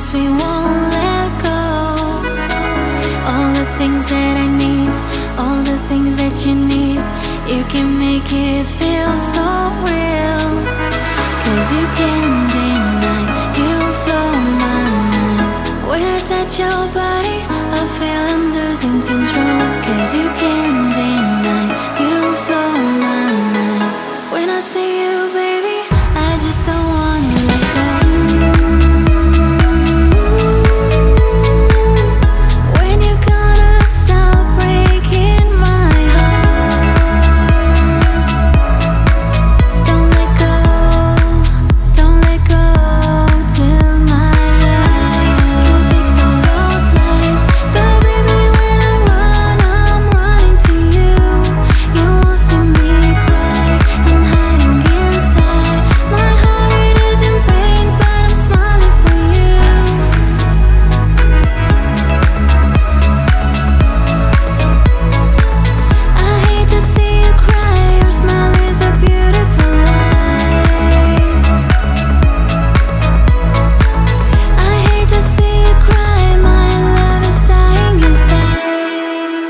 promise we won't let go. All the things that I need, all the things that you need, you can make it feel so real. Cause you can't deny, you blow my mind. When I touch your body, I feel I'm losing control. Cause you can't deny, you blow my mind. When I see you, baby, I just don't wanna let go. When you gonna stop breaking my heart? Don't let go to my life. You fix all those lies, but baby, when I run, I'm running to you. You won't see me cry, I'm hiding inside. My heart, it is in pain, but I'm smiling for you. I hate to see you cry, your smile is a beautiful light. I hate to see you cry, my love is dying inside.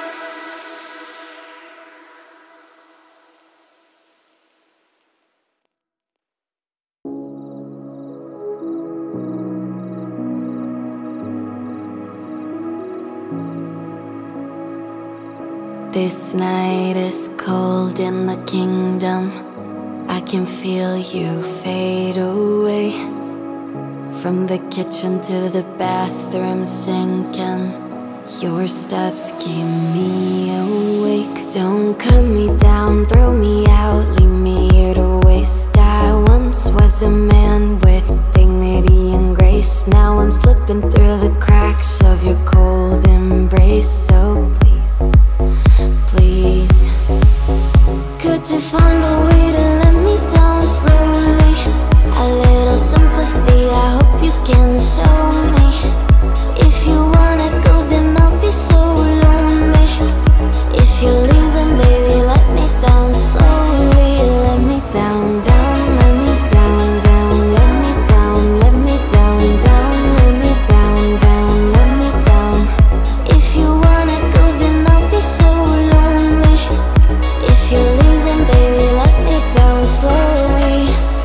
This night is cold in the kingdom. I can feel you fade away. From the kitchen to the bathroom sinking, your steps keep me awake. Don't cut me down, throw me out, leave me here to waste. I once was a man with dignity and grace. Now I'm slipping through the cracks of your cold embrace. So please, please, could you find a way to let me down slowly? A little sympathy, I hope you can show me. If you wanna go, then I'll be so lonely. If you're leaving, baby, let me down slowly. Let me down, down, let me down, down, let me down, let me down, down, let me down, down, let me down. If you wanna go, then I'll be so lonely. If you're leaving, baby, let me down slowly.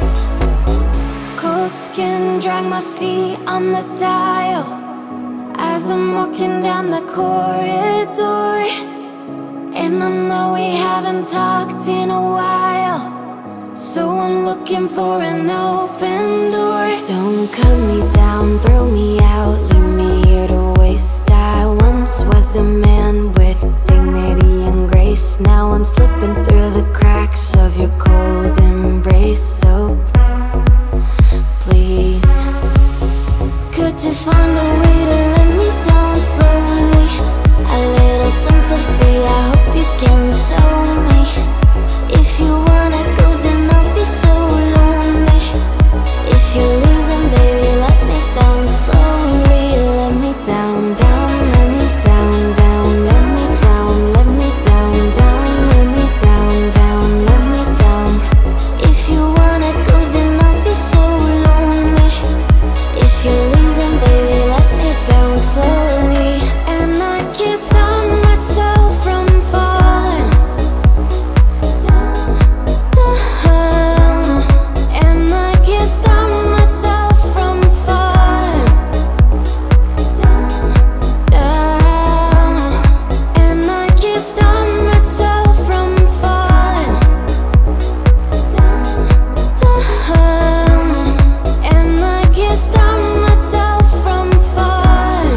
Cold skin, drag my feet on the dial as I'm walking down the corridor. And I know we haven't talked in a while, so I'm looking for an open door. Don't cut me down, throw me out, leave me here to waste. I once was a man with dignity and grace. Now I'm slipping through the cracks of your cold embrace. So please, please, could you find a way to let me down slowly? A little sympathy, I hope you can show me. If you wanna go, then I'll be so lonely. If you're leaving, baby, let me down slowly. Let me down, down, let me down, down, let me down, let me down, down, let me down, down, let me down. If you wanna go, then I'll be so lonely. If you're leaving, baby, let me down slowly. And I can't stop myself from falling down, down. And I can't stop myself from falling down, down. And I can't stop myself from falling down, down. And I can't stop myself from falling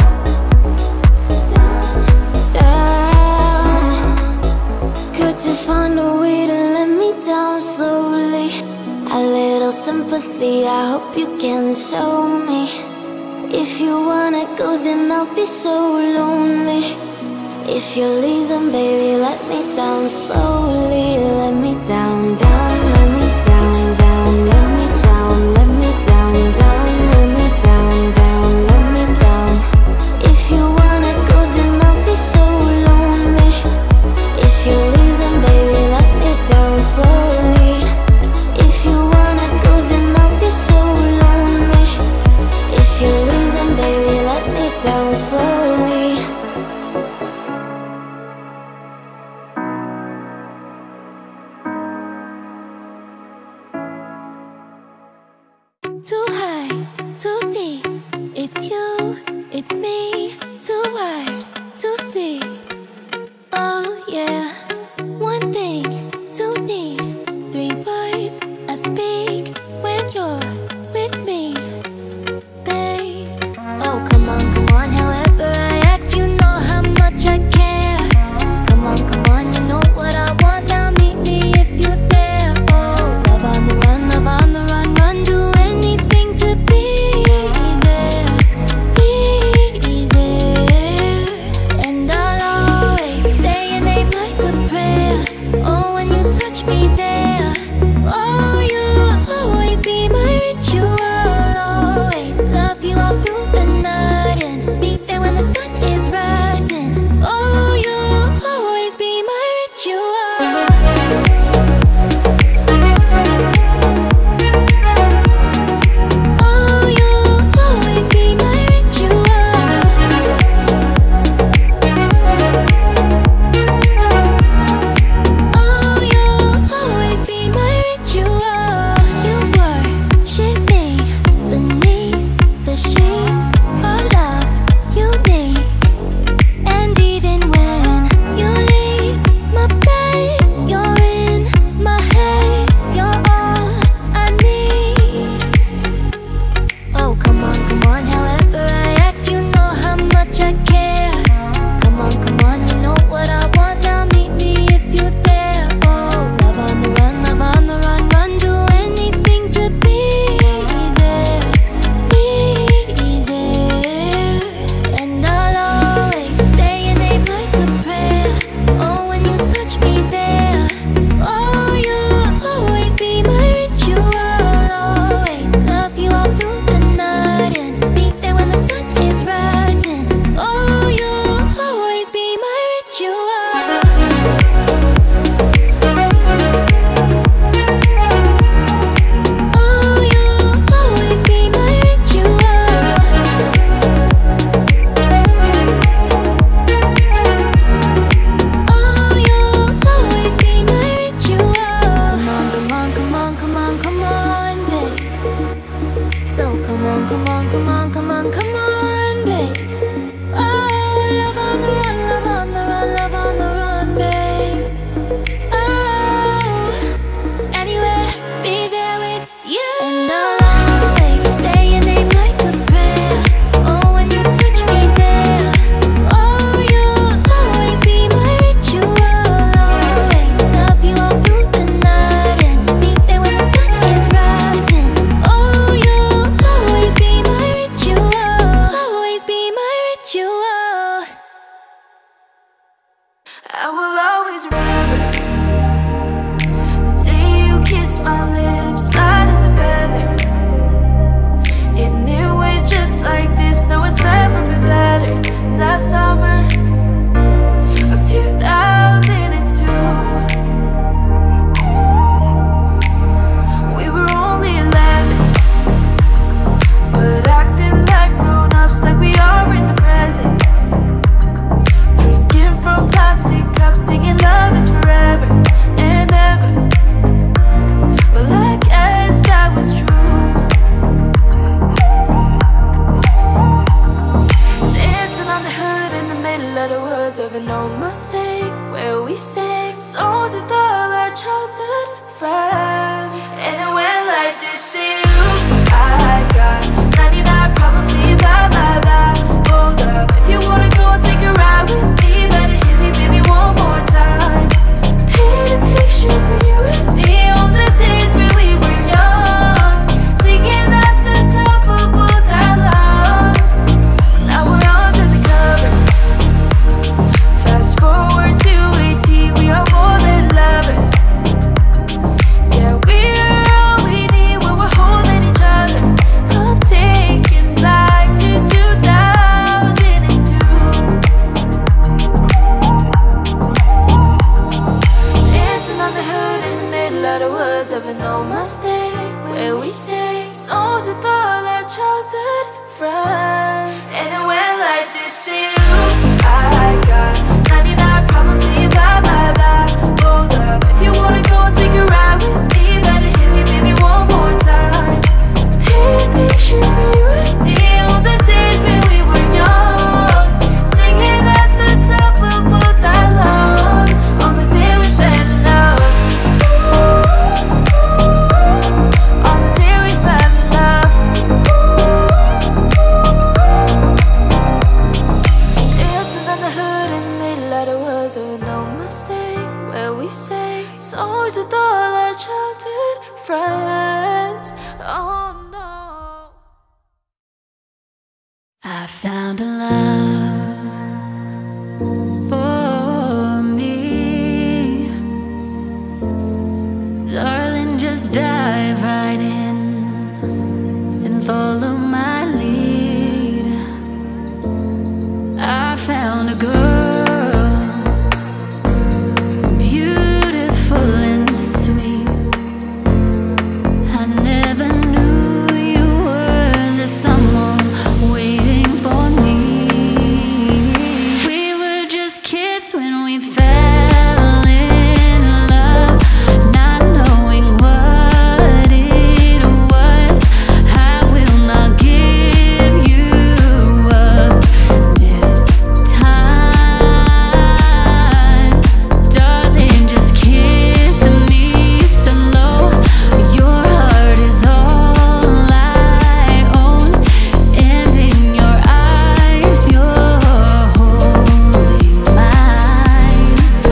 down, down. Could you find a way to let me down slowly? A little sympathy, I hope you can show me. If you wanna go, then I'll be so lonely. If you're leaving, baby, let me down slowly. Let me down, down, let me down, down, let me down, let me down, down, let me down, down, let me down. If you wanna go, then I'll be so lonely. If you're leaving, baby, let me down slowly. If you wanna go, then I'll be so lonely. If you're leaving, It's you, it's me, too wired to sleep. Oh yeah, one thing to need, 3 words I speak when you're with me, babe. Oh come on, however I act, you know how much I care. Come on, you know what I want, now meet me if you dare. Oh, love on the run, run, do anything to be there, be there. And I'll always say your name like a prayer. Oh, when you touch me there, oh, you'll always be my ritual. Always love you all through the night and be there when the sun is rising. Oh, you'll always be my ritual. Oh, you'll always be my ritual. Oh, you'll always be my ritual. You worship me beneath the sheets. Our love unique, and even when you leave my bed, you're in my head. You're all I need. Oh come on, however I act, you know how much I care. Come on, you know what I want, now meet me if you dare. Oh, love on the run, do anything to be there, be there. And I'll always say your name like a prayer. Oh, when you touch me there, oh, you'll always be my ritual. Always love you all through the night and be there when the sun is rising. Oh, you'll always be my ritual. Oh, you'll always be my ritual. Oh, you'll always be my ritual. Come on, babe. So come on, babe. Oh, love on the run, love on the run, babe. Oh, anywhere, be there with you. And I'll always say your name like a prayer. Oh, when you touch me there, oh, you'll always be my ritual. Always love you all through the night and be there when the sun is rising. Oh, you'll always be my ritual. Always be my ritual. I will always remember the day you kissed my lips, light as a feather. And it went just like this, no, it's never been better. That summer of 2002, we were only 11, but acting like grown-ups, like we are in the present. Drinking from plastic cups, singing love is forever and ever. Well, I guess that was true. Dancing on the hood in the middle of the woods of an old Mustang, where we sang songs with all our childhood friends. And it went like this: oops, I got 99 problems, see you bye bye bye. Hold up, if you wanna go and take a ride with me, better hit me baby one more time. Paint a picture for you and me on the days when we were young, singing at the top of both our lungs. Now we're under the covers. Fast forward to 18, we are more than lovers. Yeah, we're all we need when we're holding each other. I'm taken back to 2002. Dancing on the hood in the middle of the woods of an old Mustang, where we sang songs with all our childhood friends. And it went like this: oops, I got 99 problems, see you bye bye bye. Hold up, if you wanna go and take a ride with me, better hit me baby one more time. Paint a picture for you and me on the day I found a love for me. Darling, just dive right in and follow my lead. I found a girl, beautiful and sweet. I never knew you were the someone waiting for me. We were just kids when we fell in love, not knowing what it was. I will not give you up this time. Darling, just kiss me slow. Your heart is all I own, and in your eyes you're holding mine.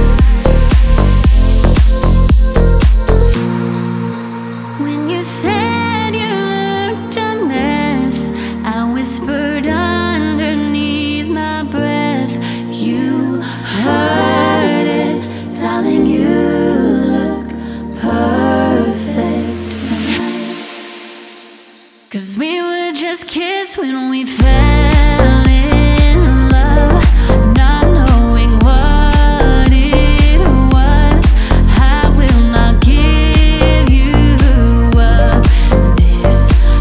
When you said you looked a mess, I whispered underneath my breath. You heard it, darling, you look perfect tonight. 'Cause we were just kids when we fell in love, not knowing what it was. I will not give you up this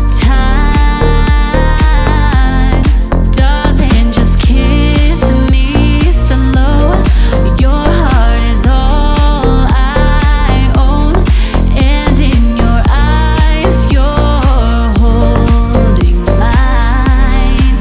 time. Darling, just kiss me slow. Your heart is all I own, and in your eyes you're holding mine.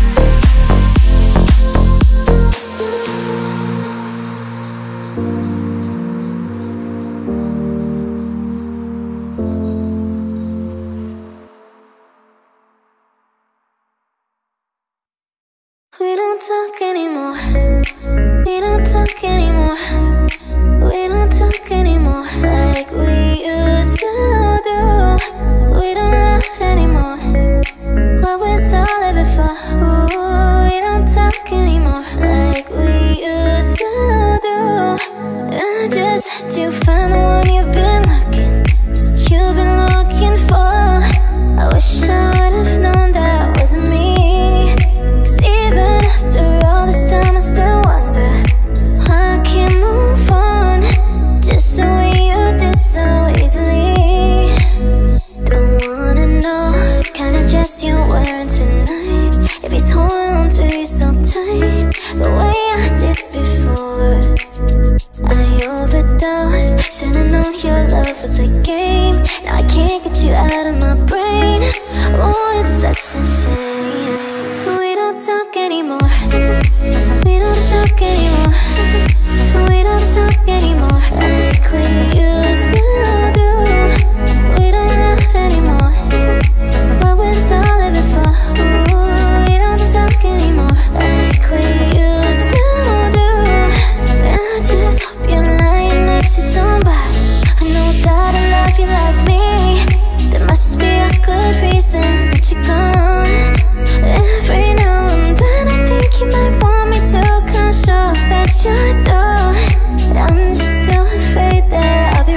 We don't talk anymore. We don't talk anymore. We don't talk anymore like we used to do. We don't laugh anymore. What was all living for? Ooh, we don't talk anymore like we used to do. I just had you find the one you've been looking for. I wish I would have known that wasn't me. 'Cause even after all this time, I still wonder why I can't move on just the way you did so easily. Don't wanna know what kind of dress you're wearing tonight, if he's holding on to you so tight the way I did before. I overdosed, should've known your love was a game. Now I can't get you out of my brain. Oh, it's such a shame. We don't talk anymore. We don't talk anymore. We don't talk anymore like we used to do. We don't laugh anymore. What was all living for? Ooh, we don't talk anymore like we used to do. I just hope you're lying next to somebody who knows how to love you like me. There must be a good reason that you're gone. Every now and then I think you might want me to come show up at your door, but I'm just too afraid that I'll be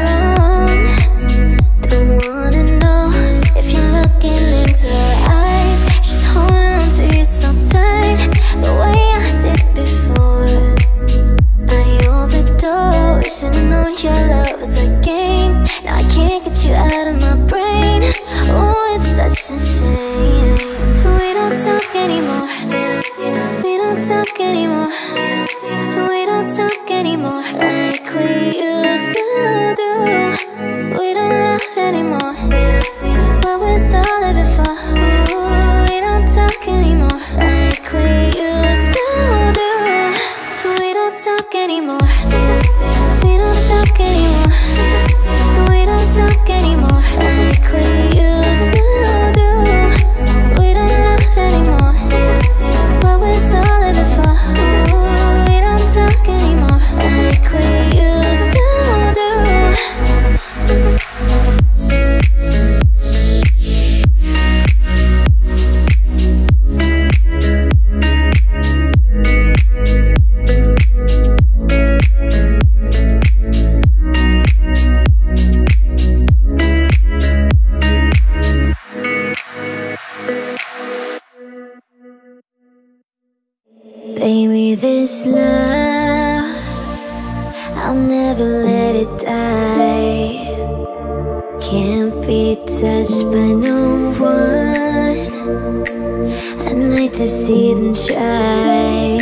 Baby, this love, I'll never let it die. Can't be touched by no one. I'd like to see them try.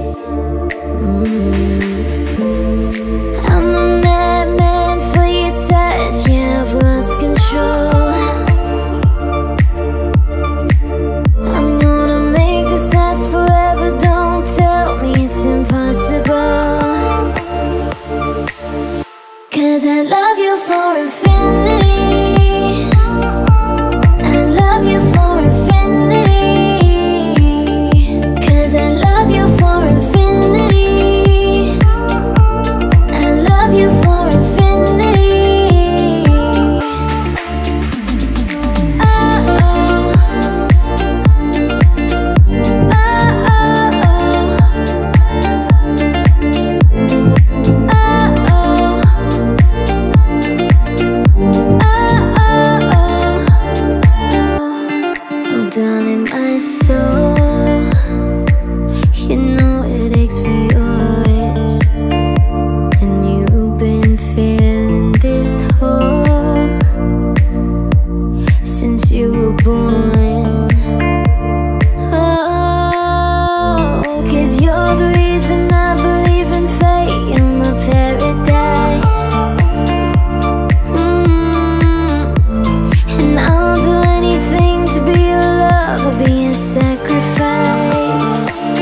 I'm a madman for your touch. Yeah, I've lost control. I'm gonna make this last forever. Don't tell me it's impossible. 'Cause I love you for infinity. I love you for infinity. 'Cause I love you for infinity. I love you for infinity. Oh, oh. Darling, my soul, you know it aches for yours. And you've been feeling this hole since you were born. Oh, 'cause you're the reason I believe in fate. You're my paradise. And I'll do anything to be your love, or be a sacrifice.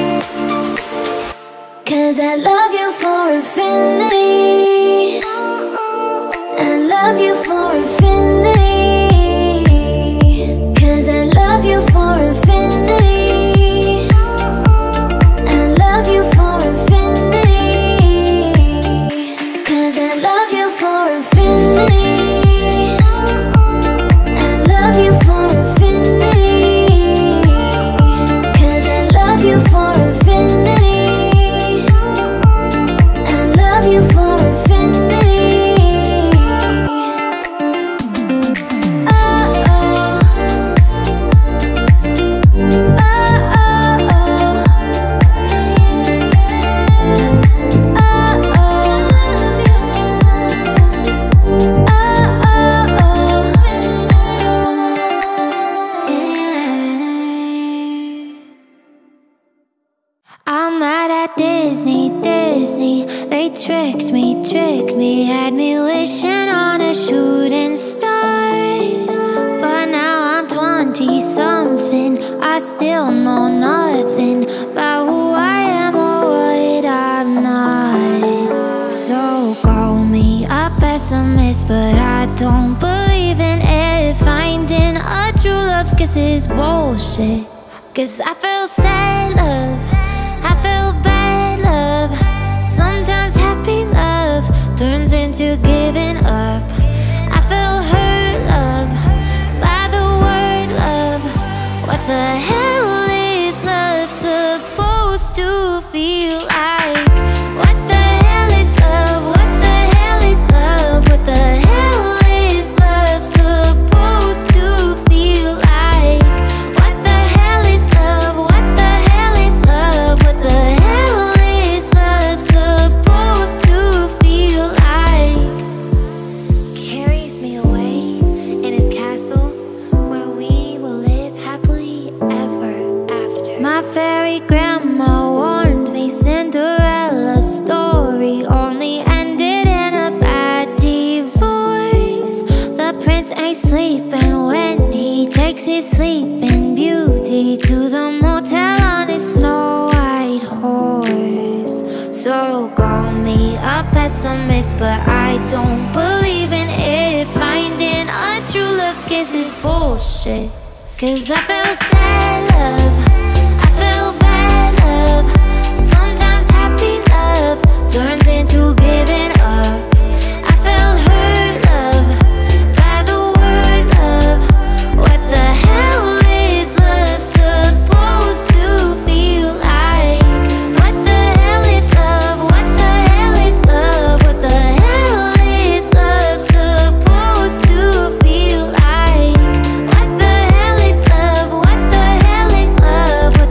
'Cause I love you for infinity. I love you for infinity. 'Cause I love you for infinity. I love you for infinity. 'Cause I love you for infinity. I love you for infinity. 'Cause I love you for infinity. I love you for infinity. Oh, oh. I'm mad at Disney. They tricked me, had me wishing on a shooting star. But now I'm 20-something, I still know nothing about who I am or what I'm not. So call me a pessimist, but I don't believe in it. Finding a true love's kiss is bullshit. 'Cause I feel sad love, I feel bad love. Sometimes happy love turns into giving up. I feel hurt love by the word love. What the hell is love supposed to feel like? What the hell is love? What the hell is love? What the hell is love supposed to feel like? What the hell is love? What the hell is love? What the hell is love supposed to feel like? Carries me away in his castle where we will live happily ever after. My fairy grandma warned me Cinderella's story only ended in a bad divorce. The prince ain't sleeping when he takes his sleeping beauty to the motel on his snow white horse. So call me a pessimist, but I don't believe in it. Finding a true love's kiss is bullshit. 'Cause I feel sad love, I feel bad love. Sometimes happy love turns into giving up. I feel hurt love by the word love. What the hell is love supposed to feel like? What the hell is love? What the hell is love? What the hell is love supposed to feel like? What the hell is love? What the hell is love?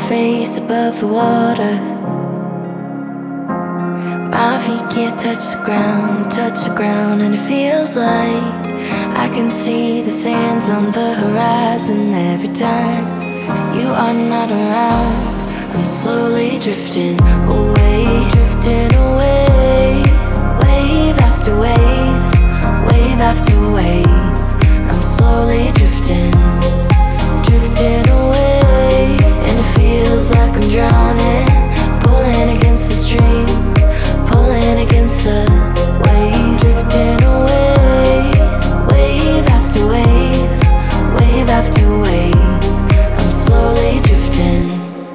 face above the water. My feet can't touch the ground, and it feels like I can see the sands on the horizon. Every time you are not around, I'm slowly drifting away, wave after wave, wave after wave. I'm slowly drifting away, and it feels like I'm drowning, pulling against the stream, pulling against the wave, drifting away, wave after wave, wave after wave. I'm slowly drifting.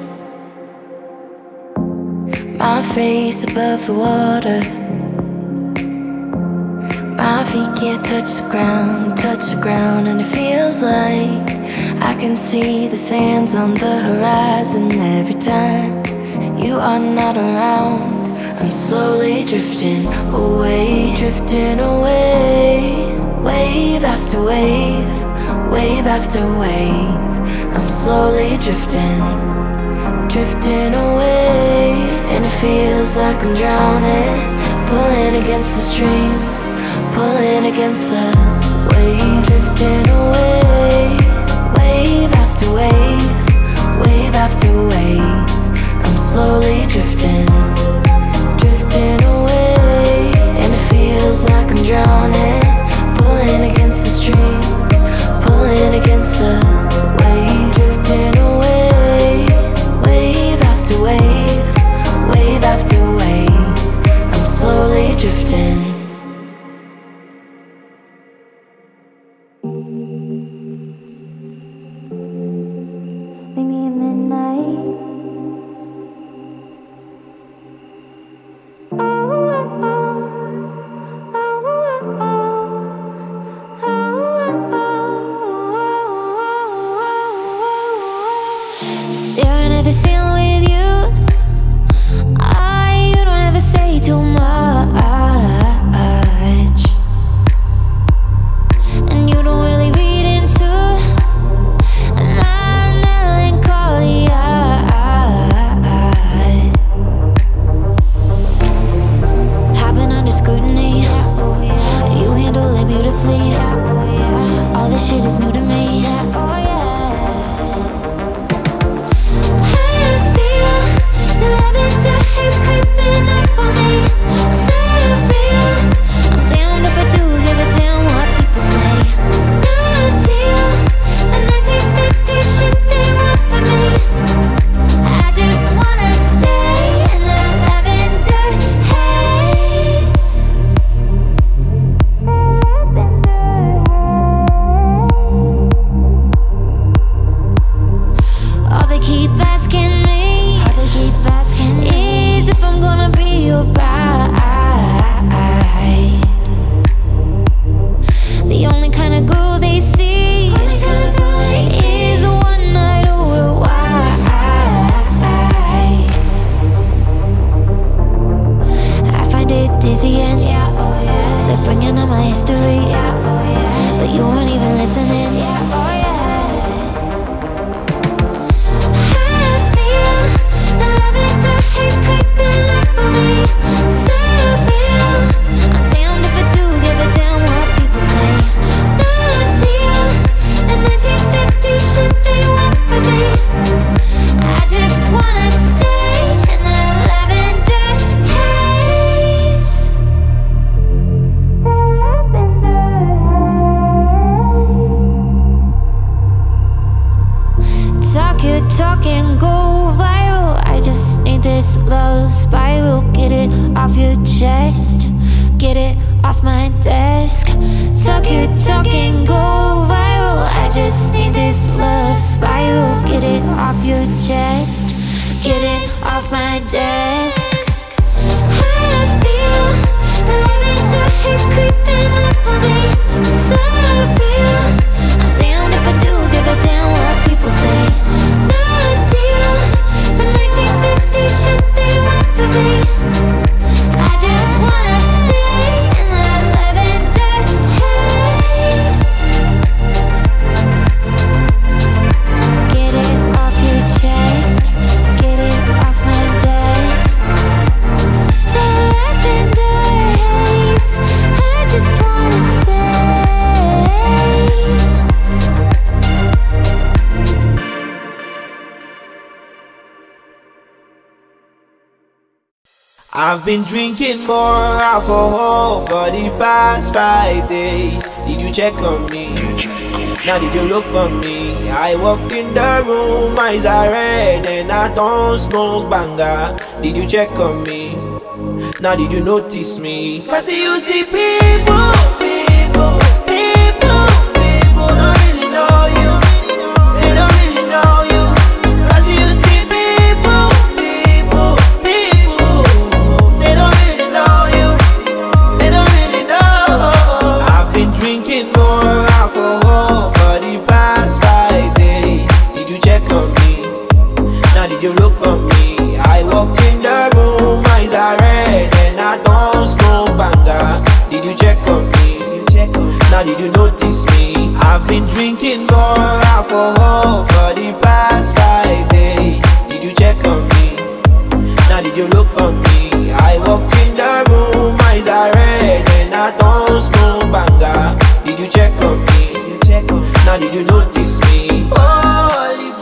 My face above the water. My feet can't touch the ground, and it feels like I can see the sands on the horizon. Every time you are not around, I'm slowly drifting away, wave after wave, wave after wave. I'm slowly drifting away, and it feels like I'm drowning, pulling against the stream, pulling against the wave, drifting away, wave after wave, wave after wave. I'm slowly drifting away, and it feels like I'm drowning, pulling against the stream, pulling against the wave, drifting away, wave after wave, wave after wave. I'm slowly drifting. Get it off your chest. I've been drinking more alcohol for the past 5 days. Did you check on me? Now did you look for me? I walked in the room, eyes are red, and I don't smoke banga. Did you check on me? Now did you notice me? Cause you see people don't really know you. They don't really know you. Cause you see people they don't really know you. They don't really know. I've been drinking more alcohol for the past 5 days. Did you check on me? Now did you look for me? I walked in the room, eyes are red, and I don't smoke banga. Did you check on me? Now did you notice me? I've been drinking more alcohol for the past 5 days. Did you check on me? Now did you look for me? I walked in the room, eyes are red, and I don't smoke banga. Did you check on me? Now did you notice me? Holy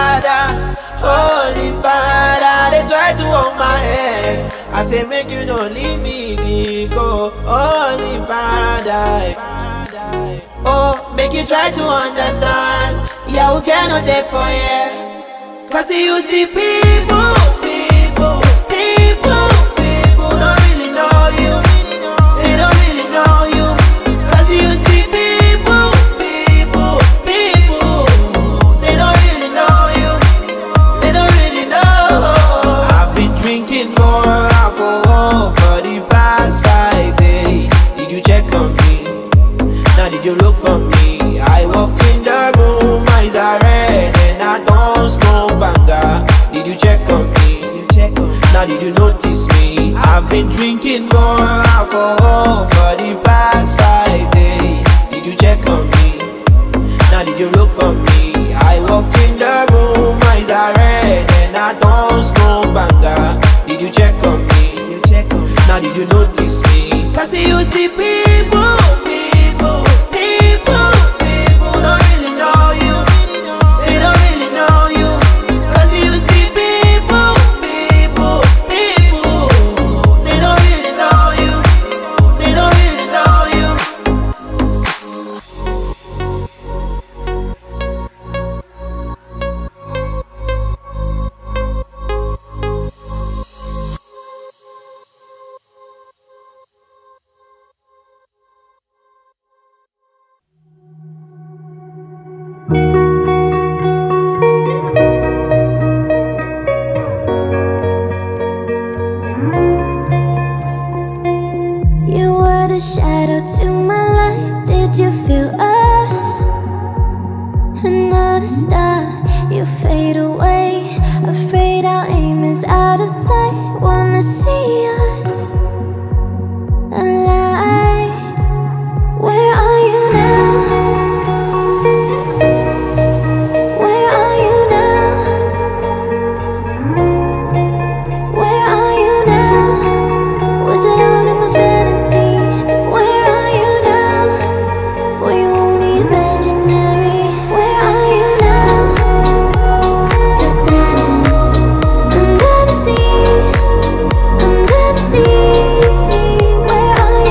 Father, they try to hold my hand. I say make you don't leave me go. Holy Father, oh, make you try to understand. Yeah, we cannot there for you. Cause you see people don't really know you. They don't really know you. Cause you see people they don't really know you. They don't really know. I've been drinking more alcohol for the past 5 days. Did you check on me? Now did you look for me? I walked in the room, eyes are red, and I don't smoke banga. Did you check on me? Now did you notice me? I've been drinking more alcohol for the past 5 days. Did you check on me? Now did you look for me? I walked in the room, eyes are red, and I don't smoke banga. Did you check on me? Now did you notice me? Cause you see people don't really know you. They don't really know you. Cause you see people they don't really know you. They don't really know you. You were the shadow to my light. Did you feel us? Another star, you fade away. Afraid our aim is out of sight. Wanna see us alive. Where are you now? Where are you now? Where are you now? Was it all in my fantasy? Where are you now? Were you only imaginary? Where are you now? Under the sea, under the sea. Where are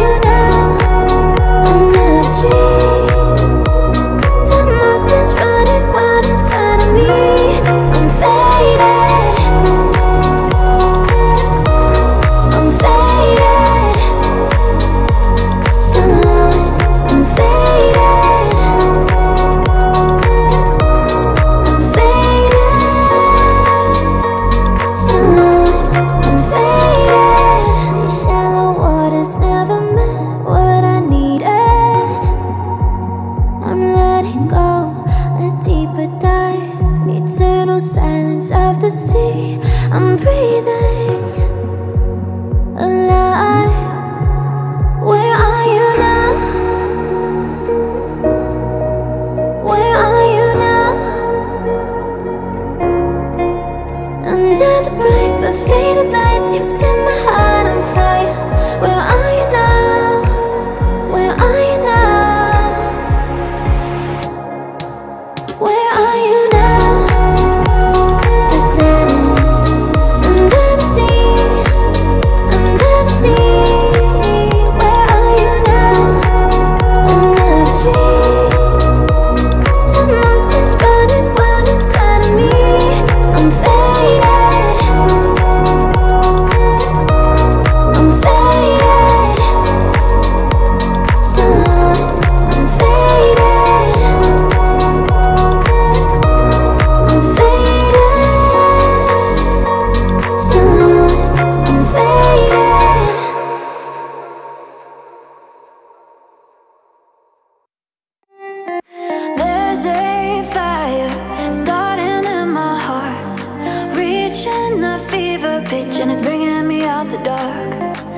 There's a fire starting in my heart, reaching a fever pitch and it's bringing me out the dark.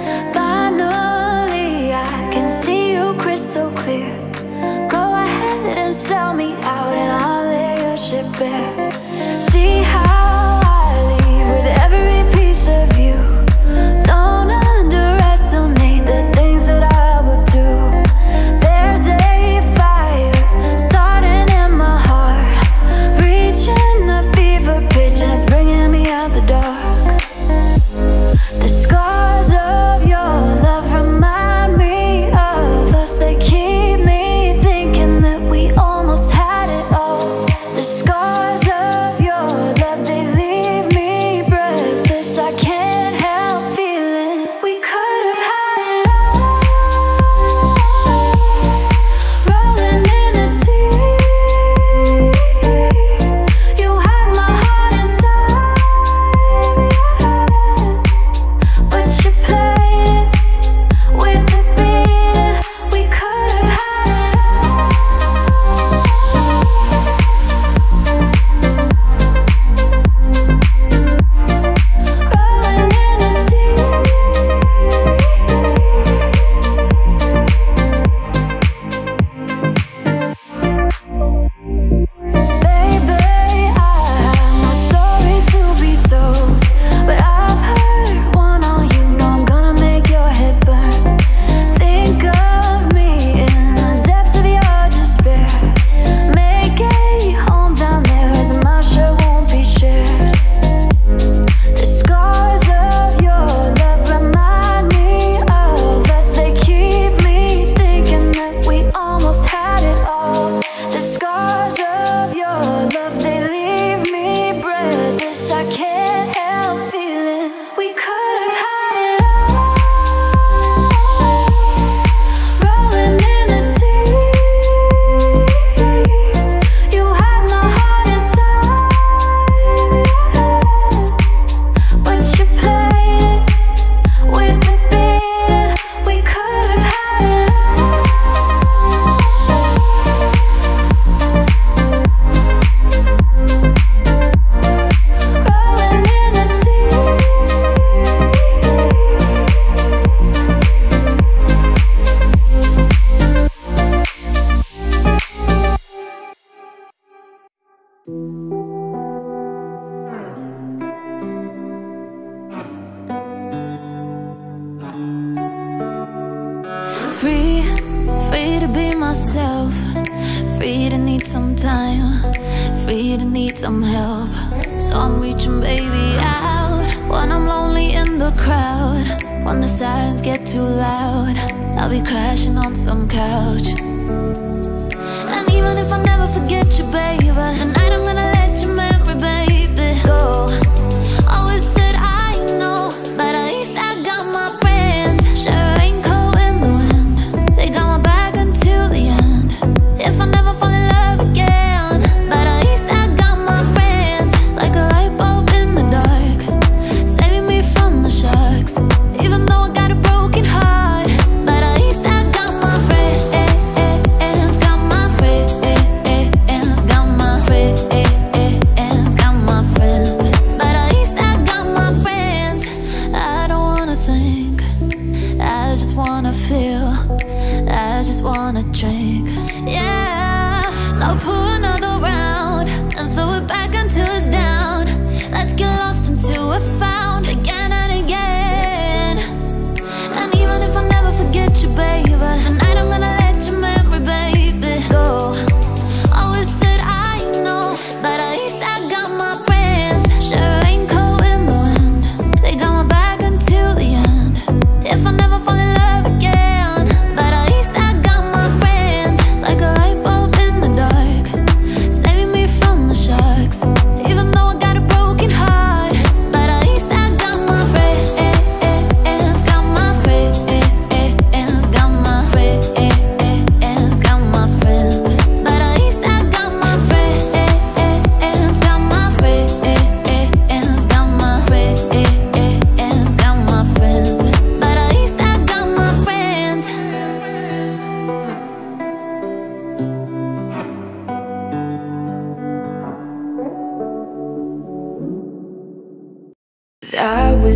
Finally I can see you crystal clear. Go ahead and sell me out and I'll lay your ship bare. See how I leave with every piece of you. Don't underestimate the things that I will do. There's a fire starting in my heart, reaching a fever pitch and it's bringing me out the dark. The scars of your love remind me of us. They keep me thinking that we almost had it all. The scars of your love, they leave me breathless. I can't help feeling we could have had it all. Rolling in the deep, you had my heart inside, but you played it with the beat. We could have had it all. Rolling in the deep, baby, I have my story to be told, but I've heard one on you. Know I'm gonna make your head burn. Think of me in the depths of your despair. Make a home down there as my share won't be shared. The scars of your love remind me of us. They keep me thinking that we almost had it all. The scars of your love, they leave me breathless. I can't help feeling we could have had it all. Rolling in the deep, you had my heart inside, but you played it with the beat. We could have had it all. Rolling in the deep. Free, free to be myself, free to need some time, free to need some help. So I'm reaching baby out when I'm lonely in the crowd. When the sirens get too loud, I'll be crashing on some couch. And even if I never forget you, baby, tonight I'm gonna let your memory, baby, go. Always said I know, but at least I got my friends. Sure, raincoat in the wind, they got my back until the end. If I never fall in love again, but at least I got my friends. Like a light bulb in the dark, saving me from the sharks. Even though I got a broken heart, but at least I got my friends. Got my friends, got my friends, got my friends. But at least I got my friends. I don't wanna think, I just wanna feel, I just wanna drink. Yeah, so pour another round and throw it back until it's down. Let's get lost until we're found again and again. And even if I never forget you, baby, tonight I'm gonna let your memory, baby, go. Always said I know, but at least I got my friends. Sure, raincoat in the wind, they got my back until the end. If I never fall in love again, but at least I got my friends. Like a light bulb in the dark,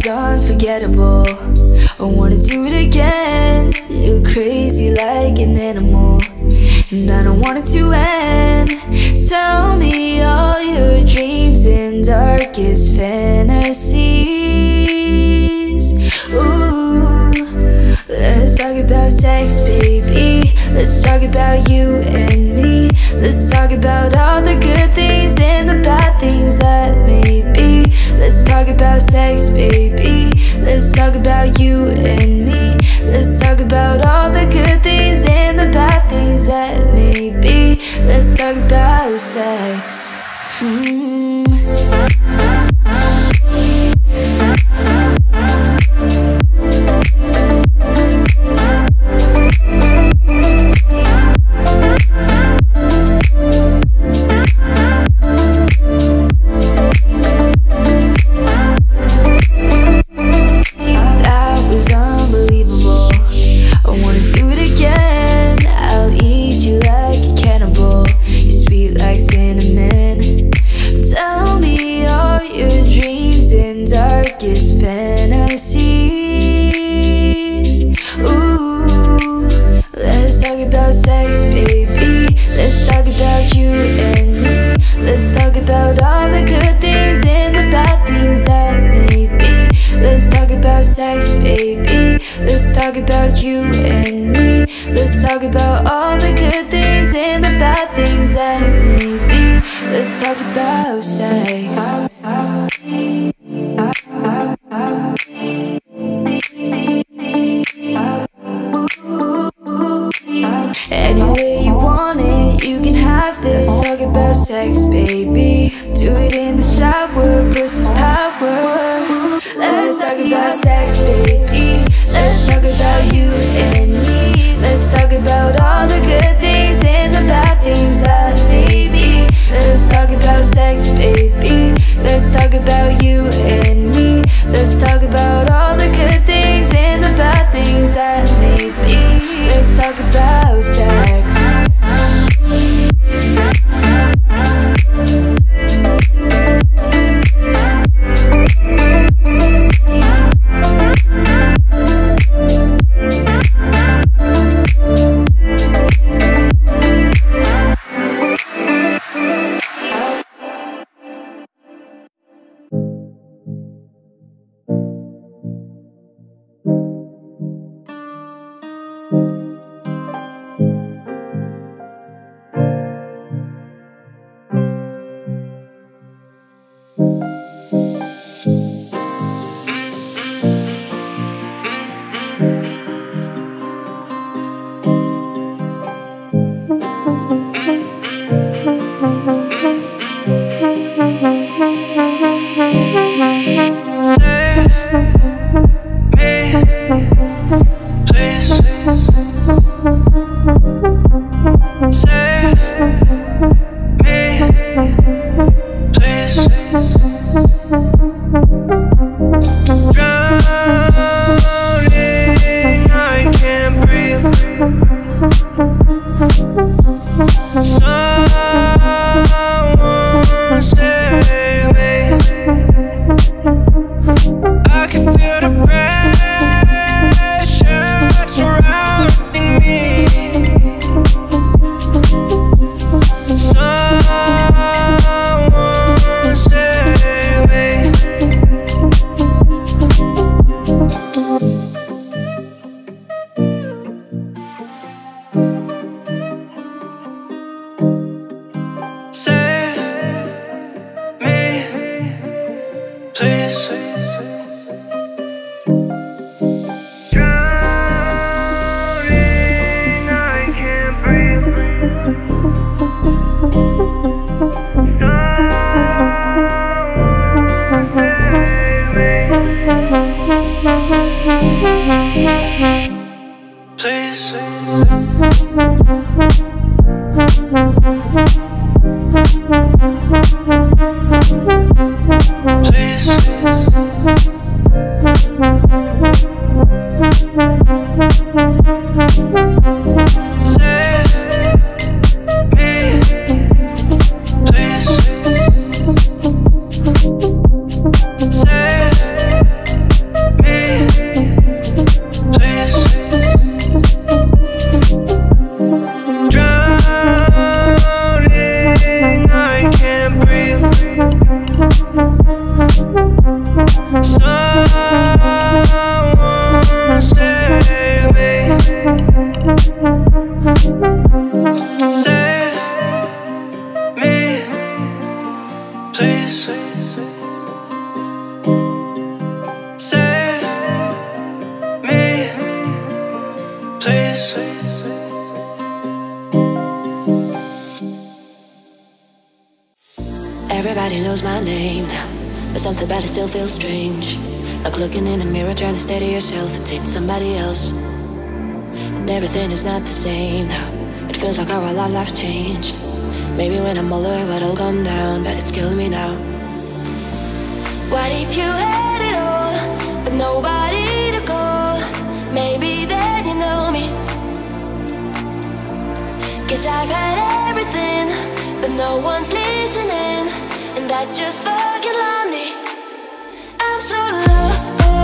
was unforgettable. I wanna do it again. You're crazy like an animal, and I don't want it to end. Tell me all your dreams and darkest fantasies. Ooh, let's talk about sex, baby. Let's talk about you and me. Let's talk about all the good things and the bad things that may be. Let's talk about sex, baby. Let's talk about you and me. Let's talk about all the good things and the bad things that may be. Let's talk about sex. please. Everybody knows my name now, but something about it still feels strange. Like looking in the mirror, trying to steady yourself and seeing somebody else. And everything is not the same now. It feels like our lives changed. Maybe when I'm older it will calm down, but it's killing me now. What if you had it all, but nobody to call? Maybe then you know me. 'Cause I've had everything, but no one's listening, and that's just fucking lonely. I'm so lonely.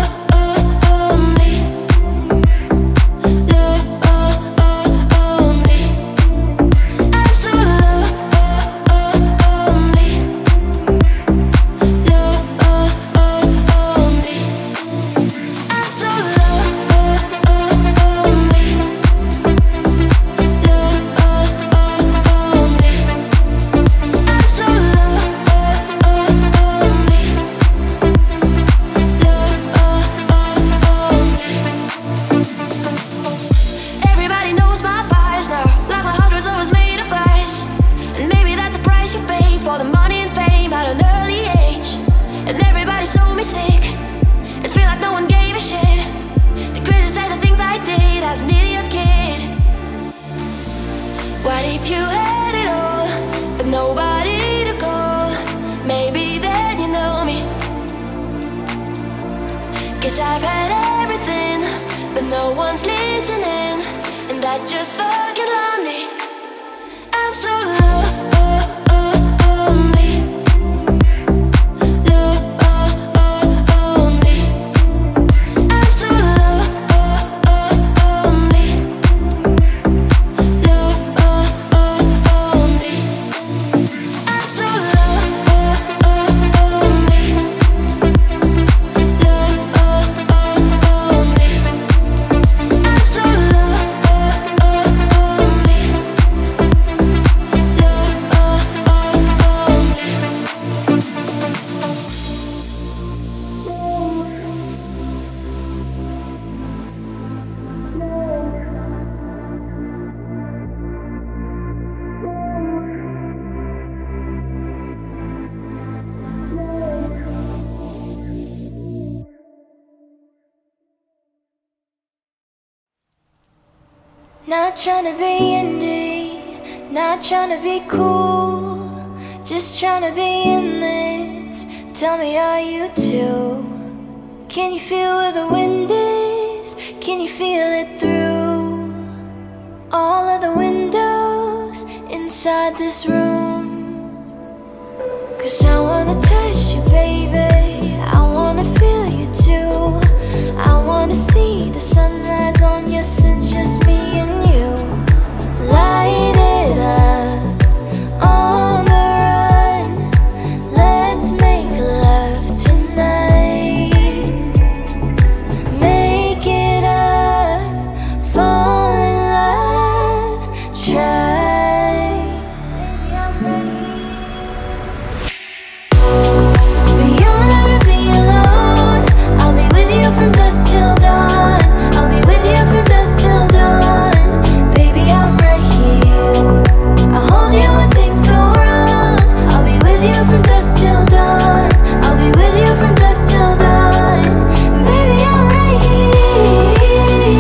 Not tryna be indie, not tryna be cool, just tryna be in this. Tell me, are you too? Can you feel where the wind is? Can you feel it through all of the windows inside this room? 'Cause I wanna touch you, baby, I wanna feel you too. I wanna see the sunrise on your sins, just me and you. Light it up on the run, let's make love tonight. Make it up, fall in love, try. Baby, I'm ready. But you'll never be alone, I'll be with you from dusk till dawn. I'll be with you from dusk till dawn. Baby, I'm right here, I'll hold you when things go wrong. I'll be with you from dusk till dawn. I'll be with you from dusk till dawn. Baby, I'm right here,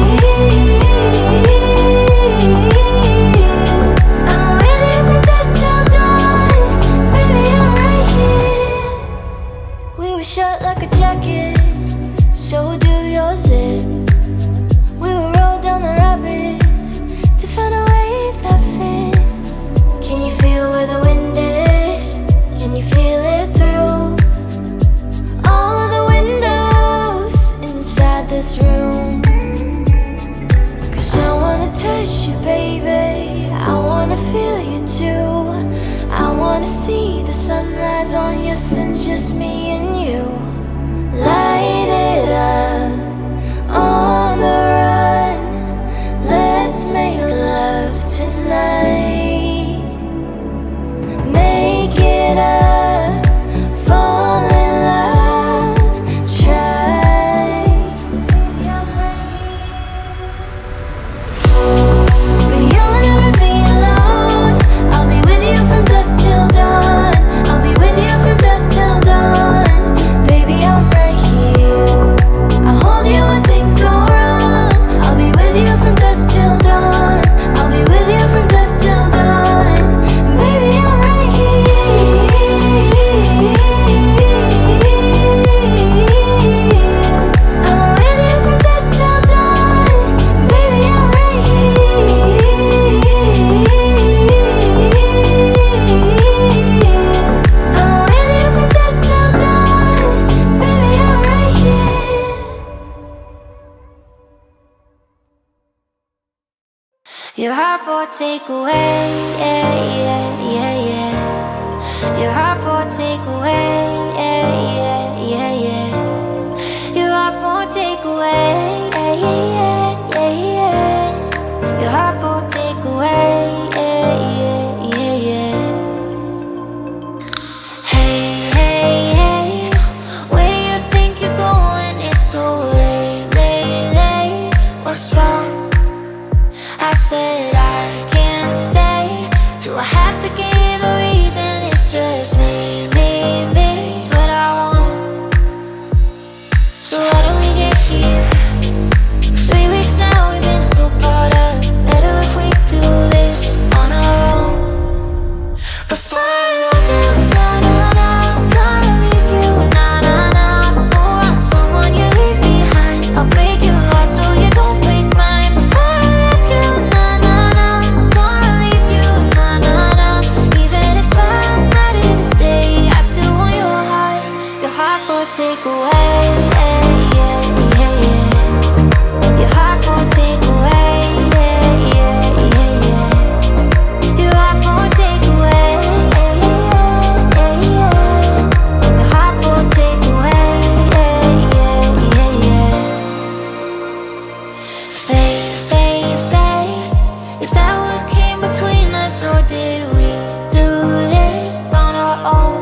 I'm with you from dusk till dawn. Baby, I'm right here. We were short like a jacket, so do yours it. We will roll down the rapids to find a wave that fits. Can you feel where the wind is? Can you feel it through all of the windows inside this room? 'Cause I wanna touch you, baby, I wanna feel you too. I wanna see the sunrise on your sins, just me and you. Light it up on the run, let's make love tonight. Make it up, fall in love, try. Your heart for takeaway, yeah, yeah, yeah, yeah. Your heart for takeaway, yeah, yeah, yeah, yeah. Your heart for takeaway, yeah, yeah, yeah, yeah. Your heart for takeaway, yeah, yeah, yeah, yeah. Hey, hey, hey, where do you think you're going? It's so late, late, late. What's wrong? I said I can't stay. Do I have to give you the reason? It's just me, it's what I want. So how do we get here? 3 weeks now, we've been so caught up. Better if we do this on our own. Before I love you, nah, nah, nah, I'm gonna leave you, nah, nah, nah. Before I'm someone you leave behind, I'll break your heart so you don't break mine. Before I love you, nah, nah, nah, I'm gonna leave you, nah, nah, nah. Even if I'm ready to stay, I still want your heart for takeaway, yeah, yeah, yeah, yeah. Your heart for takeaway, yeah, yeah, yeah, yeah. Your heart for takeaway, yeah, yeah, yeah, yeah. Your heart for takeaway, yeah, yeah, yeah, yeah. Fade, fade, fade. Is that what came between us, or did we do this on our own?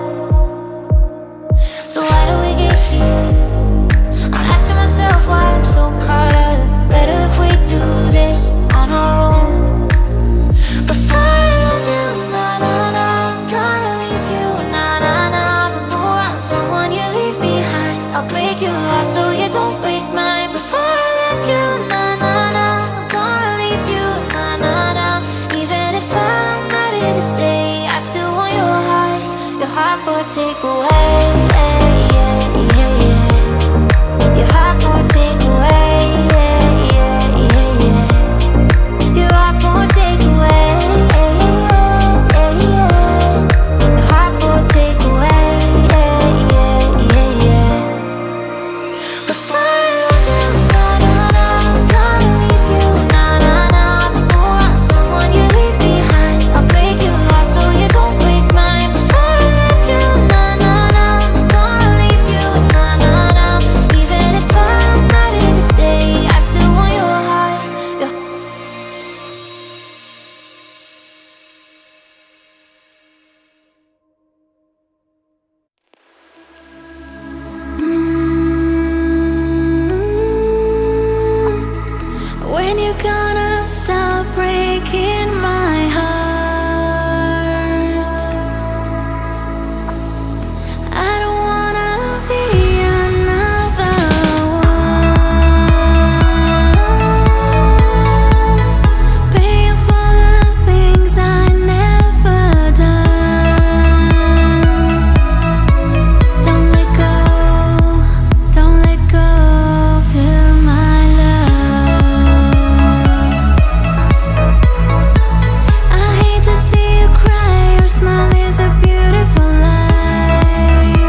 So how do we get here? I'm asking myself why I'm so caught up. Better if we do this on our own. Before I love you, nah, nah, nah, I'm gonna leave you, nah, nah, nah. Before I'm someone you leave behind, I'll break your heart so you don't break mine. Before I love you, nah, nah, nah, I'm gonna leave you, nah, nah, nah. Even if I'm ready to stay, I still want your heart for takeaway, yeah, yeah, yeah, yeah. Your heart for takeaway, yeah, yeah, yeah, yeah. Your heart for takeaway, yeah, yeah, yeah, yeah. Your heart for takeaway, yeah, yeah, yeah, yeah. Before I love you, nah, nah, nah, I'm gonna leave you, nah, nah, nah. Before I'm someone you leave behind, I'll break your heart so you don't break mine. Before I love you, nah, nah, nah, I'm gonna leave you, nah, nah, nah. Even if I'm ready to stay, I still want your heart. When you gonna stop breaking my heart? I don't wanna be another one, paying for the things I never done. Don't let go to my love. I hate to see you cry, your smile is a beautiful light.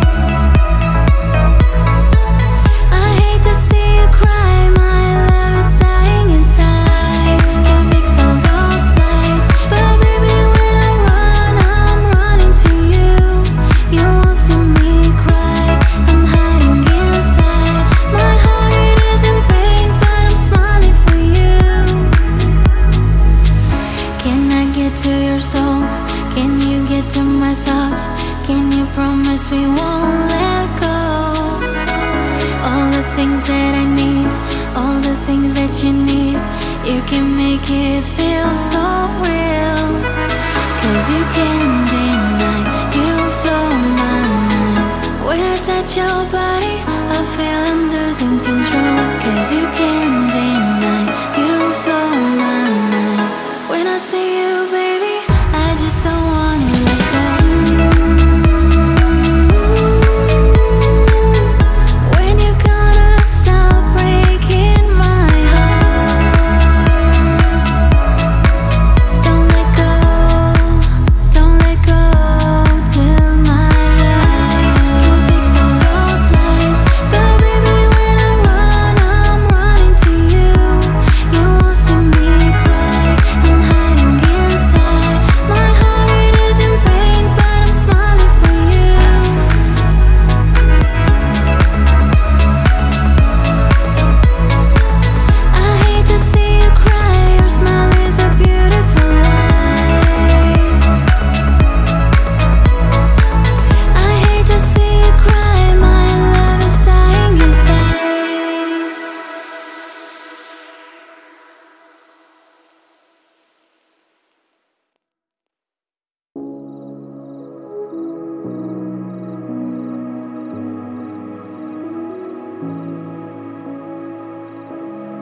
I hate to see you cry, my love is dying inside. Can fix all those lies, but baby when I run, I'm running to you. You won't see me cry, I'm hiding inside. My heart it is in pain, but I'm smiling for you. Can I get to your soul? Can you get to my thoughts? Can you promise we won't let go? All the things that I need, all the things that you need, you can make it feel so real. 'Cause you can't deny, you blow my mind. When I touch your body, I feel I'm losing control. 'Cause you can't deny, you blow my mind. When I see you, baby, I just don't wanna let go. When you gonna stop breaking my heart? Don't let go to my life. Can fix all those lies, but baby when I run, I'm running to you.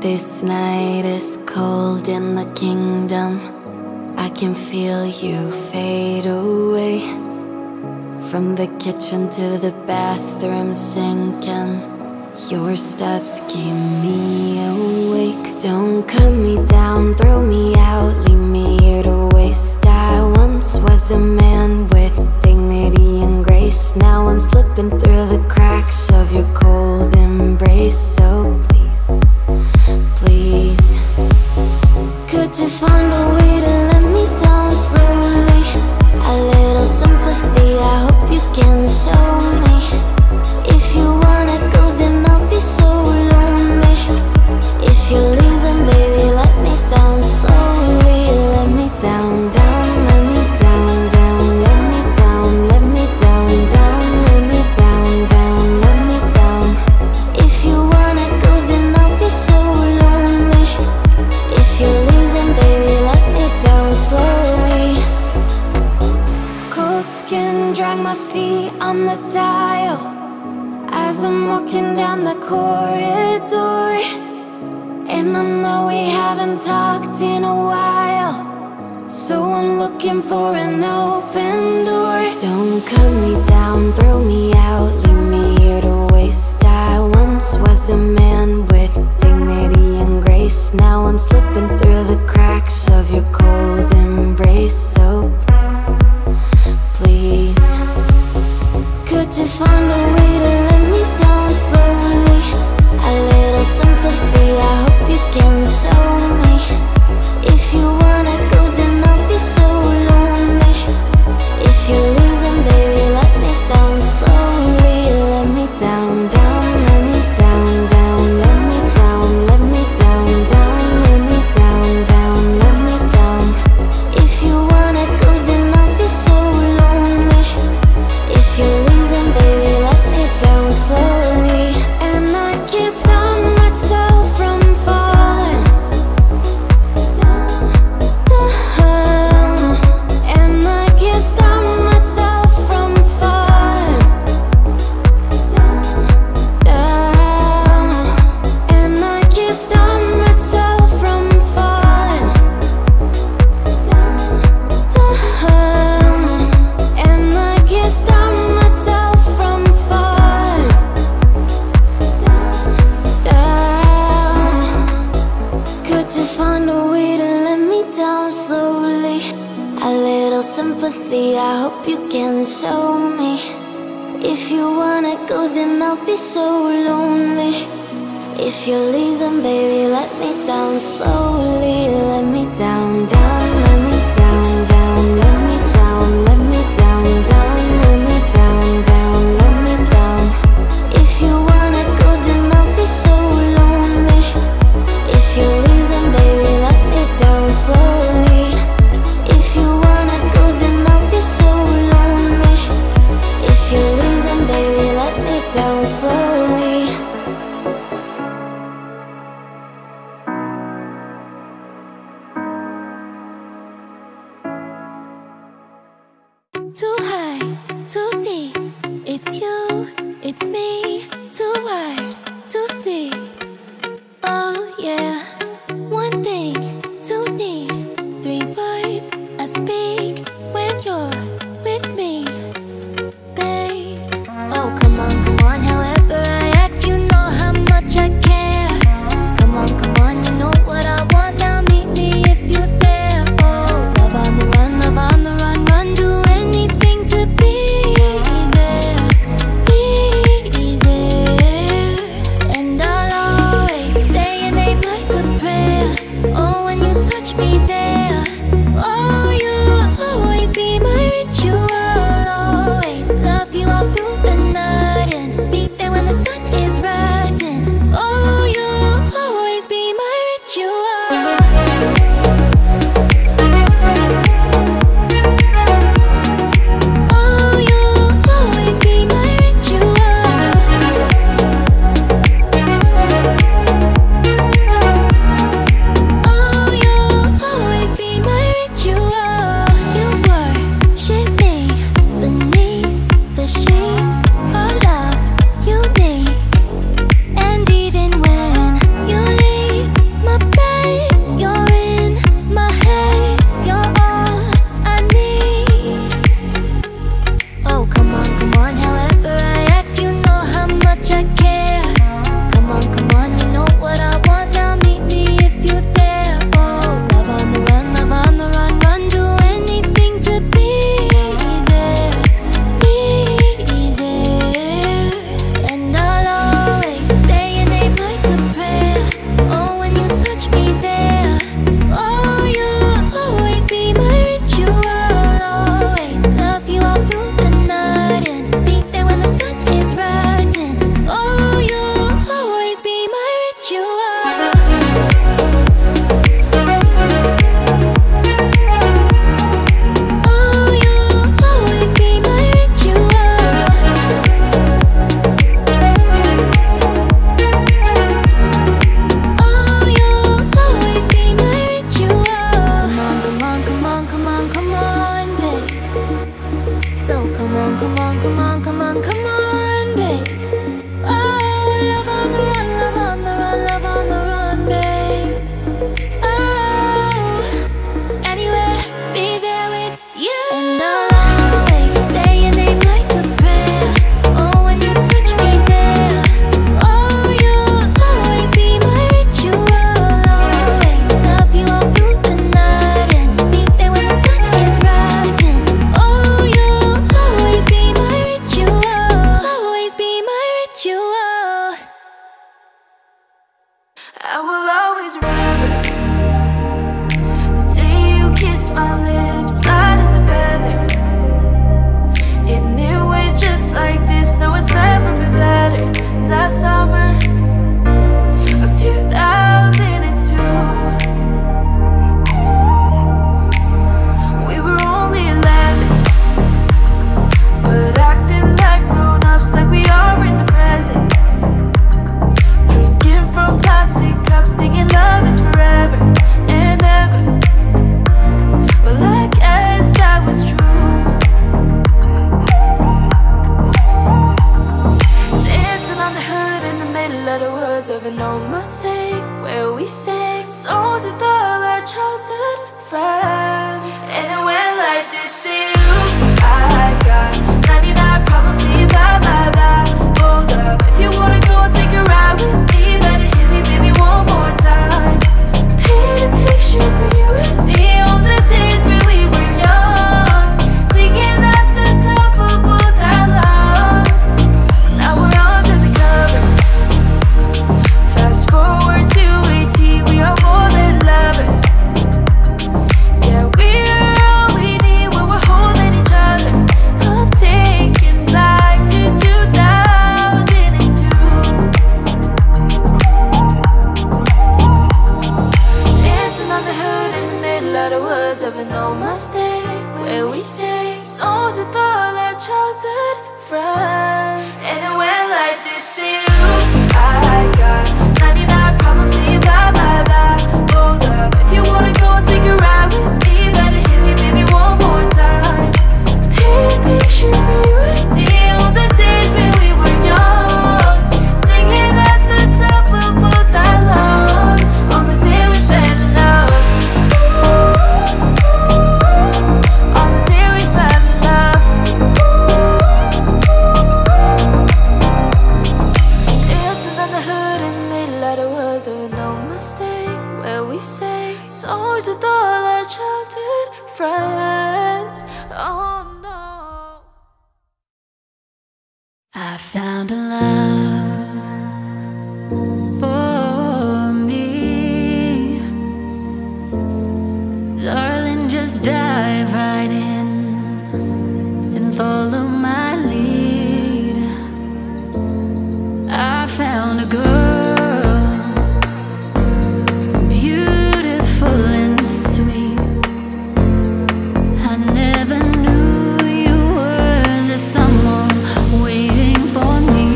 This night is cold in the kingdom. I can feel you fade away. From the kitchen to the bathroom sinking, your steps keep me awake. Don't cut me down, throw me out, leave me here to waste. I once was a man with dignity and grace. Now I'm slipping through the cracks of your cold embrace. So please, please, could you find a way to let me down slowly? A little sympathy, I hope you can show me. If you wanna go, then I'll be so lonely. If you're leaving, baby, let me down slowly. Let me down, down, let me down, down, let me down, let me down, down, let me down, down, let me down. If you wanna go, then I'll be so lonely. If you're leaving, baby, let me down slowly. Cold skin, drag my feet on the dial as I'm walking down the corridor. And I know we haven't talked in a while, so I'm looking for an open door. Don't cut me down, throw me out, leave me here to waste. I once was a man with dignity and grace. Now I'm slipping through the cracks of your cold embrace. So please, please, could you find a way to let me down slowly? A little sympathy, I hope you can show me. If you wanna go, then I'll be so lonely. If you're leaving, baby, let me down slowly. Let me down, down, let me down, down, let me down, let me down, down, let me down, down, let me down. If you wanna go, then I'll be so lonely. If you're leaving, baby, let me down slowly. And I can't stop myself from falling down, down. And I can't stop myself from falling down, down. And I can't stop myself from falling down, down. And I can't stop myself from falling down, down. Could you find a way to let me down slowly? A little sympathy, I hope you can show me. If you wanna go, then I'll be so lonely. If you're leaving, baby, let me down slowly. Let me down, down, let me down, down, let me down, let me down, down, let me down, down, let me down. If you wanna go, then I'll be so lonely. If you're leaving, baby, let me down slowly. If you wanna go, then I'll be so lonely. If you're leaving, baby, let me down slowly. Too high, too deep. It's you, it's me. Too wired to sleep. Oh yeah. One thing to need. 3 words I speak when you're with me, babe. Oh come on, however I act, you know how much I care. Come on, you know what I want. Now meet me if you dare. Oh, love on the run, run. Do anything to be there, be there. And I'll always say your name like a prayer. Oh, when you touch me there. Oh, you'll always be my ritual. Always love you all through the night and be there when the sun is rising. Oh, you'll always be my ritual. Oh, you'll always be my ritual. Oh, you'll always our childhood friends. And it went like this to you. I got 99 problems, see bye bye bye. Hold up, if you wanna go take a ride with me, better hit me baby one more time. Paint a picture for you and me on the days when we were young, singing at the top of both our lungs. Now we're under the covers. Fast forward to 18, we are more than lovers. Yeah, we are all we need when we're holding each other. I'm taking back to 2002. Dancing on the hood in the middle of the woods of an old Mustang, where we sang songs with all our childhood friends. And it went like this to you. I got 99 problems, see bye bye bye. Hold up, if you wanna go take a ride with me, better hit me baby one more time. Paint a picture for you and me on the days when we were young, singing at the top of both our lungs on the day we fell in love. On the day we fell in love. Dancing on the hood in the middle of the woods of an old Mustang, where we sang songs with all our childhood friends. Oh no, I found a love for me. Darling, just dive right in and follow my lead. I found a girl, beautiful and sweet. I never knew you were the someone waiting for me.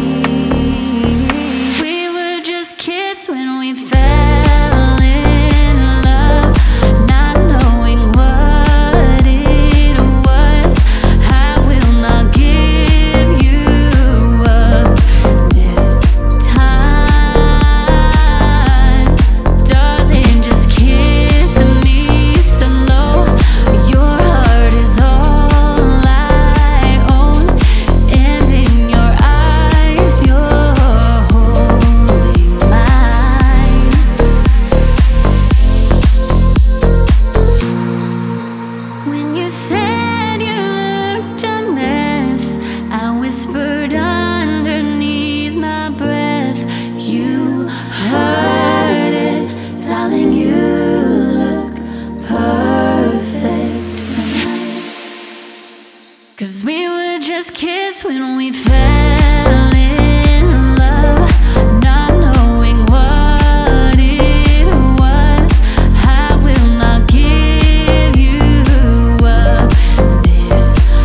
We were just kids when we fell in love, not knowing what it was. I will not give you up this time. Darling, just kiss me slow. Your heart is all I own, and in your eyes you're holding mine. When you said you looked a mess, I whispered underneath my breath. You heard it, darling, you look perfect tonight. 'Cause we were just kids when we fell in love, not knowing what it was. I will not give you up this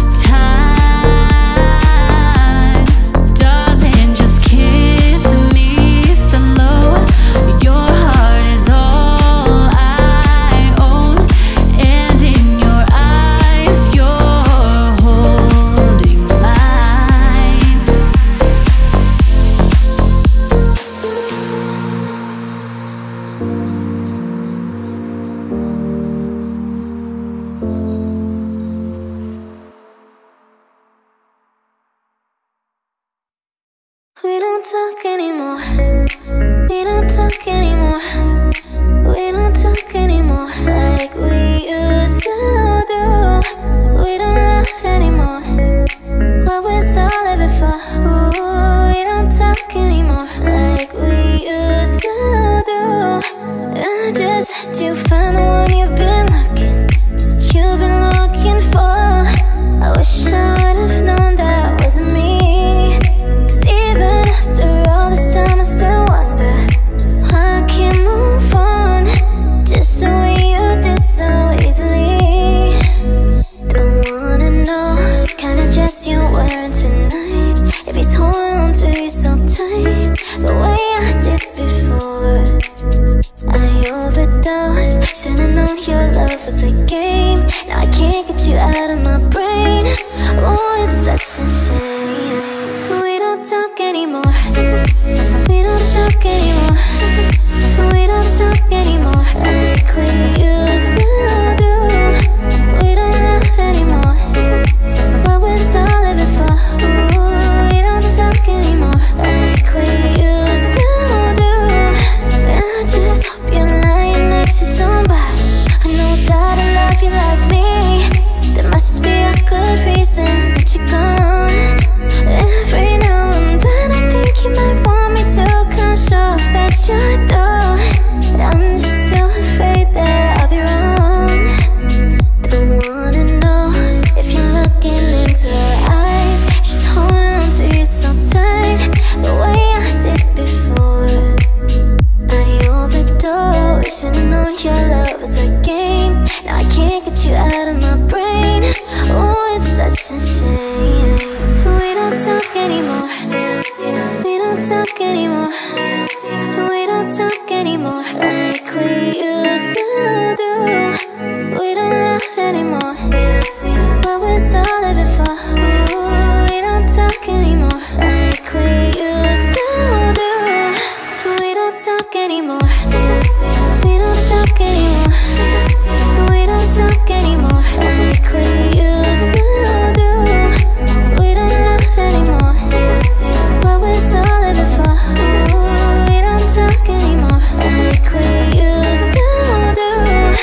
time. Darling, just kiss me slow. Your heart is all I own, and in your eyes you're holding mine. We don't talk anymore. We don't talk anymore. We don't talk anymore like we used to do. We don't laugh anymore. What was all of it for? Ooh, we don't talk anymore like we used to do. I just had you find the one you've been looking for. I wish I would have known that wasn't me. 'Cause even after all this time I still wonder why I can't move on just the way you did so easily. Don't wanna know the kind of dress you're wearing tonight, if he's holding on to you so tight the way I did before. I overdosed, should've known your love was a game. Now I can't get you out of my brain. Oh, it's such a shame. We don't talk anymore. We don't talk anymore. We don't talk anymore like we used Now I can't get you out of my brain. Oh, it's such a shame. We don't talk anymore. We don't talk anymore. We don't talk anymore like we used to do. We don't laugh anymore. What was all living for? We don't talk anymore like we used to do. We don't talk anymore. We don't talk anymore. We don't talk anymore like we used to do. We don't laugh anymore. What was all living for? We don't talk anymore like we used to do.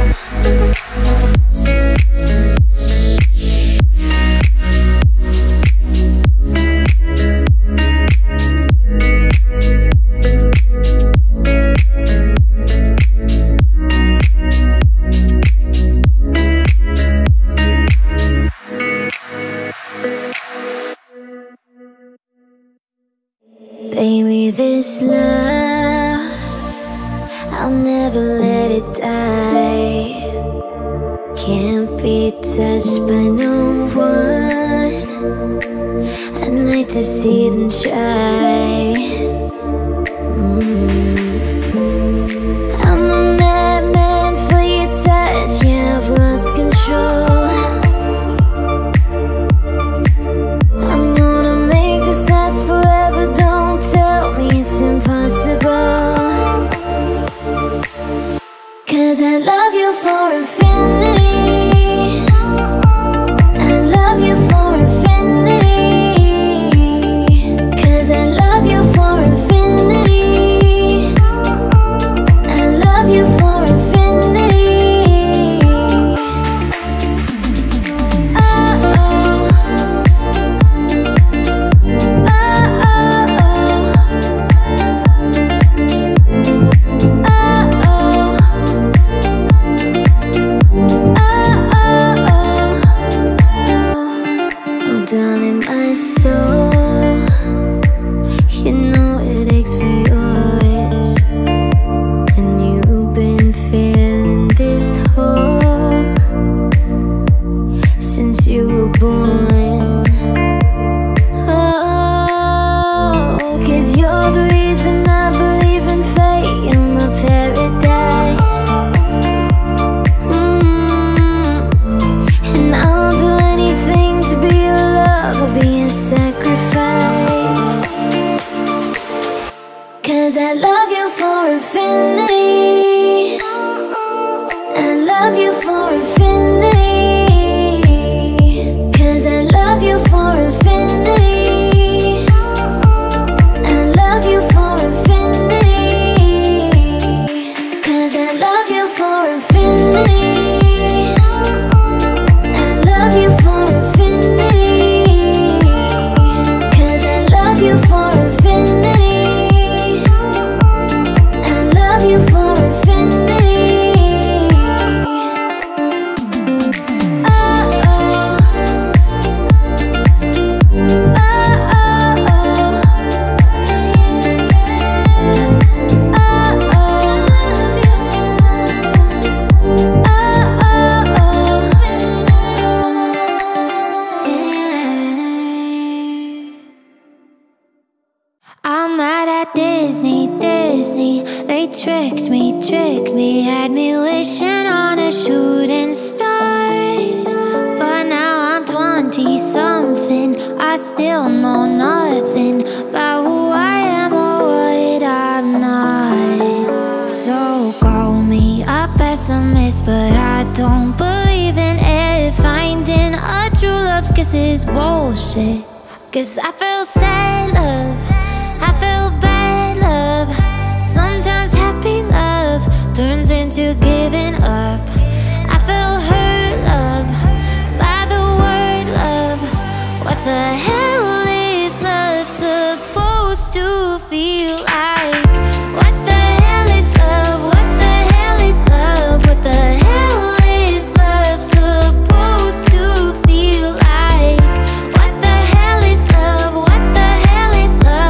Baby, this love, I'll never let it die. Can't be touched by no one. I'd like to see them try. I'm a madman for your touch. Yeah, I've lost control. I'm gonna make this last forever. Don't tell me it's impossible. 'Cause I love you for infinity. I love you for infinity. 'Cause I love you for infinity. I love you for infinity. Oh, oh. Darling, my soul, you know it aches for yours. And you've been feeling this hole since you were born. Oh, 'cause you're the reason I believe in fate. You're my paradise. And I'll do anything to be your love, or be a sacrifice. 'Cause I love you for infinity. I love you for infinity. 'Cause I love you for infinity. I love you for infinity. 'Cause I love you for infinity. I love you for infinity. 'Cause I love you for infinity. I love you for infinity. Oh, oh. I'm mad at Disney. They tricked me, had me wishing on a shooting star. But now I'm 20-something, I still know nothing about who I am or what I'm not. So call me a pessimist, but I don't believe in it. Finding a true love's kiss is bullshit. 'Cause I feel sad love, I feel bad love. Sometimes happy love turns into giving up. I feel hurt love by the word love. What the hell is love supposed to feel like? What the hell is love? What the hell is love? What the hell is love supposed to feel like? What the hell is love? What the hell is love?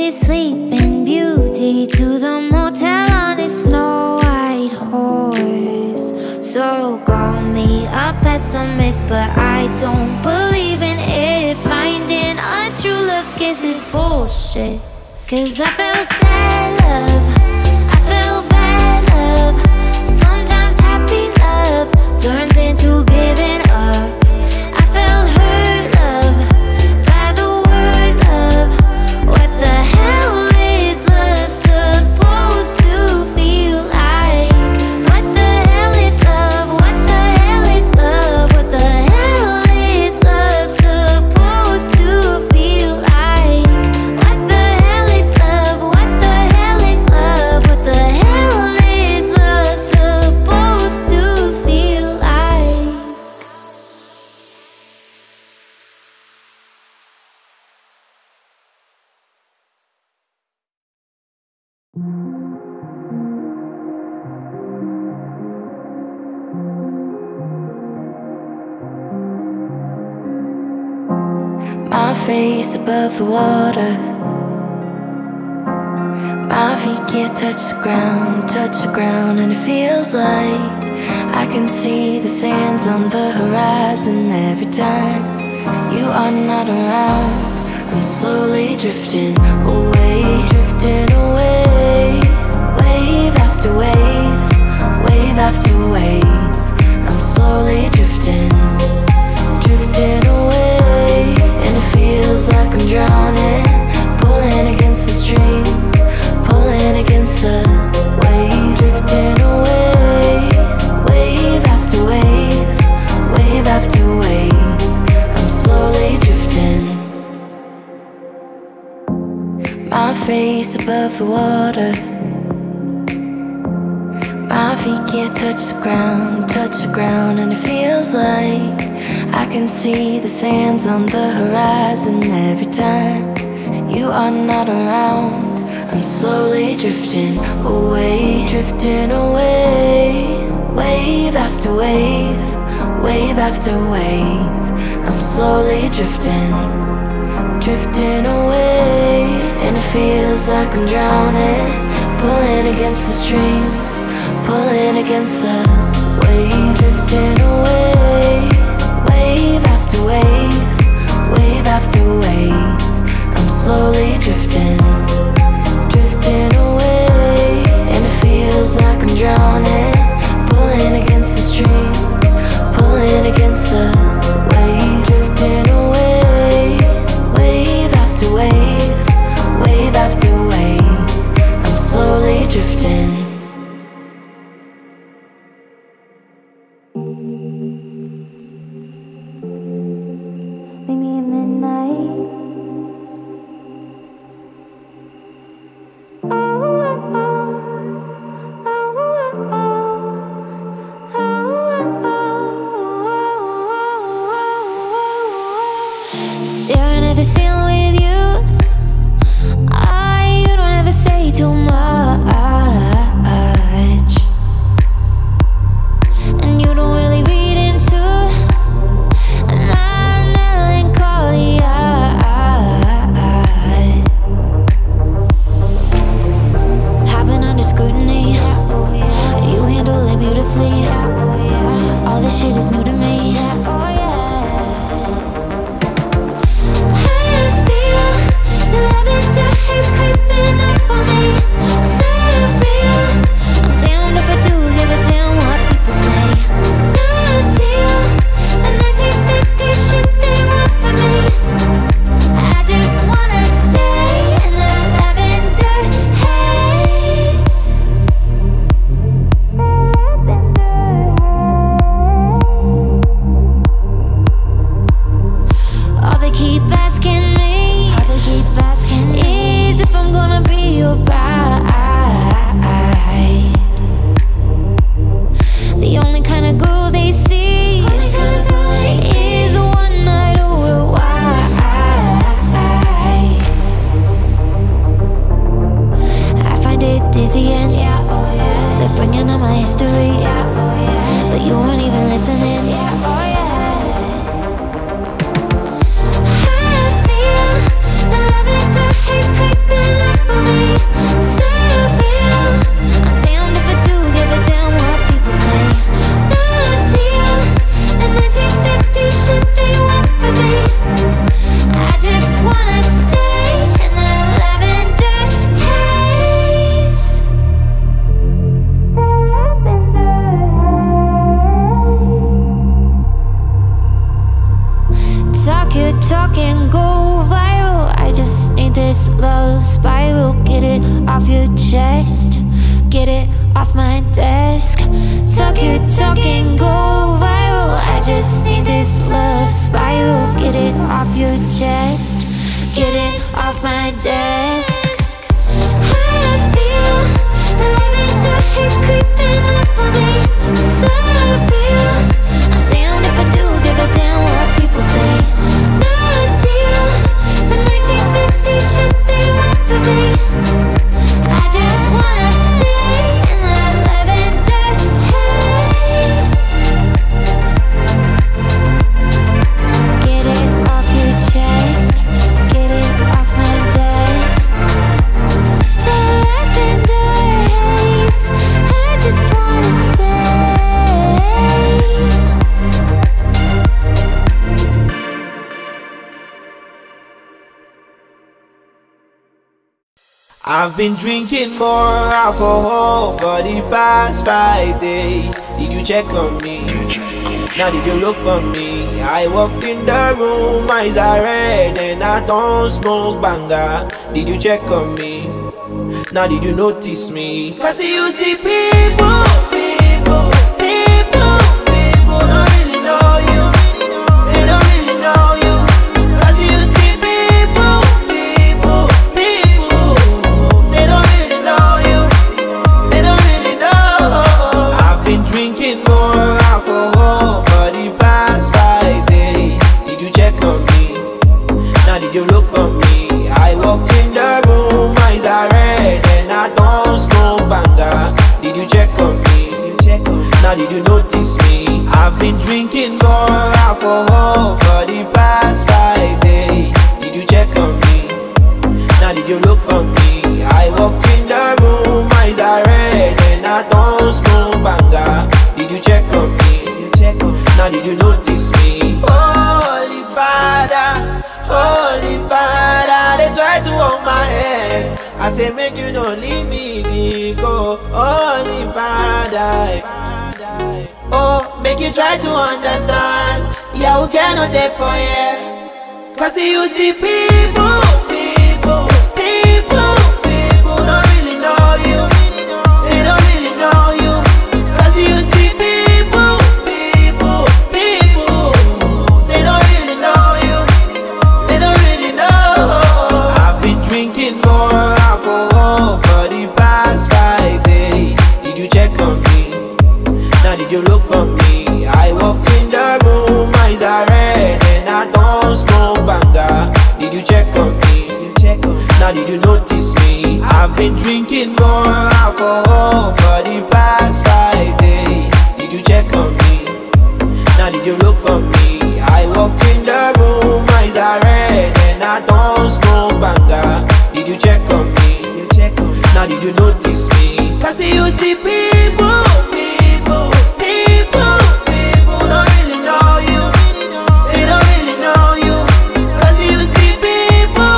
his sleeping beauty to the motel on his snow white horse. So call me a pessimist, but I don't believe in it. Finding a true love's kiss is bullshit. Cause I feel sad love, I feel bad love. Sometimes happy love turns into giving up. I feel hurt love by the word love. What the hell is love supposed to feel like? What the hell is love? What the hell is love? What the hell is love supposed to feel like? What the hell is love? What the hell is love? What the hell is love supposed to feel like? My face above the water, my feet can't touch the ground, and it feels like I can see the sands on the horizon. Every time you are not around, I'm slowly drifting away, wave after wave, wave after wave. I'm slowly drifting away, and it feels like I'm drowning, pulling against the stream, pulling against the wave, drifting away, wave after wave, wave after wave. I'm slowly drifting. My face above the water, my feet can't touch the ground, and it feels like I can see the sands on the horizon. Every time you are not around, I'm slowly drifting away, wave after wave, wave after wave. I'm slowly drifting away, and it feels like I'm drowning, pulling against the stream, pulling against the wave, drifting away, wave after wave, wave after wave. I'm slowly drifting away, and it feels like I'm drowning, pulling against the stream, pulling against the wave, drifting away, wave after wave, wave after wave. I'm slowly drifting. Staring at the ceiling with you, you don't ever say too much, and you don't really read into my melancholy. Having under scrutiny, you handle it beautifully. All this shit is new to me. The lavender haze creeping up on me. Surreal. I'm damned if I do give a damn what people say. No deal. The 1950s shit they want from me. I just wanna stay in that lavender haze. All they keep asking me is if I'm gonna be your bride. The only kind of girl they see is a one night or a wife. I find it dizzying, they're bringing on my history, but you weren't even listening. The lavender haze creeping talk and go viral. I just need this love spiral. Get it off your chest, get it off my desk. Talk and go viral. I just need this love spiral. Get it off your chest, get it off my desk. I feel the lavender haze creeping up on me. So real. I'm damned if I do give a damn what people say. No deal. The 1950s shit they want from me. I just wanna stay in that lavender haze. Get it off your chest, get it off my desk. The lavender haze, I just wanna stay. I've been drinking more alcohol for the past 5 days. Did you check on me? Now did you look for me? I walked in the room, eyes are red and I don't smoke banga. Did you check on me? Now did you notice me? Cause you see people don't really know you. They don't really know you. Cause you see people they don't really know you. They don't really know. I've been drinking more alcohol for the past 5 days. Did you check on me? Now did you look for me? I walked in the room, eyes are red and I don't smoke banga. Did you check on me? Now did you notice me? I've been drinking more alcohol for the past 5 days. Did you check on me? Now did you look for me? I walked in the room, eyes are red and I don't smoke banga. Did you check on me? Now did you notice me? Holy Father, they try to hold my hand. I say make you don't leave me go. Holy Father, oh, make you try to understand. Yeah, we cannot take for you. Cause you see people don't really know you. They don't really know you. Cause you see people they don't really know you. They don't really know. I've been drinking more alcohol for the past 5 days. Did you check on me? Now did you look for me? I walked in the room, eyes are red and I don't smoke banga. Did you check on me? Now did you notice me? I've been drinking more alcohol for the past 5 days. Did you check on me? Now did you look for me? I walked in the room, eyes are red and I don't smoke banga. Did you check on me? Now did you notice me? Cause you see people don't really know you. They don't really know you. Cause you see people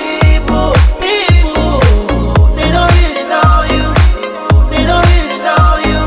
they don't really know you. They don't really know you.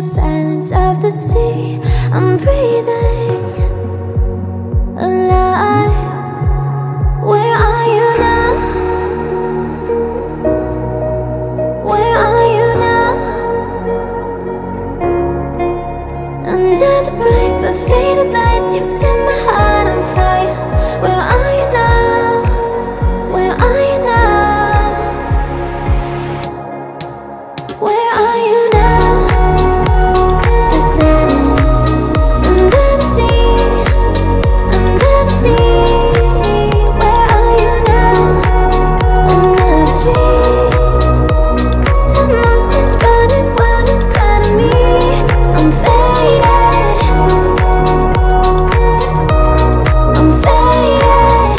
silence of the sea. I'm breathing alive. Where are you now? Where are you now? Under the bright but faded lights, you set my heart on fire. Where are you now? Where are you now? Where are you now? Under the sea, under the sea. Where are you now? Under the tree. The monster's running wild inside of me. I'm faded. I'm faded.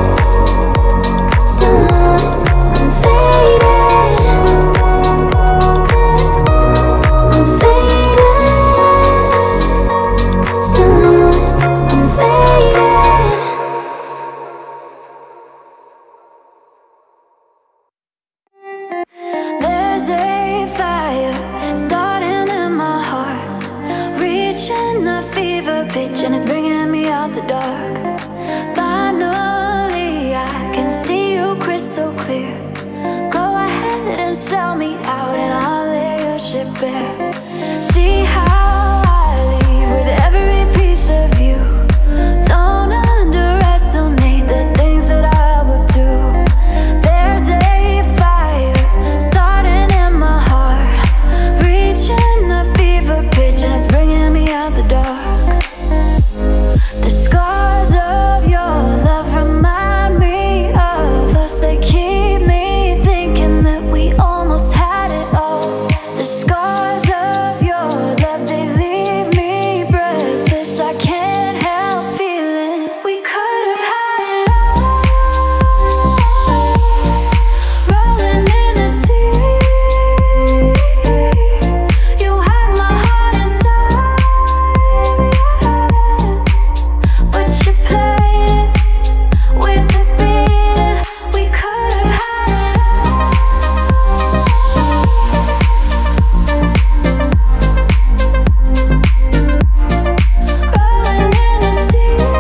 So lost. I'm faded. I'm faded. So lost. I'm faded. There's a fire starting in my heart, reaching a fever pitch, and it's bringing me out the dark. Finally, I can see you crystal clear. Go ahead and sell me out, and I'll lay your ship bare. See how I leave with every piece of you. Don't underestimate the things that I will do. There's a fire starting in my heart, reaching a fever pitch, and it's bringing me out the dark. The scars of your love remind me of us. They keep me thinking that we almost had it all. The scars of your love, they leave me breathless. I can't help feeling we could have had it all. Rolling in the deep, you had my heart inside, but you played it with the beat. We could have had it all. Rolling in the deep.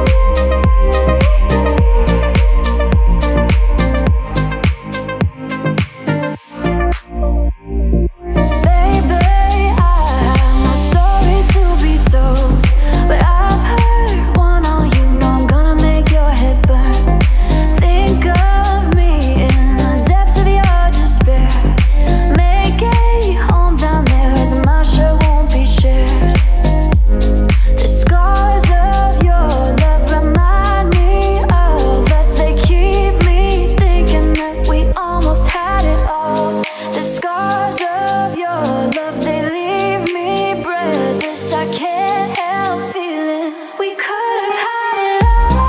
Baby, I have no story to be told, but I've heard one on you. Know I'm gonna make your head burn. Think of me in the depths of your despair. Make a home down there, as my share won't be shared. The scars of your love remind me of us. They keep me thinking that we almost had it all. The scars of your love, they leave me breathless. I can't help feeling we could have had it all.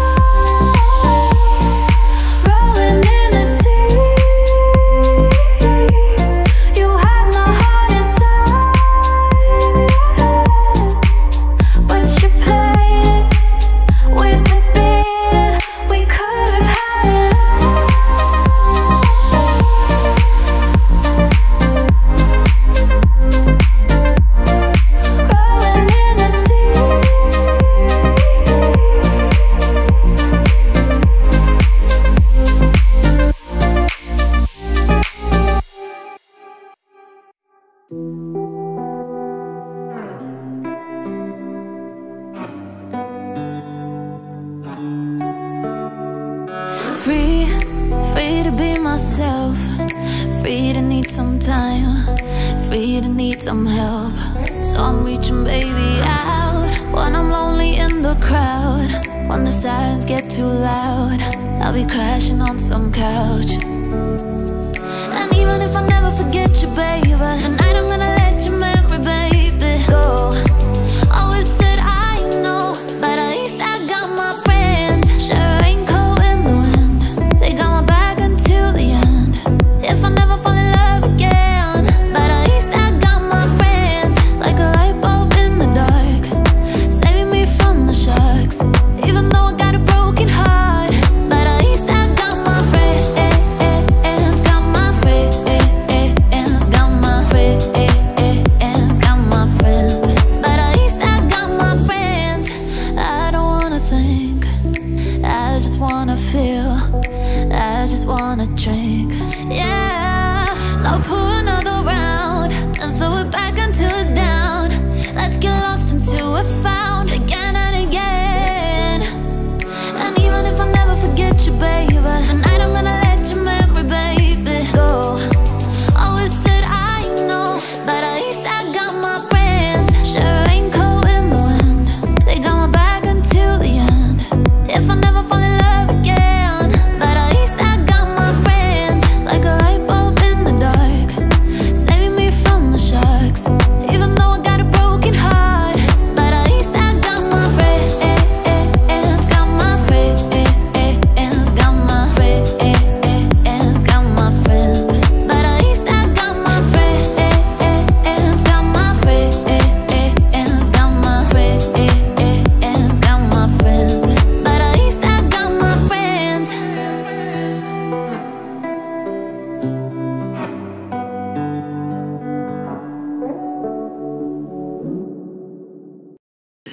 Rolling in the deep, you had my heart inside, but you played it with the beat. We could have had it all. Rolling in the deep. Free, free to be myself. Free to need some time. Free to need some help. So I'm reaching baby out when I'm lonely in the crowd. When the sirens get too loud, I'll be crashing on some couch. And even if I never forget you, baby, tonight I'm gonna let your memory, baby, go. Always said I know, but at least I got my friends. Share a raincoat in the wind, they got my back until the end. If I never fall in love again, but at least I got my friends. Like a light bulb in the dark, saving me from the sharks. Even though I got a broken heart, but at least I got my friends. Got my friends.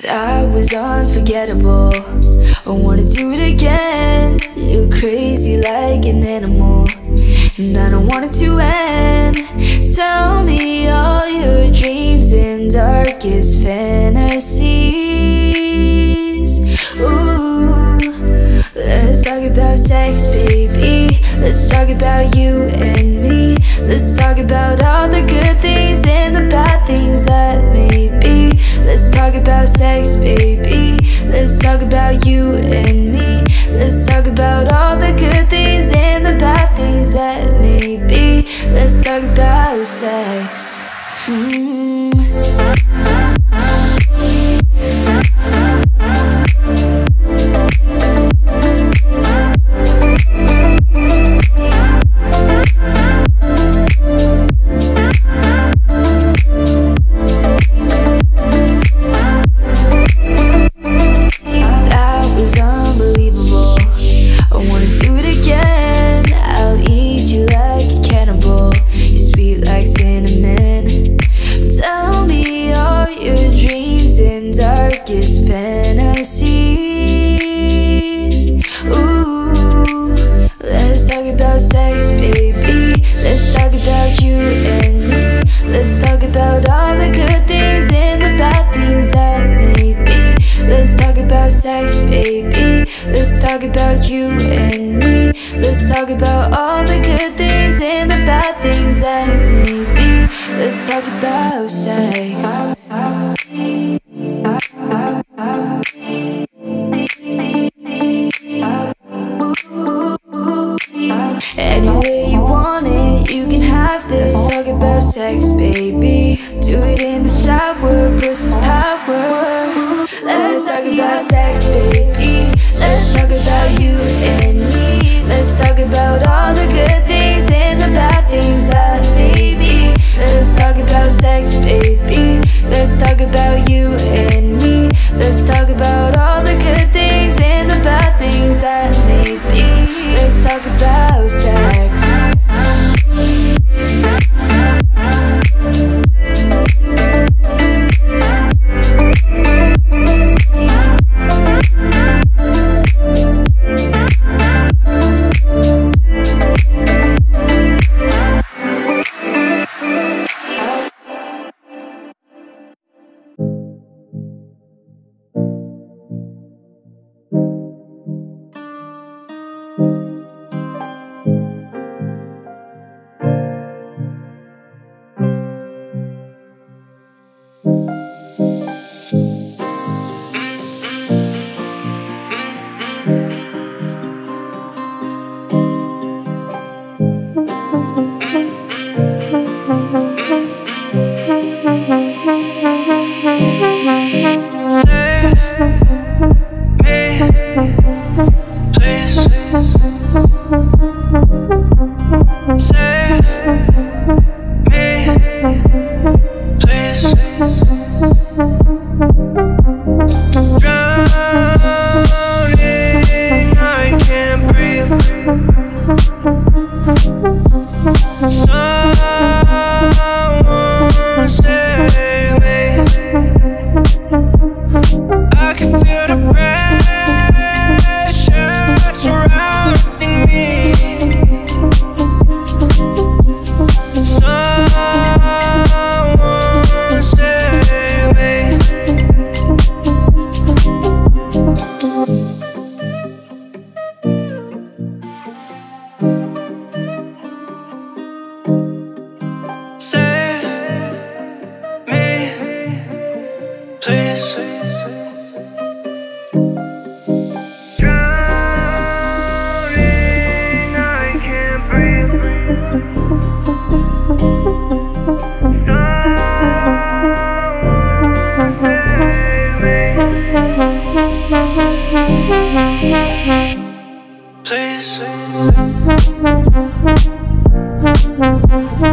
That was unforgettable. I wanna do it again. You're crazy like an animal, and I don't want it to end. Tell me all your dreams and darkest fantasies. Ooh, let's talk about sex, baby. Let's talk about you and me. Let's talk about all the good things and the bad things that may be. Let's talk about sex, baby. Let's talk about you and me. Let's talk about all the good things and the bad things that may be. Let's talk about sex.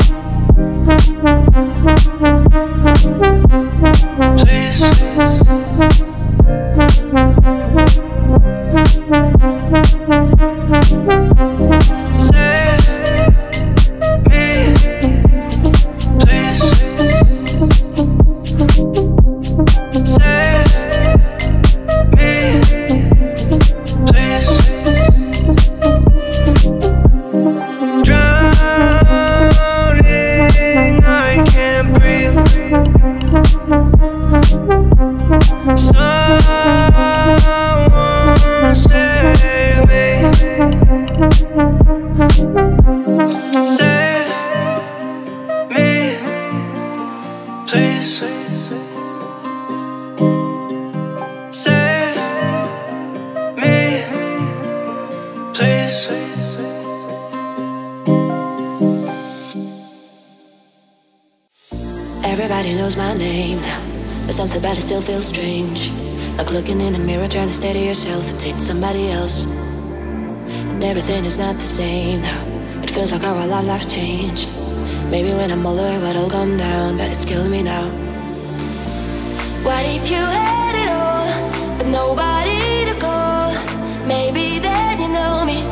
Please Someone save me. Save me, please. Save me, please. Everybody knows my name now, but something about it still feels strange. Like looking in a mirror, trying to steady yourself and seeing somebody else. And everything is not the same now. It feels like our lives changed. Maybe when I'm older it'll come down, but it's killing me now. What if you had it all, but nobody to call? Maybe then you know me.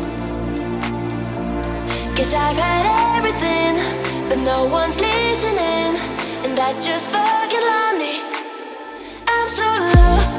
'Cause I've had everything, but no one's listening, and that's just fucking lonely. I'm so lonely.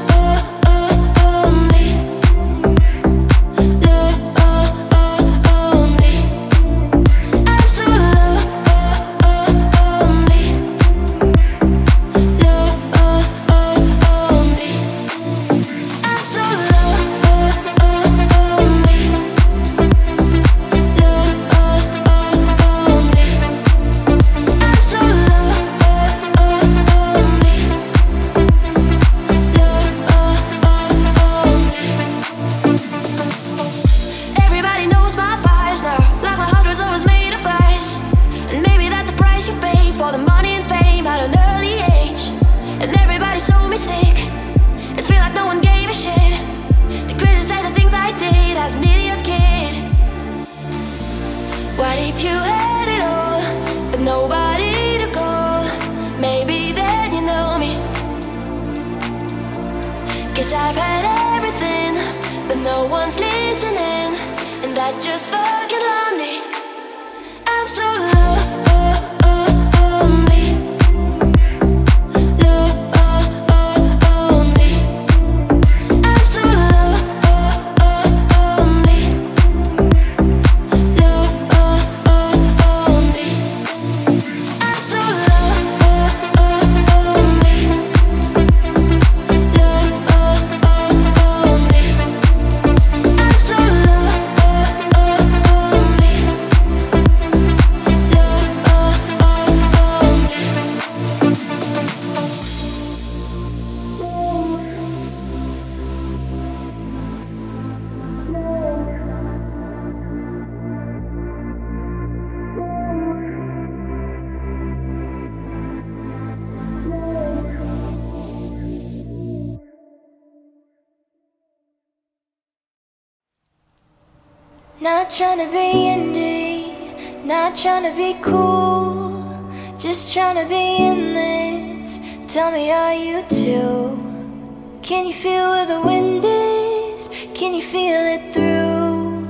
Not trying to be indie, not trying to be cool, just trying to be in this. Tell me, are you too? Can you feel where the wind is? Can you feel it through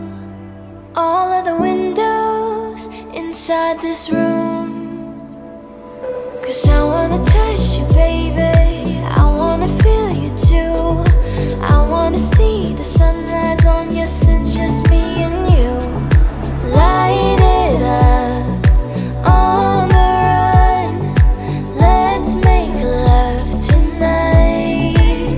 all of the windows inside this room? 'Cause I wanna touch you, baby, I wanna feel you too. I wanna see the sunrise on your sins, just me and you. Light it up on the run, let's make love tonight.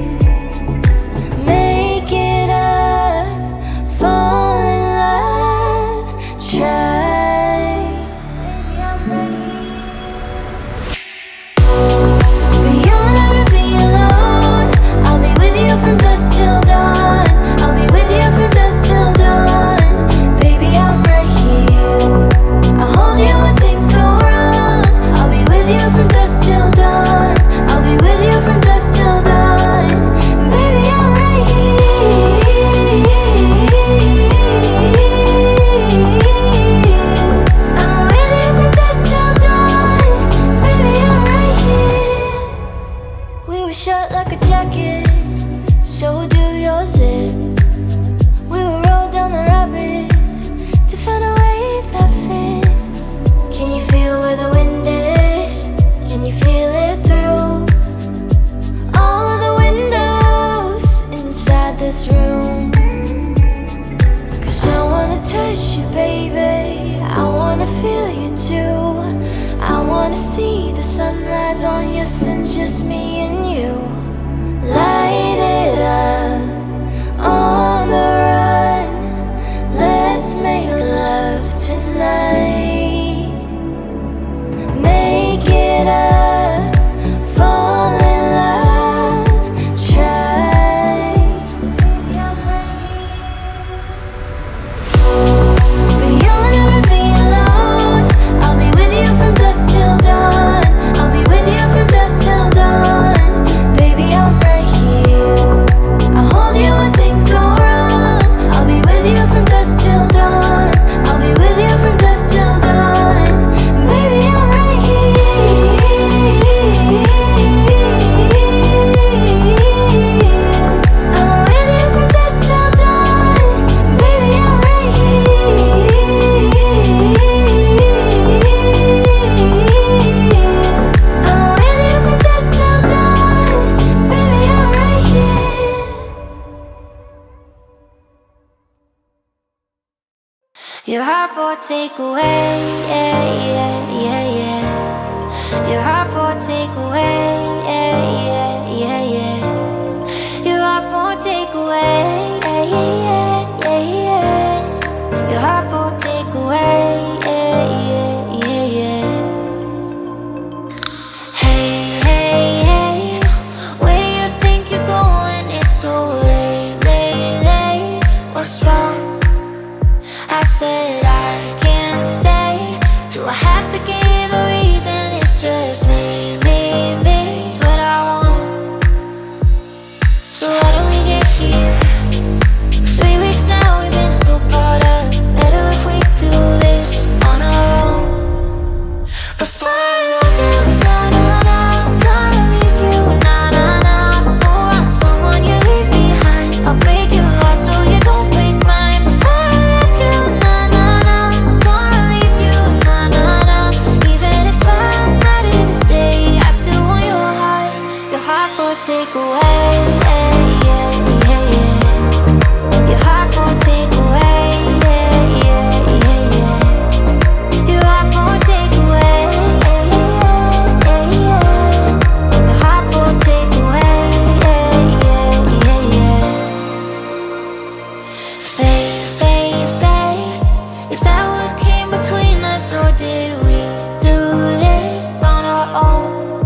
Make it up, fall in love, try. Baby, I'm ready. But you'll never be alone, I'll be with you from dusk till dawn. I'll be with you from dusk till dawn. Baby, I'm right here, I'll hold you when things go wrong. I'll be with you from dusk till dawn. I'll be with you from dusk till dawn. Baby, I'm right here, I'm with you from dusk till dawn. Baby, I'm right here. We were shut like a jacket, so do yours it. We will roll down the rapids to find a wave that fits. Can you feel where the wind is? Can you feel it through all of the windows inside this room? 'Cause I wanna touch you, baby, I wanna feel you too. I wanna see the sunrise on your sins, just me and you. Your heart for takeaway, yeah, yeah, yeah, yeah. Your heart for takeaway, yeah, yeah, yeah, yeah. Your heart for takeaway, yeah, yeah, yeah, yeah. Your heart for takeaway, yeah, yeah, yeah, yeah. Hey, hey, hey, where do you think you're going? It's so late, late, late. What's wrong? I said I can't stay. Do I have to give a reason? It's just me, it's what I want. So how do we get here? 3 weeks now, we've been so caught up. Better if we do this on our own. Before I love you, nah, nah, nah, I'm gonna leave you, nah, nah, nah. Before I'm someone you leave behind, I'll break your heart so you don't break mine. Before I love you, nah, nah, nah, I'm gonna leave you, nah, nah, nah. Even if I'm ready to stay, I still want your heart for takeaway, yeah, yeah, yeah, yeah. Your heart for takeaway, yeah, yeah, yeah, yeah. Your heart for takeaway, yeah, yeah, yeah, yeah. Your heart for takeaway, yeah, yeah, yeah, yeah. Fade, fade, fade. Is that what came between us, or did we do this on our own?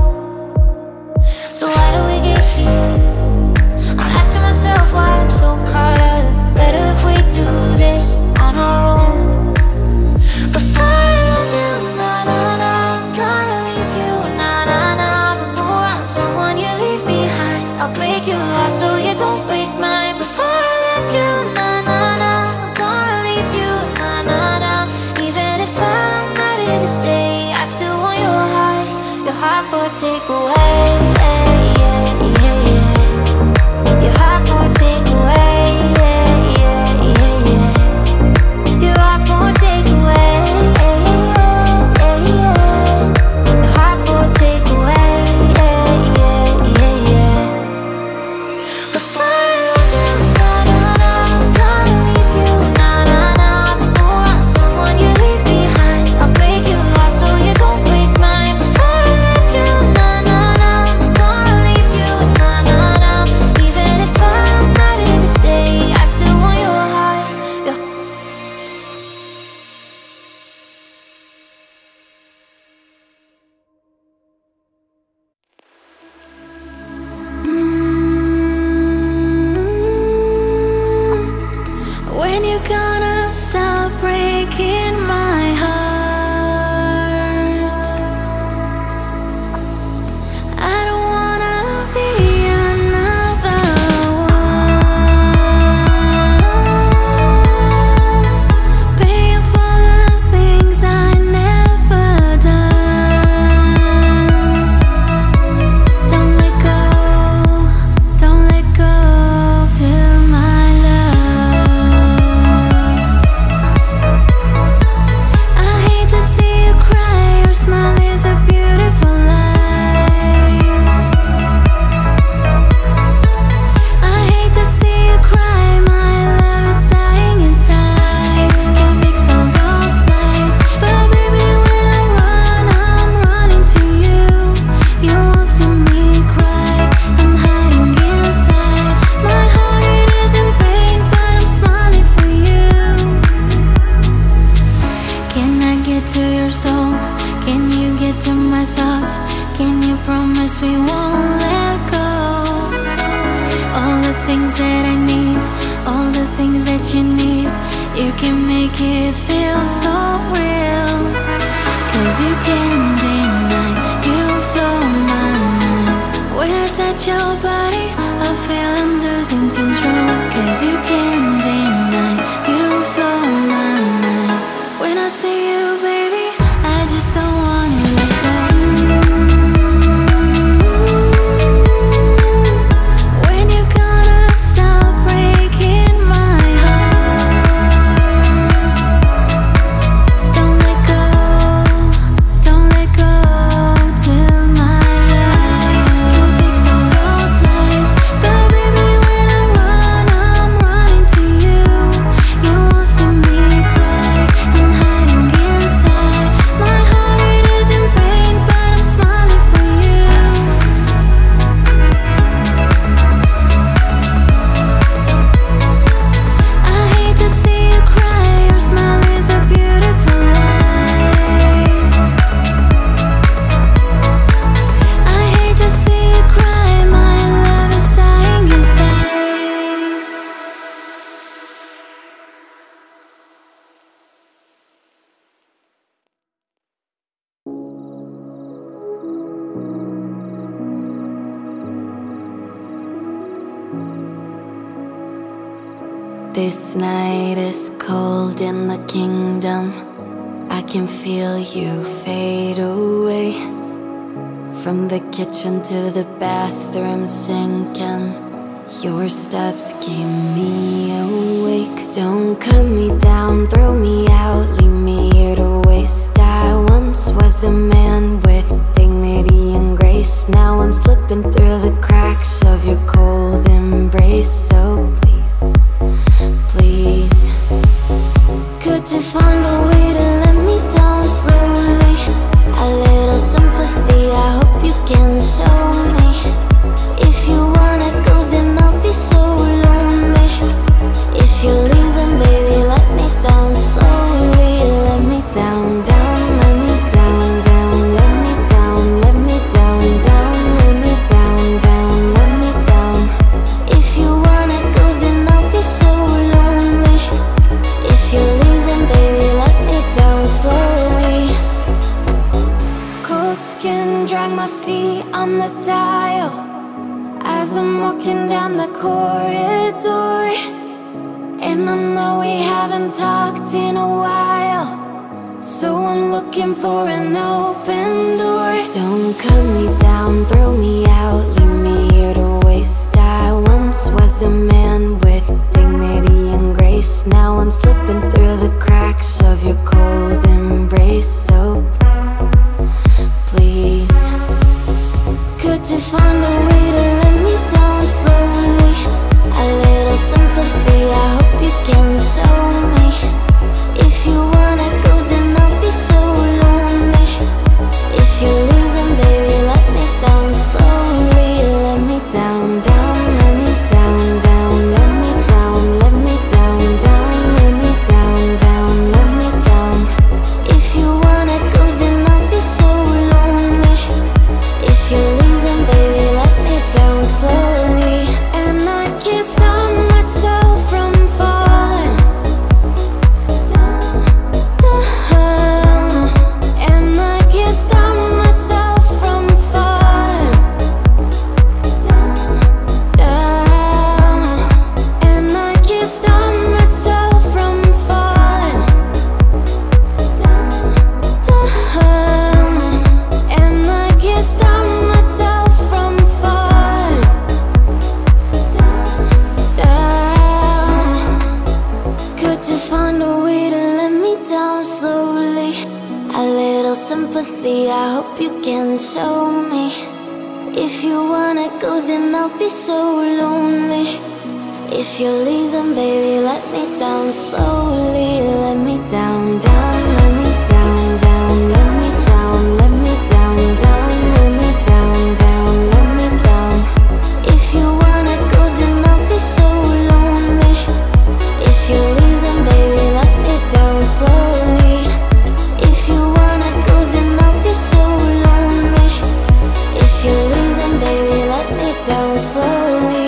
So how do we get here? I'm asking myself why I'm so caught up. Better if we do this on our own. Before I love you, nah, nah, nah, I'm gonna leave you, nah, nah, nah. Before I'm someone you leave behind, I'll break your heart so you don't break mine. Before I love you, nah, nah, nah, I'm gonna leave you, nah, nah, nah. Even if I'm ready to stay, I still want your heart for takeaway, yeah, yeah, yeah, yeah. Your heart for takeaway, yeah, yeah, yeah, yeah. Your heart for takeaway, yeah, yeah, yeah, yeah. Your heart for takeaway, yeah, yeah, yeah, yeah. Before I love you, nah, nah, nah, I'm gonna leave you, nah, nah, nah. Before I'm someone you leave behind, I'll break your heart so you don't break mine. Before I love you, nah, nah, nah, I'm gonna leave you, nah, nah, nah. Even if I'm ready to stay, I still want your heart. When you gonna stop breaking my heart? I don't wanna be another one, paying for the things I never done. Don't let go to my love. I hate to see you cry, your smile is a beautiful light. I hate to see you cry, my love is dying inside. Can't fix all those lies, but baby when I run, I'm running to you. You won't see me cry, I'm hiding inside. My heart it is in pain, but I'm smiling for you. Can I get to your soul? Can you get to my thoughts? Can you promise we won't let go? All the things that I need, all the things that you need, you can make it feel so real. 'Cause you can't deny, you blow my mind. When I touch your body, I feel I'm losing control. 'Cause you can't deny, you blow my mind. When I see you, baby, I just don't wanna let go. When you gonna stop breaking my heart? Don't let go to my life. Can't fix all those lies, but baby when I run, I'm running to you. You won't see me cry, This night is cold in the kingdom. I can feel you fade away. From the kitchen to the bathroom sinking, your steps keep me awake. Don't cut me down, throw me out, leave me here to waste. I once was a man with dignity and grace. Now I'm slipping through the cracks of your cold embrace. So please, please, could you find a way to let me down slowly? A little sympathy, I hope you can show me. If you wanna go, then I'll be so lonely. If you're leaving, baby, let me down slowly. Let me down, down, let me down, down, let me down, let me down, down, let me down, down, let me down. If you wanna go, then I'll be so lonely. If you're leaving, baby, let me down slowly. Cold skin, drag my feet on the dial as I'm walking down the corridor. And I know we haven't talked in a while, so I'm looking for an open door. Don't cut me down, throw me out, leave me here to waste. I once was a man with dignity and grace. Now I'm slipping through the cracks of your cold embrace. So please, please, could you find a way to let me down slowly? A little sympathy, I hope you can show me. If you wanna go, then I'll be so lonely. If you're leaving, baby, let me down slowly. Let me down, down, let me down, down, let me down, let me down, down, let me down, down, let me down. If you wanna go, then I'll be so lonely. If you're leaving, baby, let me down slowly. And I can't stop myself from falling down, down. And I can't stop myself from falling down, down. And I can't stop myself from falling down, down. And I can't stop myself from falling down, down. Could you find a way to let me down slowly? A little sympathy, I hope you can show me. If you wanna go, then I'll be so lonely. If you're leaving, baby, let me down slowly. Let me down, down, let me down, down, let me down, let me down, down, let me down, down, let me down. If you wanna go, then I'll be so lonely. If you're leaving, baby, let me down slowly. If you wanna go, then I'll be so lonely. If you're leaving, baby, let me down slowly.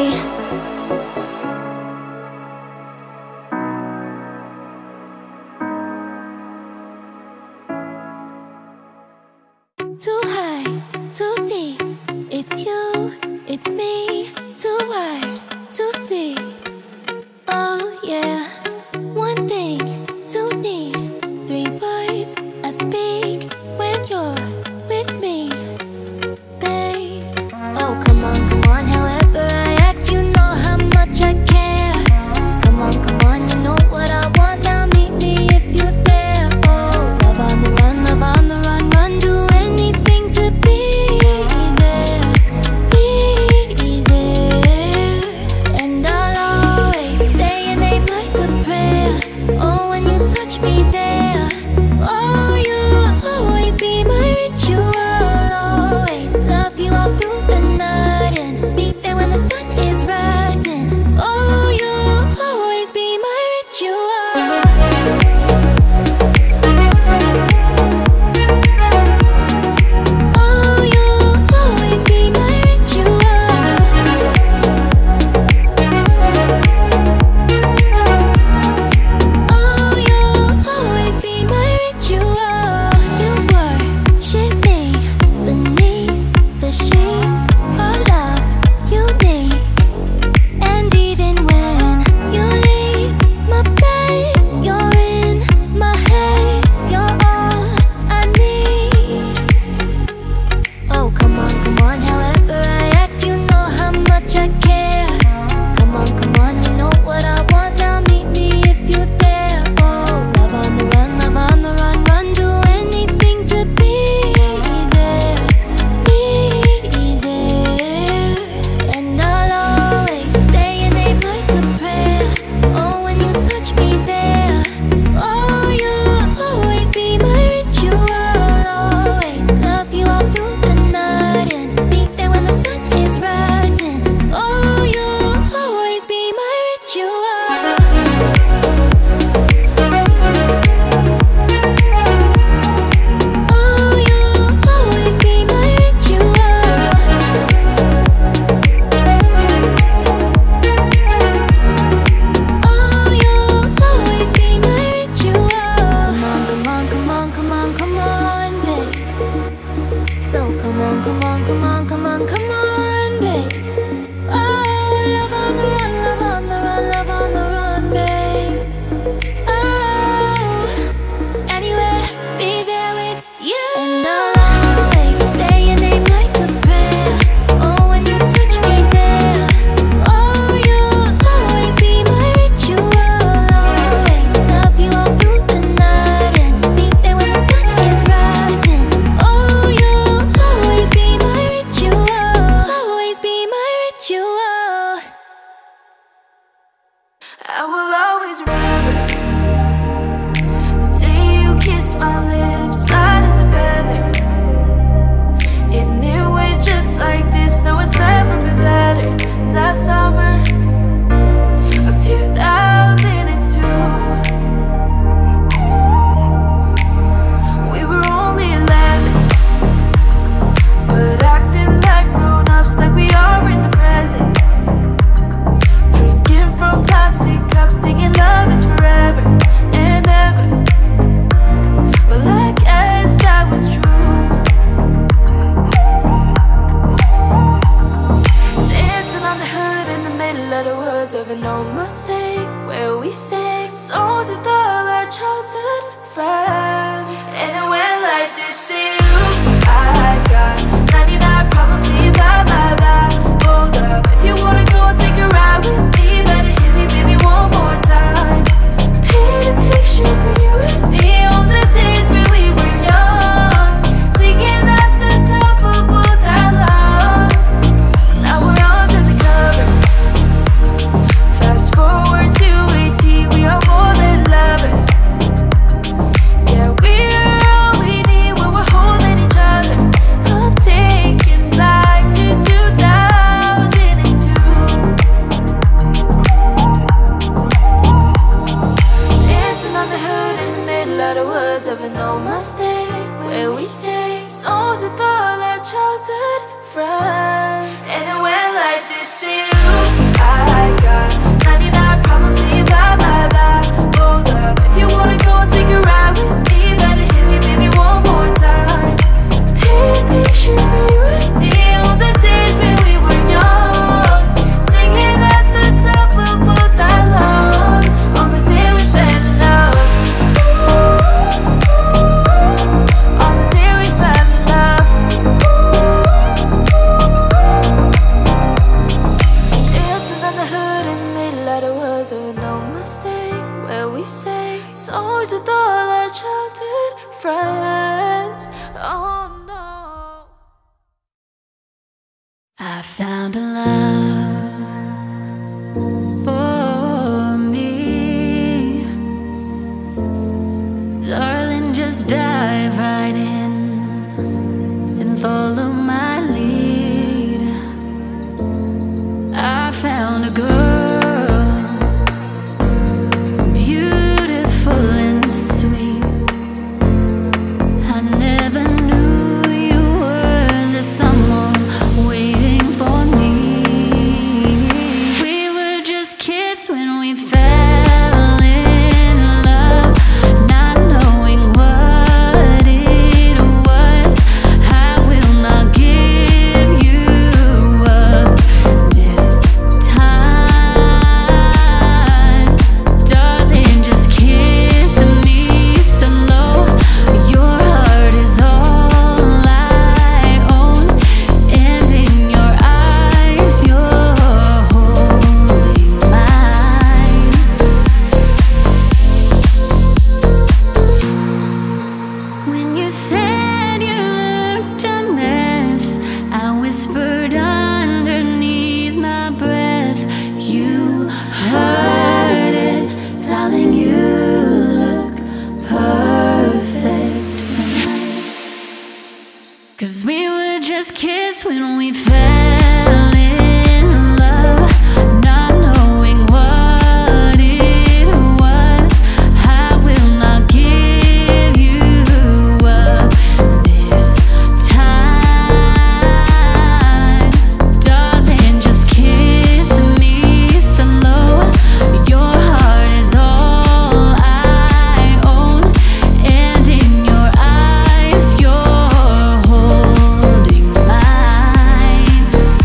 Too high, too deep. It's you, it's me. Too wide to sleep. Oh yeah. One thing to need. 3 words I speak when you're with me, babe. Oh come on, however I act, you know how much I care. Come on, you know what I want. Now meet me if you dare. Oh, love on the run, run. Do anything to be there, be there. And I'll woods of an old Mustang, where we sang songs with all our childhood friends. And it went like this: see you, I got 99 problems, see bye bye bye. Hold up, if you wanna go take a ride with me, better hit me baby one more time. Paint a picture for you and me on the days when we were young, singing at the top of both our lungs. Now we're under the covers. Fast forward to 18, we are more than lovers. Yeah, we're all we need when we're holding each other. I'm taking back to 2002. Dancing on the hood in the middle of the woods of an old Mustang, where we sang songs with all our childhood friends. And it went like this: see you, I got 99 problems, see bye bye bye. Hold up, if you wanna go take a ride with me, better hit me baby one more time. Paint a picture for you and me on the days when we were young, singing at the top of both our lungs on the day we fell in love. On the day we fell in love. Dancing on the hood in the middle of the woods of an old Mustang, where we sang songs with all our childhood friends. Oh no, I found a love for me. Darling, just dive right in and follow my lead. I found a girl, beautiful and sweet. I never knew you were the someone waiting for me. We were just kids when we fell in love, not knowing what it was. I will not give you up this time. Darling, just kiss me slow. Your heart is all I own, and in your eyes you're holding mine. When you said you looked a mess, I whispered underneath my breath. You heard it, darling, you look perfect tonight. 'Cause we were just kids when we fell in love, not knowing what it was. I will not give you up this time. Darling, just kiss me slow. Your heart is all I own, and in your eyes you're holding mine.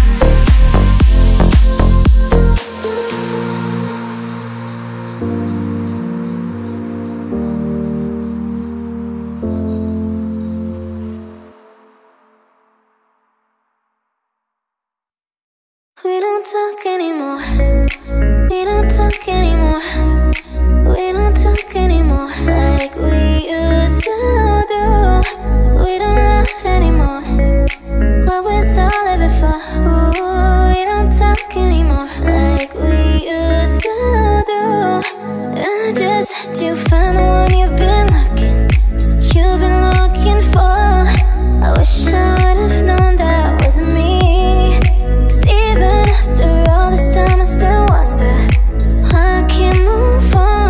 We don't talk anymore. We don't talk anymore. We don't talk anymore like we used to do. We don't laugh anymore. What was all of it for? Ooh, we don't talk anymore like we used to do. I just had you find the one you've been looking for. I wish I would have known that wasn't me. 'Cause even after all this time I still wonder why I can't move on.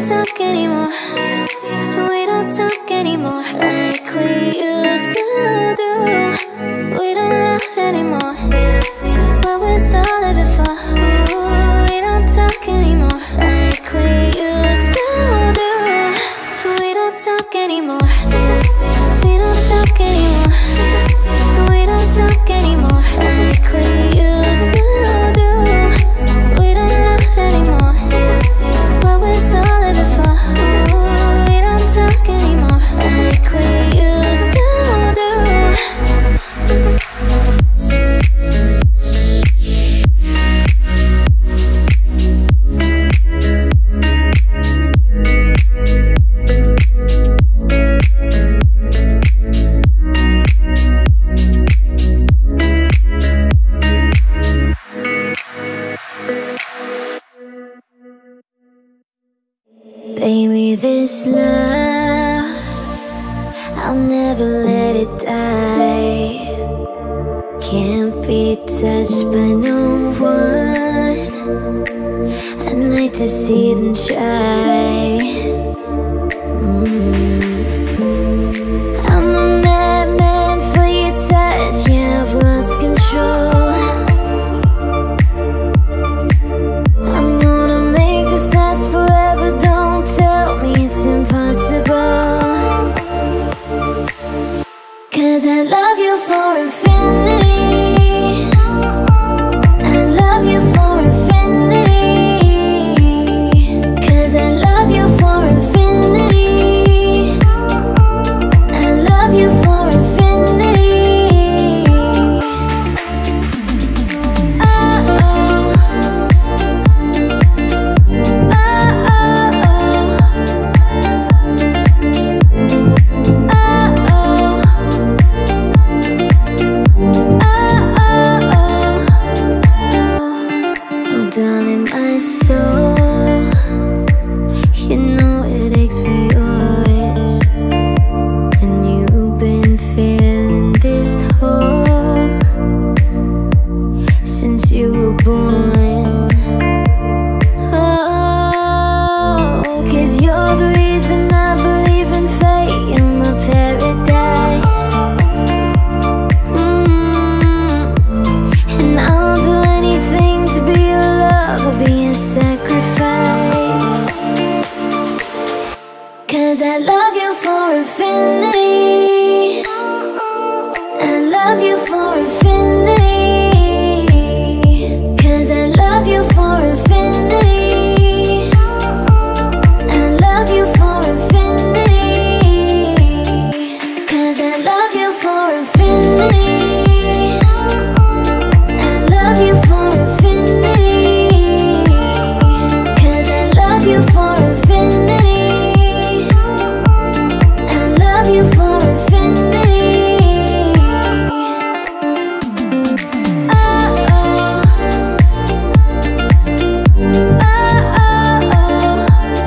talk anymore. We don't talk anymore like we used to do. We don't laugh anymore. What was all of it for? We don't talk anymore like we used to do. We don't talk anymore. We don't talk anymore. We don't talk anymore like we used to do. We don't laugh anymore. What was all of it for? We don't talk anymore like we used to do. Baby, this love, I'll never let it die. Can't be touched by no one. I'd like to see them try. I'm a madman for your touch. Yeah, I've lost control. I'm gonna make this last forever. Don't tell me it's impossible. 'Cause I love you for infinity. I love you for infinity. 'Cause I love you for infinity. I love you for infinity. Oh, oh. Darling, my soul, you know it aches for yours. And you've been feeling this hole since you were born. Oh, 'cause you're the reason I believe in fate. You're my paradise. And I'll do anything to be your love, or be a sacrifice. 'Cause I love you for infinity. I love you for infinity. 'Cause I love you for infinity. I love you for infinity. 'Cause I love you for infinity. I love you for infinity. 'Cause I love you for infinity. I love you for infinity. Oh, oh. Oh, oh.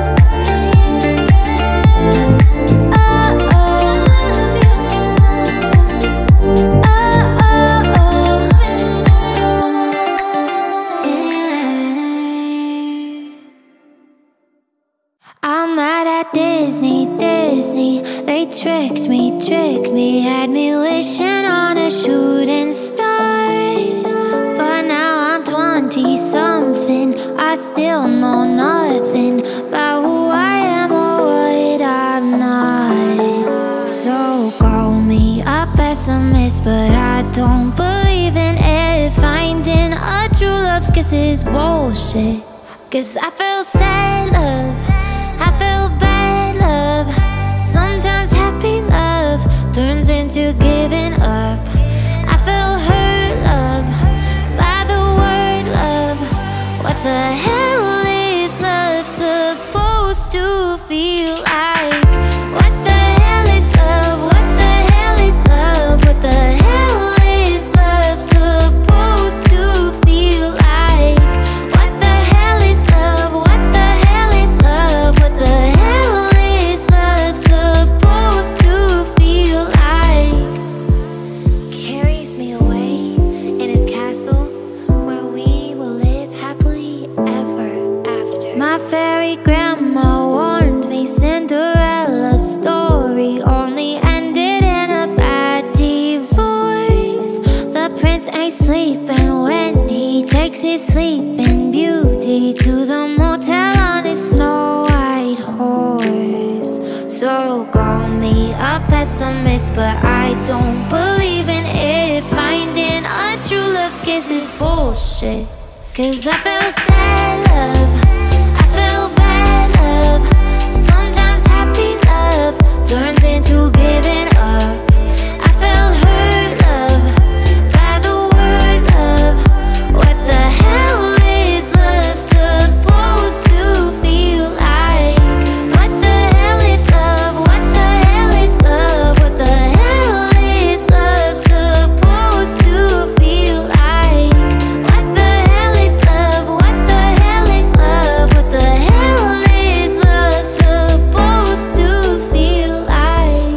I'm mad at Disney, Disney. They tricked me, had me wishing on a shooting star. But now I'm 20-something. I still know nothing about who I am or what I'm not. So call me a pessimist, but I don't believe in it. Finding a true love's kiss is bullshit. 'Cause I feel sad love, I feel bad love. Sometimes happy love turns into giving up. I feel hurt love by the word love. What the hell is love supposed to feel like? What the hell is love? What the hell is love? What the hell is love supposed to feel like? What the hell is love? What the hell is love? What the hell is love supposed to feel like? Carries me away in his castle where we will live happily ever after. My fairy grandma warned a pessimist, but I don't believe in it. Finding a true love's kiss is bullshit. Cause I felt sad love, I felt bad love. Sometimes happy love turns into giving up. I felt hurt love, by the word love. What the hell is love supposed to feel like? What the hell is love? What the hell is love? What the hell is love supposed to feel like? What the hell is love? What the hell is love? What the hell is love supposed to feel like?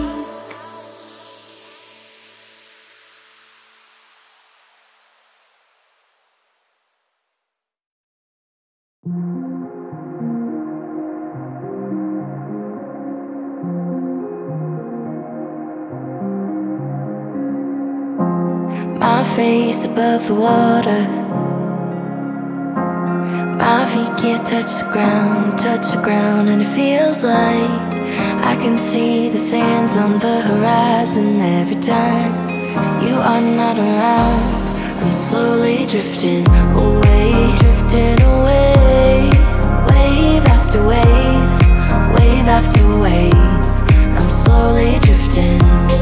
My face above the water, my feet can't touch the ground, and it feels like I can see the sands on the horizon. Every time you are not around, I'm slowly drifting away, wave after wave, wave after wave. I'm slowly drifting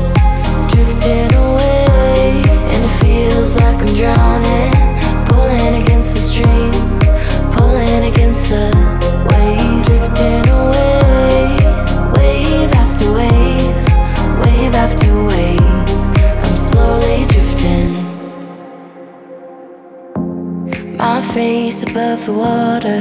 away, and it feels like I'm drowning, pulling against the stream, pulling against the wave, drifting away, wave after wave, wave after wave. I'm slowly drifting. My face above the water,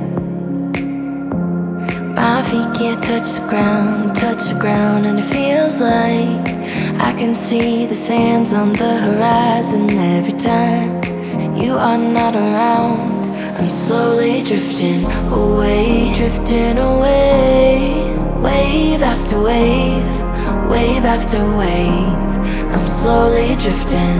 my feet can't touch the ground, and it feels like I can see the sands on the horizon. Every time you are not around, I'm slowly drifting away, wave after wave, wave after wave. I'm slowly drifting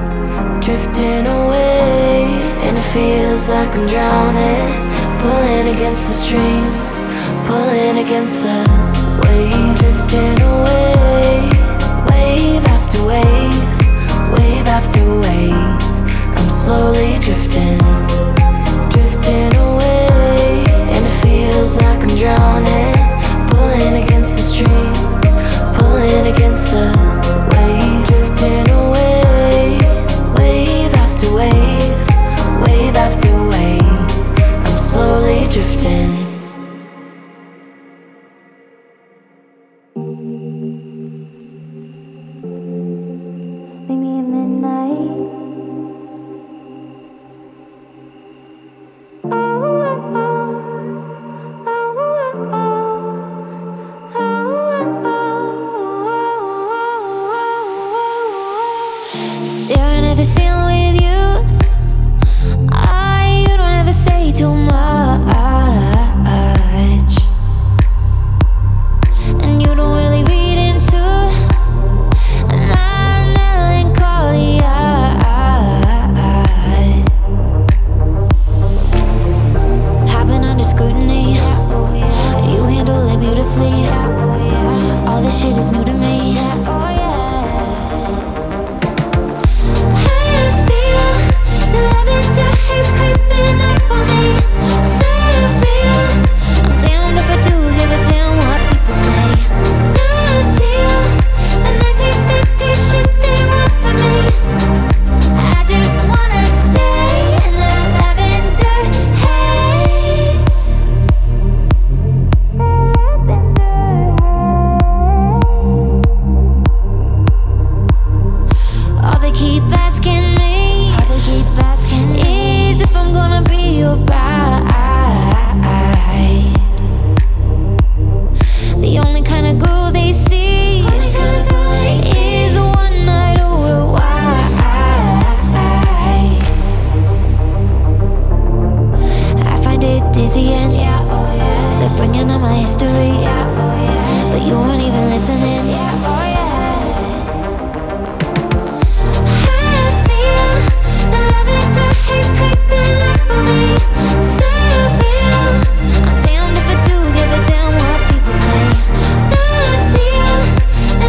away, and it feels like I'm drowning, pulling against the stream, pulling against the wave, drifting away, wave after wave, wave after wave. I'm slowly drifting away, and it feels like I'm drowning, pulling against the stream, pulling against the wave, drifting away, wave after wave, wave after wave. I'm slowly drifting. Staring at the ceiling with you, you don't ever say too much, and you don't really read into my melancholy. Having under scrutiny, you handle it beautifully. All this shit is new to me. The lavender haze creeping up on me. So real, I'm damned if I do give a damn what people say. No deal, the 1950s shit they want from me. I just wanna stay in that lavender haze. All they keep asking me is if I'm gonna be your bride. The only kind of girl they see is a one night or a wife. I find it dizzying, they're bringing up my history, but you weren't even listening. The lavender haze creeping up on me. So real, I'm damned if I do give a damn what people say. No deal, the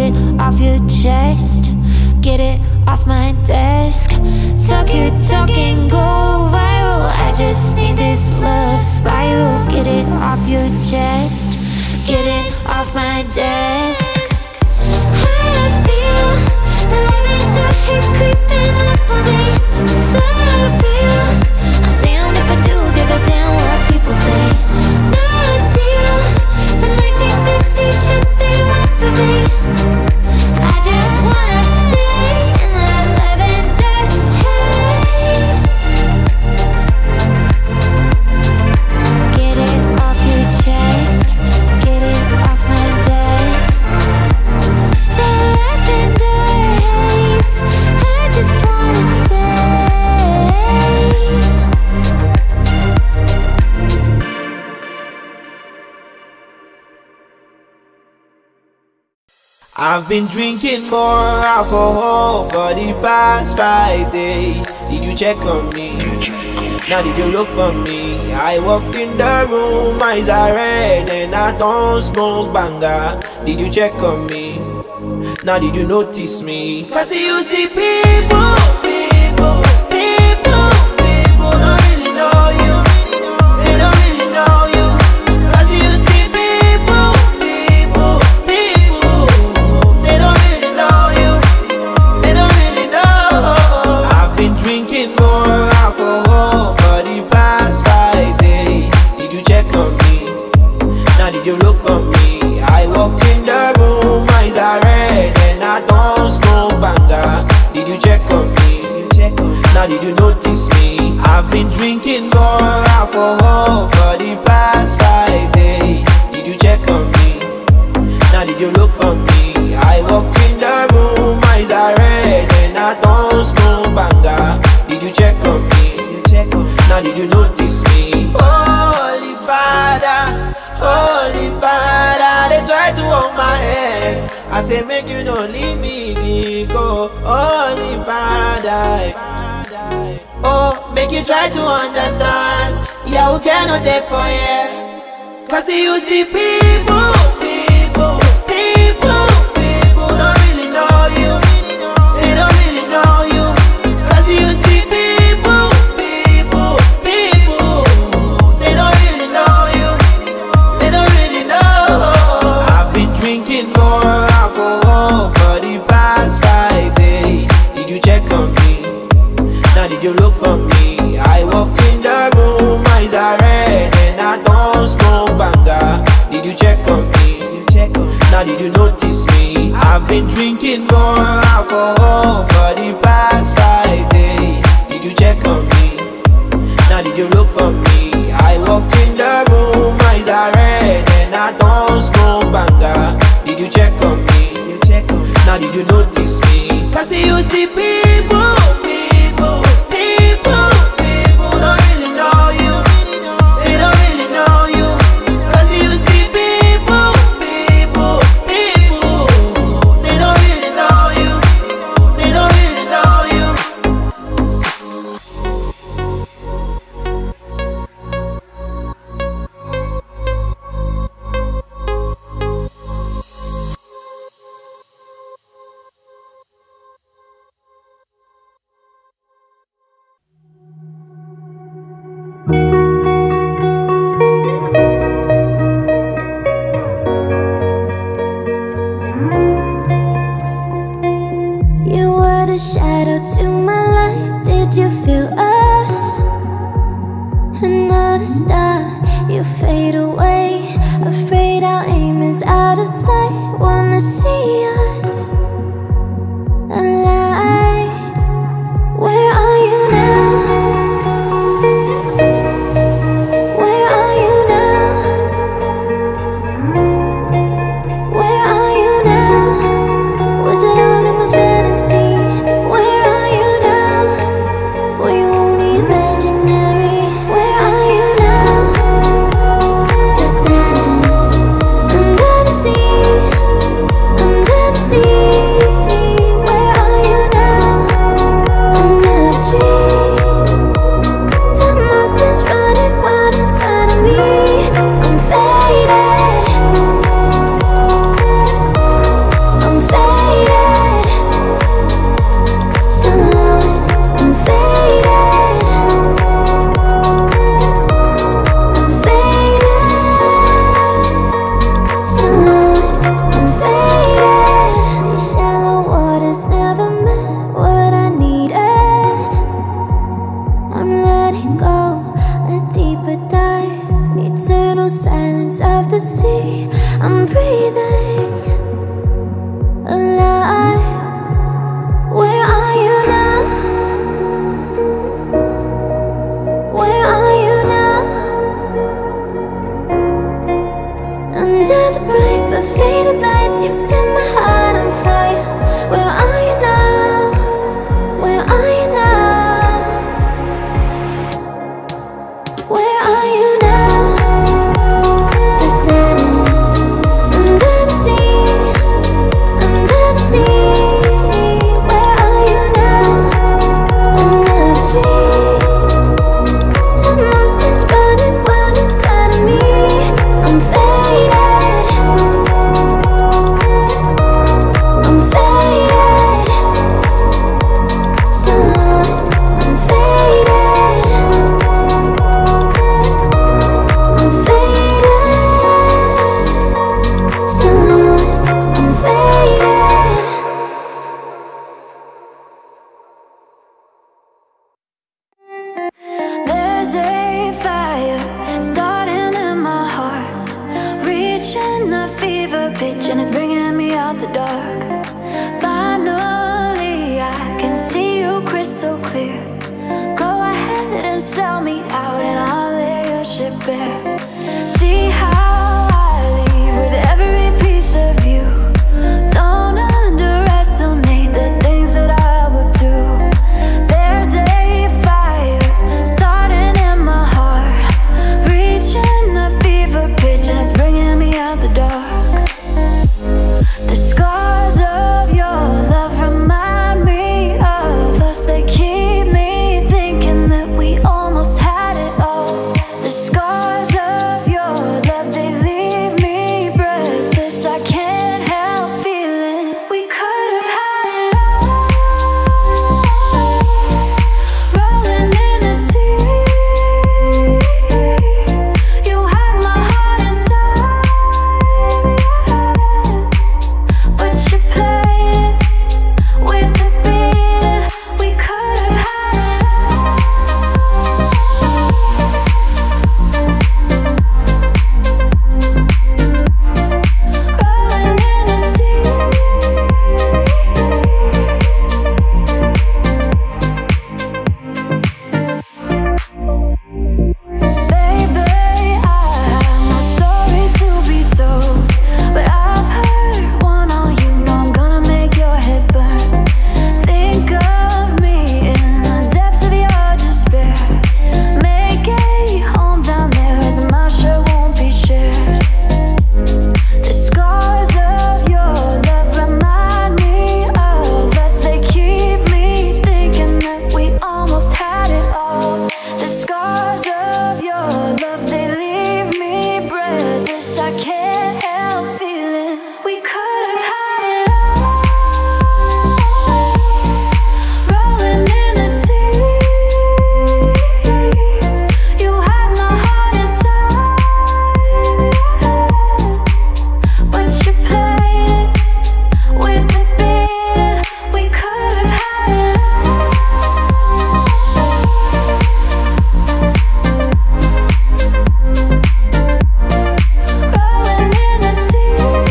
it off your chest. Get it off my desk. Talk your talk and go viral. I just need this love spiral. Get it off your chest. Get it off my desk. I feel the lavender haze creeping up on me. So real. I'm down if I do give a damn what people say. No deal. The 1950s shit they want from me. I just wanna stay in that lavender haze. Get it off your chest. Get it off my desk. That lavender haze. I just wanna stay. I've been drinking more alcohol for the past 5 days. Did you check on me? Now did you look for me? I walked in the room, eyes are red and I don't smoke banga. Did you check on me? Now did you notice me? Cause you see people don't really know you. They don't really know you. Cause you see people they don't really know you. They don't really know. I've been drinking more alcohol for the past 5 days. Did you check on me? Now did you look for me? I walk in the room, eyes are red and I don't smoke banga. Did you check on me? Now did you notice me? I've been drinking more alcohol for the past 5 days. Did you check on me? Now did you look for me? I walk in the room, eyes are red and I don't smoke banga. Did you check on me? Now did you notice me? Holy Father, they try to hold my hand. I say make you don't leave me go. Holy Father, oh, make you try to understand. Yeah, we cannot take for you. Cause you see people don't really know you. They don't really know you. Cause you see people they don't really know you. They don't really know. I've been drinking more alcohol for the past 5 days. Did you check on me? Now did you look for me? I walk in the room, eyes are red and I don't smoke banga. Did you check on me? Now did you notice me? I've been drinking more alcohol for the past 5 days. Did you check on me? Now did you look for me? I walk in the room, eyes are red and I don't smoke banga. Did you check on me? Now did you notice me? Cause you see people don't really know you. They don't really know you. Cause you see people they don't really know you. They don't really know you. You were the shadow to my light. Did you feel us? Another star, you fade away. Afraid our aim is out of sight. Wanna see us alive. Where are you now? Where are you now? Where are you now? Was it all in my fantasy? Where are you now? Were you only imaginary? Where are you now? There's a fire starting in my heart, reaching a fever pitch, and it's bringing me out the dark. Finally, I can see you crystal clear. Go ahead and sell me out, and I'll lay your ship bare. See how I leave with every piece of you. Don't underestimate the things that I will do. There's a fire starting in my heart, reaching a fever pitch, and it's bringing me out the dark. The scars of your love remind me of us. They keep me thinking that we almost had it all. The scars of your love, they leave me breathless. I can't help feeling we could have had it all. Rolling in the deep, you had my heart inside, but you played it with the beat. We could have had it all. Rolling in the deep. Baby, I have no story to be told, but I've heard one on you. Know I'm gonna make your head burn. Think of me in the depths of your despair. Make a home down there, as my shirt won't be shared. The scars of your love remind me of us. They keep me thinking that we almost had it all. The scars of your love, they leave me breathless. I can't help feeling we could have had it all. Rolling in the deep, you had my heart inside, but you played it with the beat. We could have had it all. Rolling in the deep.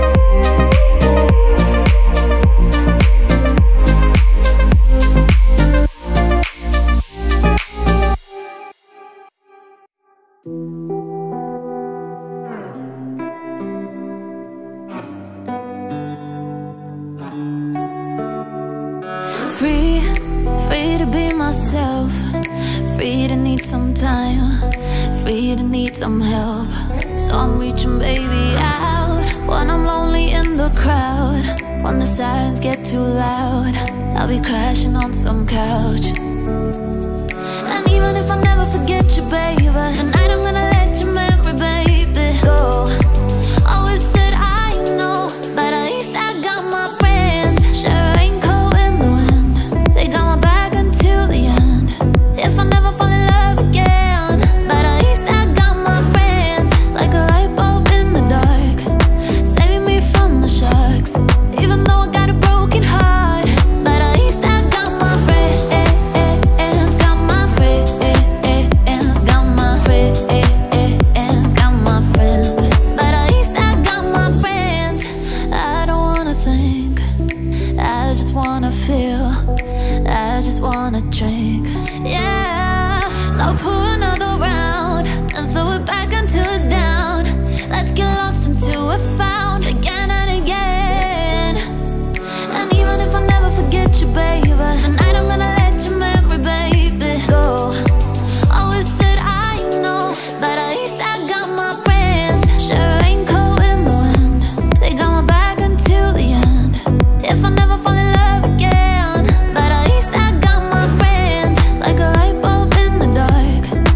Free, free to be myself, free to need some time, free to need some help. So I'm reaching baby out when I'm lonely in the crowd. When the sirens get too loud, I'll be crashing on some couch. And even if I never forget you, baby, tonight I'm gonna let your memory, baby, go. Always said I know, but at least I got my friends. Share a raincoat in the wind, they got my back until the end. If I never fall in love again, but at least I got my friends. Like a light bulb in the dark, saving me from the sharks. Even though I got a broken heart, but at least I got my friends. Got my friends, got my friends, got my friends. But at least I got my friends. I don't wanna think, I just wanna feel, I just wanna drink. Yeah, so pour another round and throw it back until it's down. Let's get lost until we're found again and again. And even if I never forget you, baby, tonight I'm gonna let your memory, baby, go. Always said I know, but at least I got my friends. Share a raincoat in the wind, they got my back until the end. If I never fall in love again, but at least I got my friends. Like a light bulb in the dark,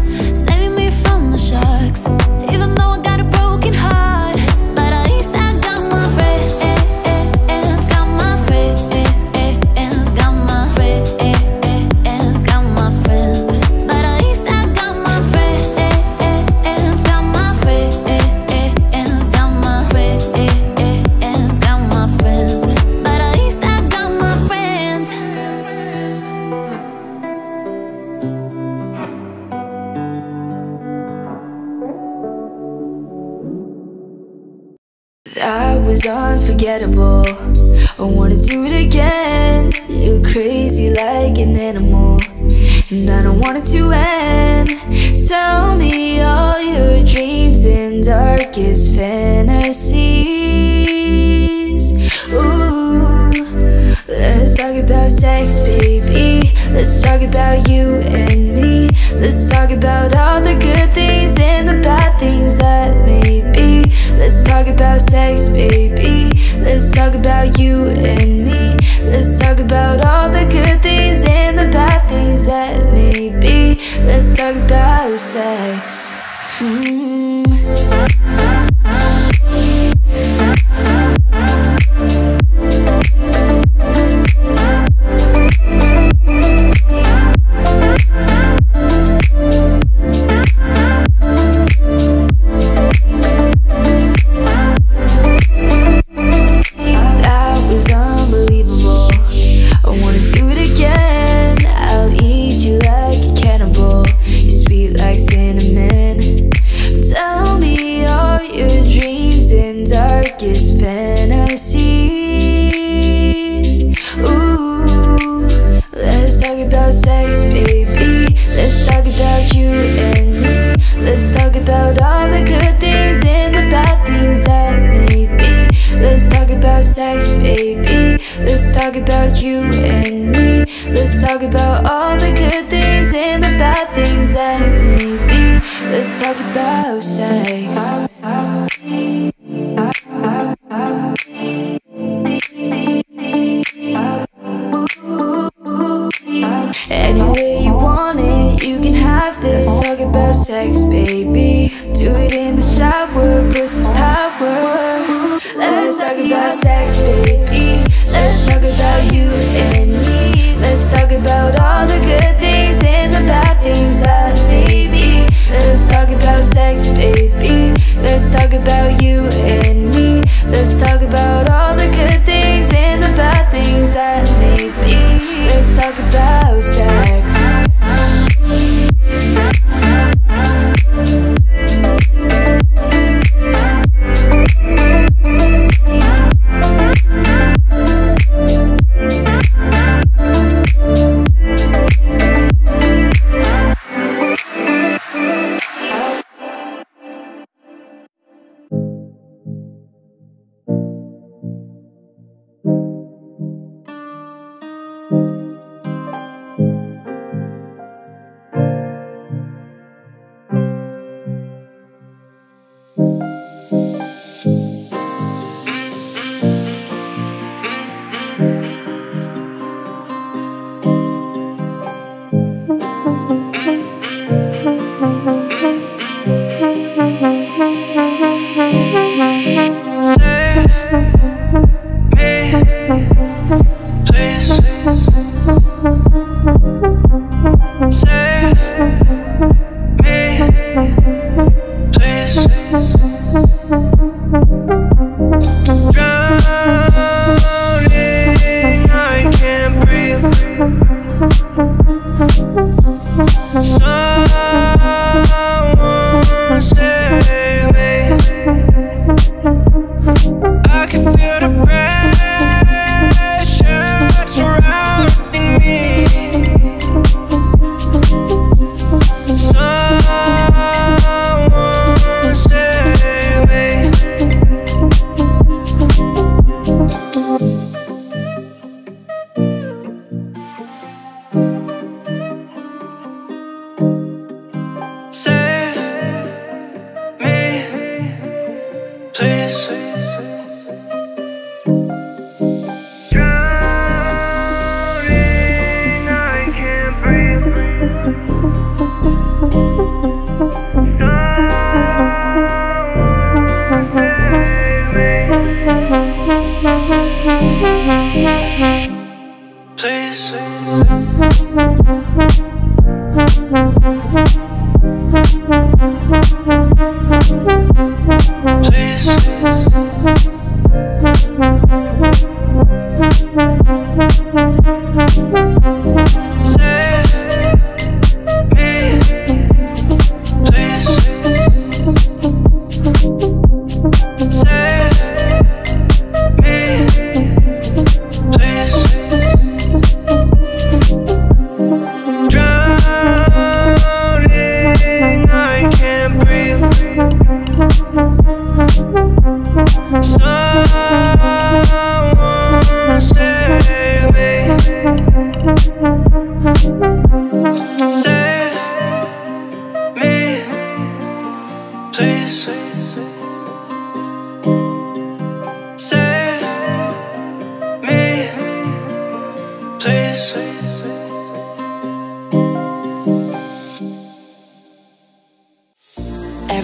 unforgettable. I wanna do it again. You're crazy like an animal, and I don't want it to end. Tell me all your dreams and darkest fantasies. Ooh, let's talk about sex, baby. Let's talk about you and me. Let's talk about all the good things and the bad things that may be. Let's talk about sex, baby. Let's talk about you and me. Let's talk about all the good things and the bad things that may be. Let's talk about sex.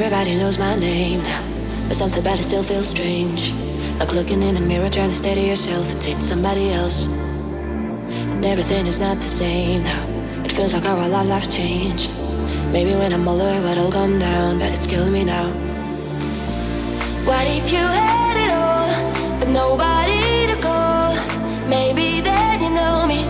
Everybody knows my name now, but something about it still feels strange. Like looking in a mirror, trying to steady yourself and seeing somebody else. And everything is not the same now. It feels like our lives changed. Maybe when I'm older it will come down, but it's killing me now. What if you had it all, but nobody to call? Maybe then you know me.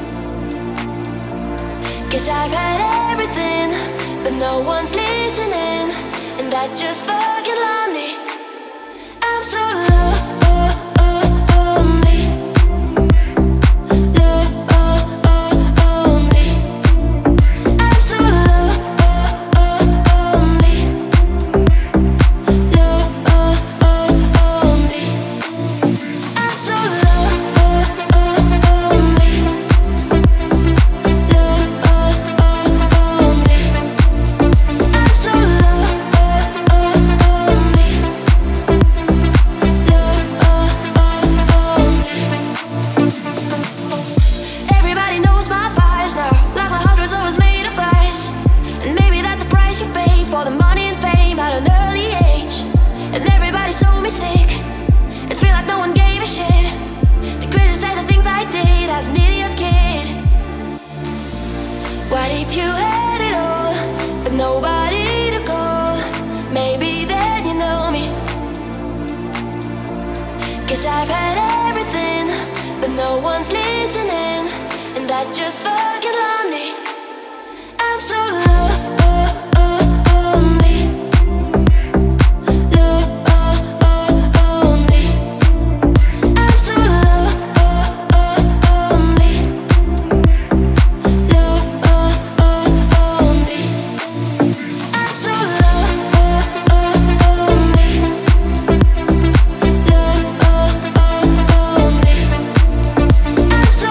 'Cause I've had everything, but no one's listening, and that's just fucking lonely. I'm so lonely. I'm so lonely. I'm so everybody knows my price now. Like my heart was always made of glass. And maybe that's the price you pay for the money and fame at an early age. And everybody saw me sick. It feel like no one gave a shit. They criticize the things I did as an idiot kid. What if you had it all, but nobody to call? Maybe then you know me. 'Cause I've had everything, but no one's listening, and that's just fucking lonely. I'm so lonely. Lonely. I'm so lonely. Lonely. I'm so lonely. I'm so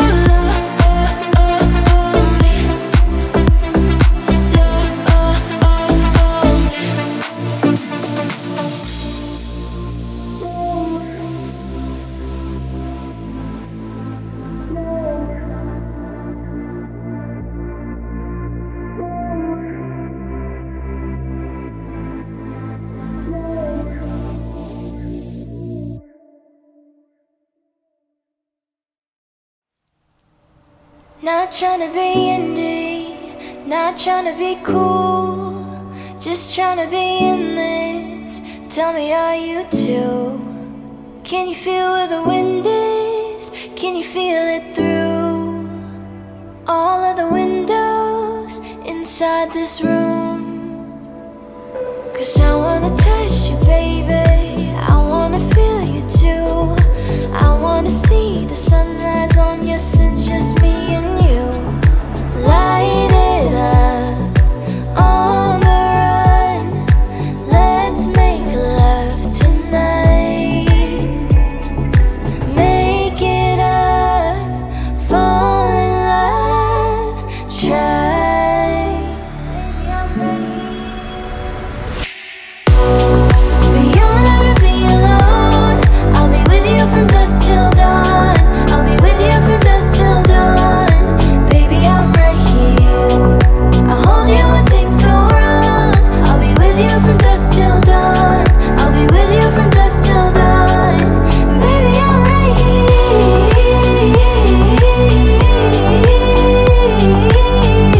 Not trying to be indie, not trying to be cool, just trying to be in this. Tell me, are you too? Can you feel where the wind is? Can you feel it through all of the windows inside this room? 'Cause I wanna touch you, baby, I wanna feel you too. I wanna see the sunrise on your sins, just me and you. Light it up on the run. Let's make love tonight. Make it up, fall in love, try. Baby, I'm ready. But you'll never be alone. I'll be with you from dusk till dawn. I'll be with you from dusk till dawn. Baby, I'm right here. I'll hold you when things go wrong. I'll be with you from dusk till dawn. I'll be with you from dusk till dawn. Baby, I'm right here.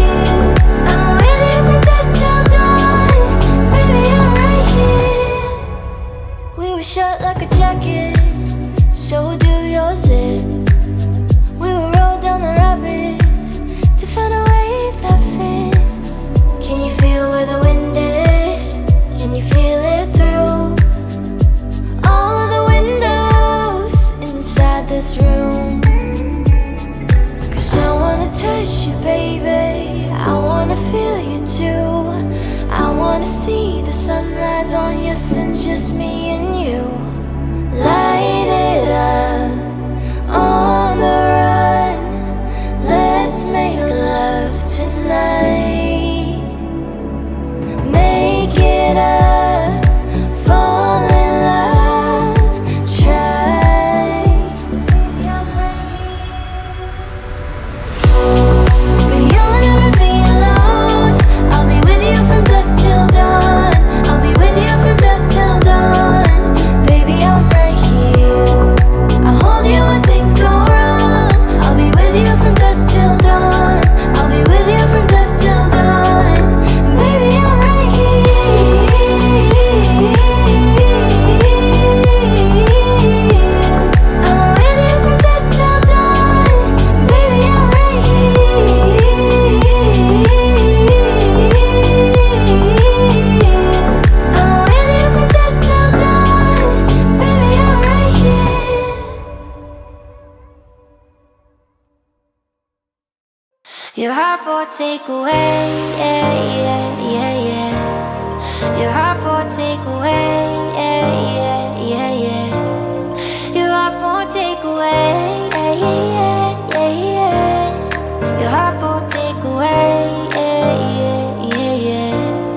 heart for takeaway, yeah, yeah, yeah, yeah. Your heart for takeaway, yeah, yeah, yeah, yeah. Your heart for takeaway, yeah, yeah, yeah, yeah. Your heart for takeaway, yeah, yeah, yeah, yeah.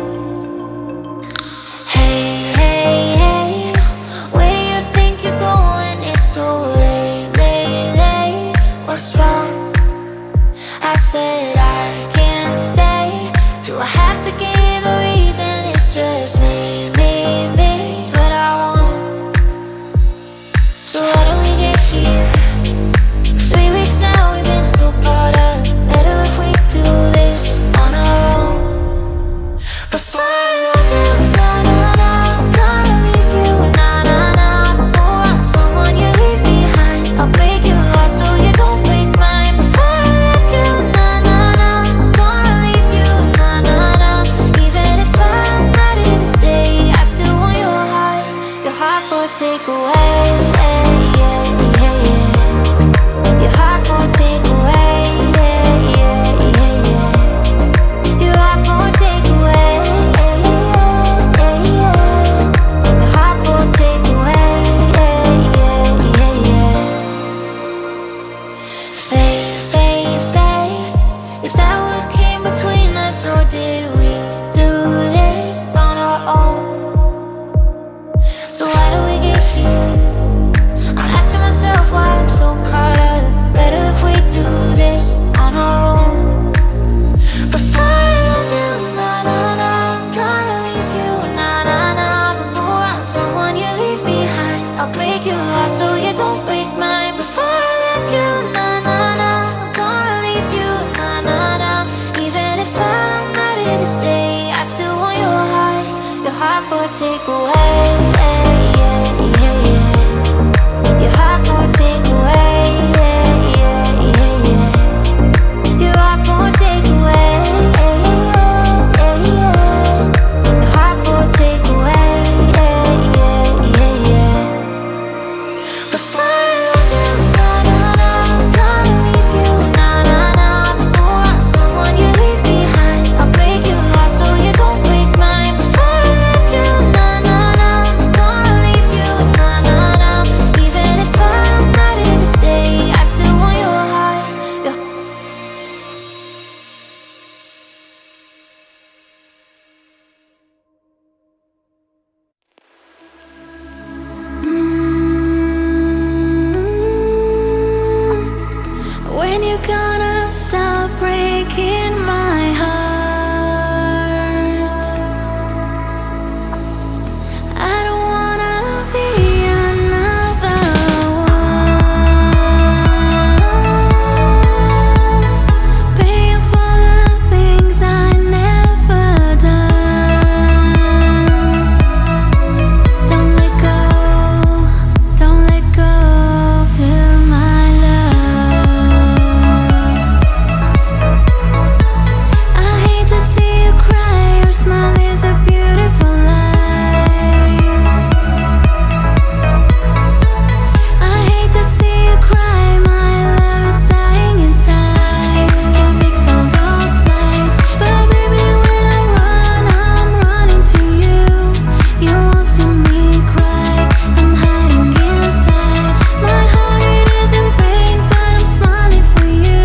Hey, hey, hey, where do you think you're going? It's so late, late, late. What's wrong? I said I can't stay. Do I have to give a reason? It's just me, me, me. It's what I want. So how do we get here? 3 weeks now, we've been so caught up. Better if we do this on our own. Before I love you, na na na, I'm gonna leave you, na na na. Before I'm someone you leave behind, I'll break your heart so you don't break mine. Before I love you, na na na, I'm gonna leave you, na na na. Even if I'm ready to stay, I still want your heart for takeaway, yeah, yeah, yeah, yeah. Your heart for takeaway, yeah, yeah, yeah, yeah. Your heart for takeaway, yeah, yeah, yeah, yeah. Your heart for takeaway, yeah, yeah, yeah, yeah. Fade, fade, fade. Is that what came between us, or did we do this on our own? So how do we get here? I'm asking myself why I'm so caught up. Better if we do this on our own. Before I love you, na na na, I'm gonna leave you, na na na. Before I'm someone you leave behind, I'll break your heart so you don't break mine. Before I love you, na na na, I'm gonna leave you, na na na. Even if I'm ready to stay, I still want your heart for takeaway, yeah, yeah, yeah, yeah. Your heart for takeaway, yeah, yeah, yeah, yeah. Your heart for takeaway, yeah, yeah, yeah, yeah. Your heart for takeaway, yeah, yeah, yeah, yeah. Before I love you, na na na, I'm gonna leave you, na na na. Before I'm someone you leave behind, I'll break your heart so you don't break mine. Before I love you, na na na, I'm gonna leave you, na na na. Even if I'm ready to stay, I still want your heart. When you gonna stop breaking my heart? I don't wanna be another one, paying for the things I never done. Don't let go to my love. I hate to see you cry, your smile is a beautiful light. I hate to see you cry, my love is dying inside. Can't fix all those lies, but baby when I run, I'm running to you. You won't see me cry, I'm hiding inside. My heart it is in pain, but I'm smiling for you.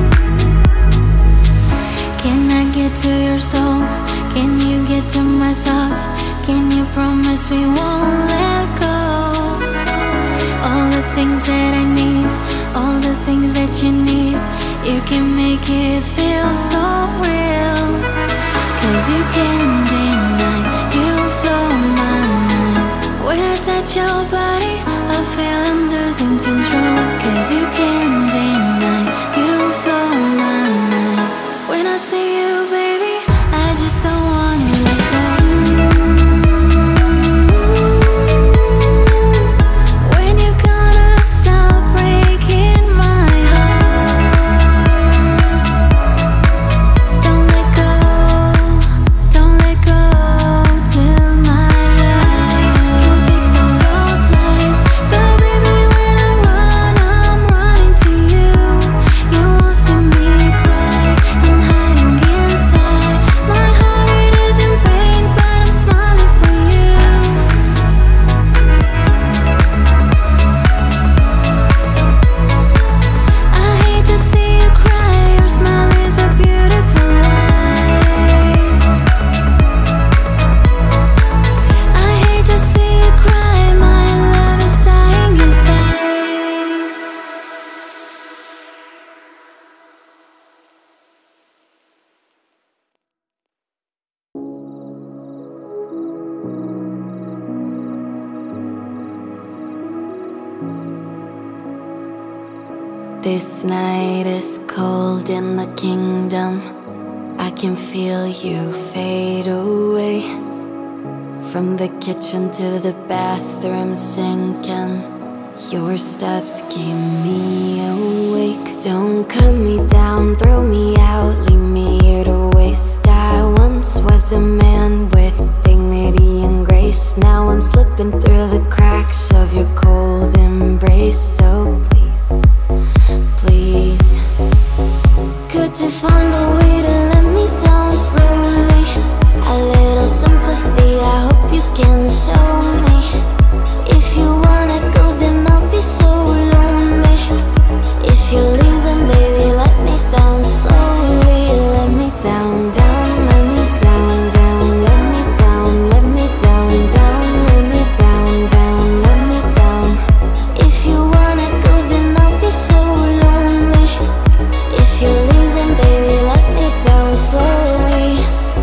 Can I get to your soul? Can you get to my thoughts? Can you promise we won't let go? All the things that I need, all the things that you need, you can make it feel so real. 'Cause you can't deny, you blow my mind. When I touch your body, I feel I'm losing control. 'Cause you can't deny, you blow my mind. When I see you, baby, I just don't wanna let go. When you gonna stop breaking my heart? Don't let go to my life. Can't fix all those lies, but baby when I run, I'm running to you. This night is cold in the kingdom. I can feel you fade away. From the kitchen to the bathroom sinking, your steps keep me awake. Don't cut me down, throw me out, leave me here to waste. I once was a man with dignity and grace. Now I'm slipping through the cracks of your cold embrace. So please, please, could you find a way to let me down slowly? A little sympathy, I hope you can show me. If you wanna go, then I'll be so lonely. If you're leaving, baby, let me down slowly. Let me down, down, let me down, down, let me down, let me down, down, let me down, down, let me down. If you wanna go, then I'll be so lonely. If you're leaving, baby, let me down slowly.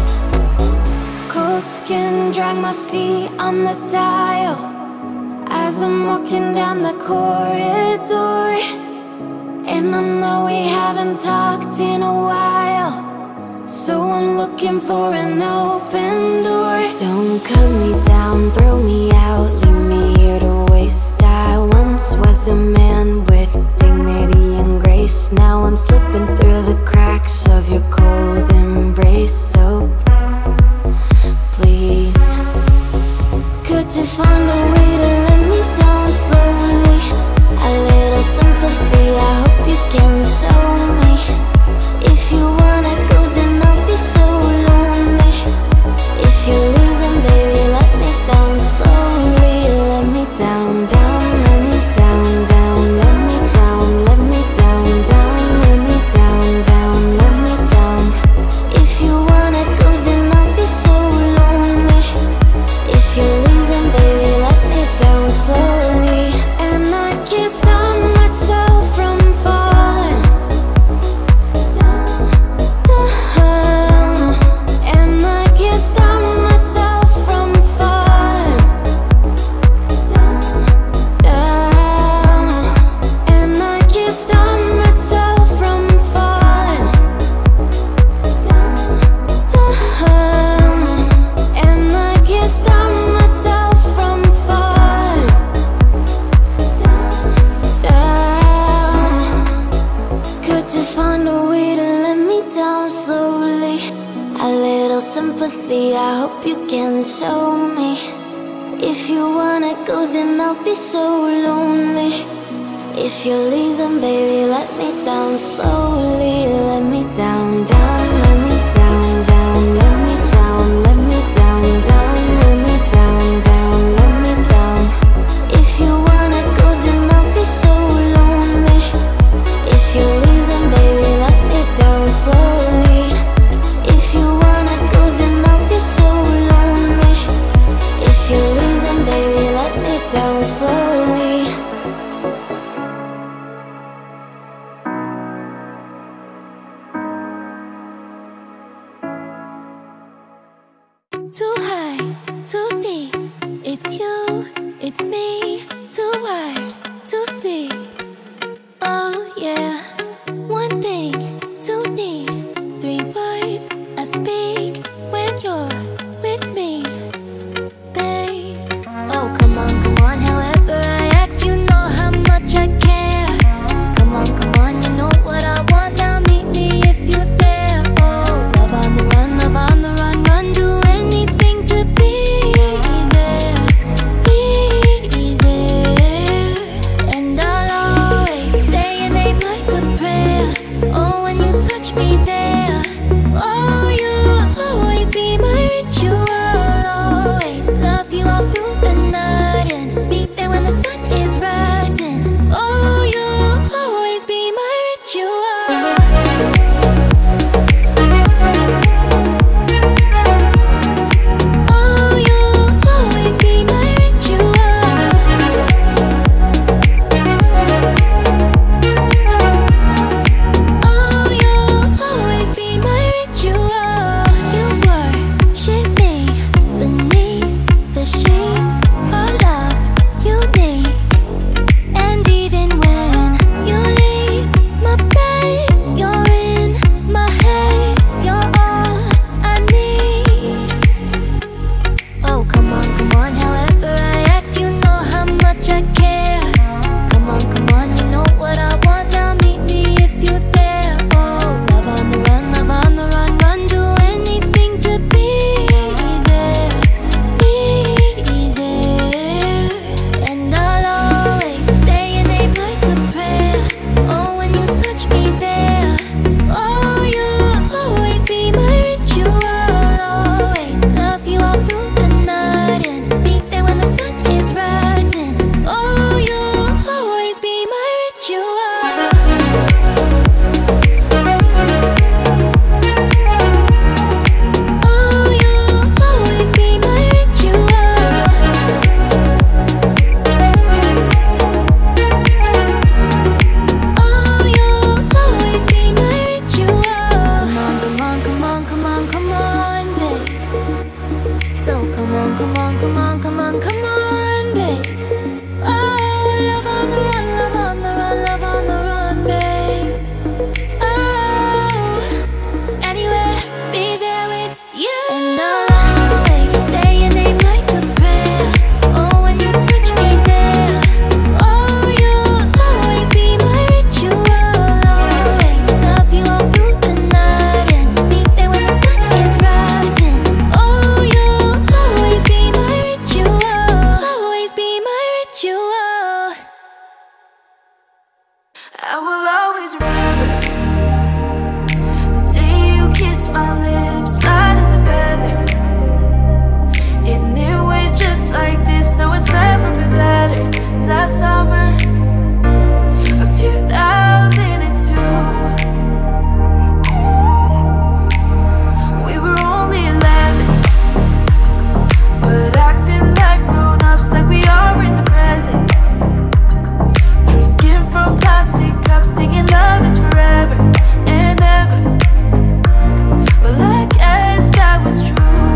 Cold skin, drag my feet on the dial as I'm walking down the corridor. And I know we haven't talked in a while, so I'm looking for an open door. Don't cut me down, throw me out, leave me here to waste. I once was a man with dignity and grace. Now I'm slipping through the cracks of your cold embrace. So please, please, could you find a way to let me down slowly? A little sympathy, I hope you can show me. If you wanna go, then I'll be so lonely. If you're leaving, baby, let me down slowly. Let me down, down, let me down, down, let me down, let me down, down, let me down, down, let me down. If you wanna go, then I'll be so lonely. If you're leaving, baby, let me down slowly. And I can't stop myself from falling down, down. And I can't stop myself from falling down, down. And I can't stop myself from falling down, down. And I can't stop myself from falling down, down. Could you find a way to let me down slowly? A little sympathy, I hope you can show me. If you wanna go, then I'll be so lonely. If you're leaving, baby, let me down slowly. Let me down, down, let me down, down, let me down, let me down, down, let me down, down, let me down. If you wanna go, then I'll be so lonely. If you're leaving, baby, let me down slowly. If you wanna go, then I'll be so lonely. If you're leaving, baby, let me down slowly. Too high, too deep. It's you, it's me. Too wired to sleep. Oh yeah. One thing to need. 3 words I speak when you're with me, babe. Oh come on, however I act, you know how much I care. Come on, you know what I want. Now meet me if you dare. Oh, love on the run, run. Do anything to be there, be there. on, come on, come on, come on, babe. Oh, love on the run, love on the run, love on the run, babe. Oh, anywhere, be there with you. And I'll always say your name like a prayer. Oh, when you touch me there. Oh, you'll always be my ritual. Always love you all through the night and meet there when the sun is rising. Oh, you'll always be my ritual. Always be my ritual. I will always remember the day you kissed my lips, light as a feather. And it went just like this. No, it's never been better. That summer of 2002, we were only 11, but acting like grown-ups, like we are in the present. Drinking from plastic cups, singing love is forever and ever. Well, I guess that was true.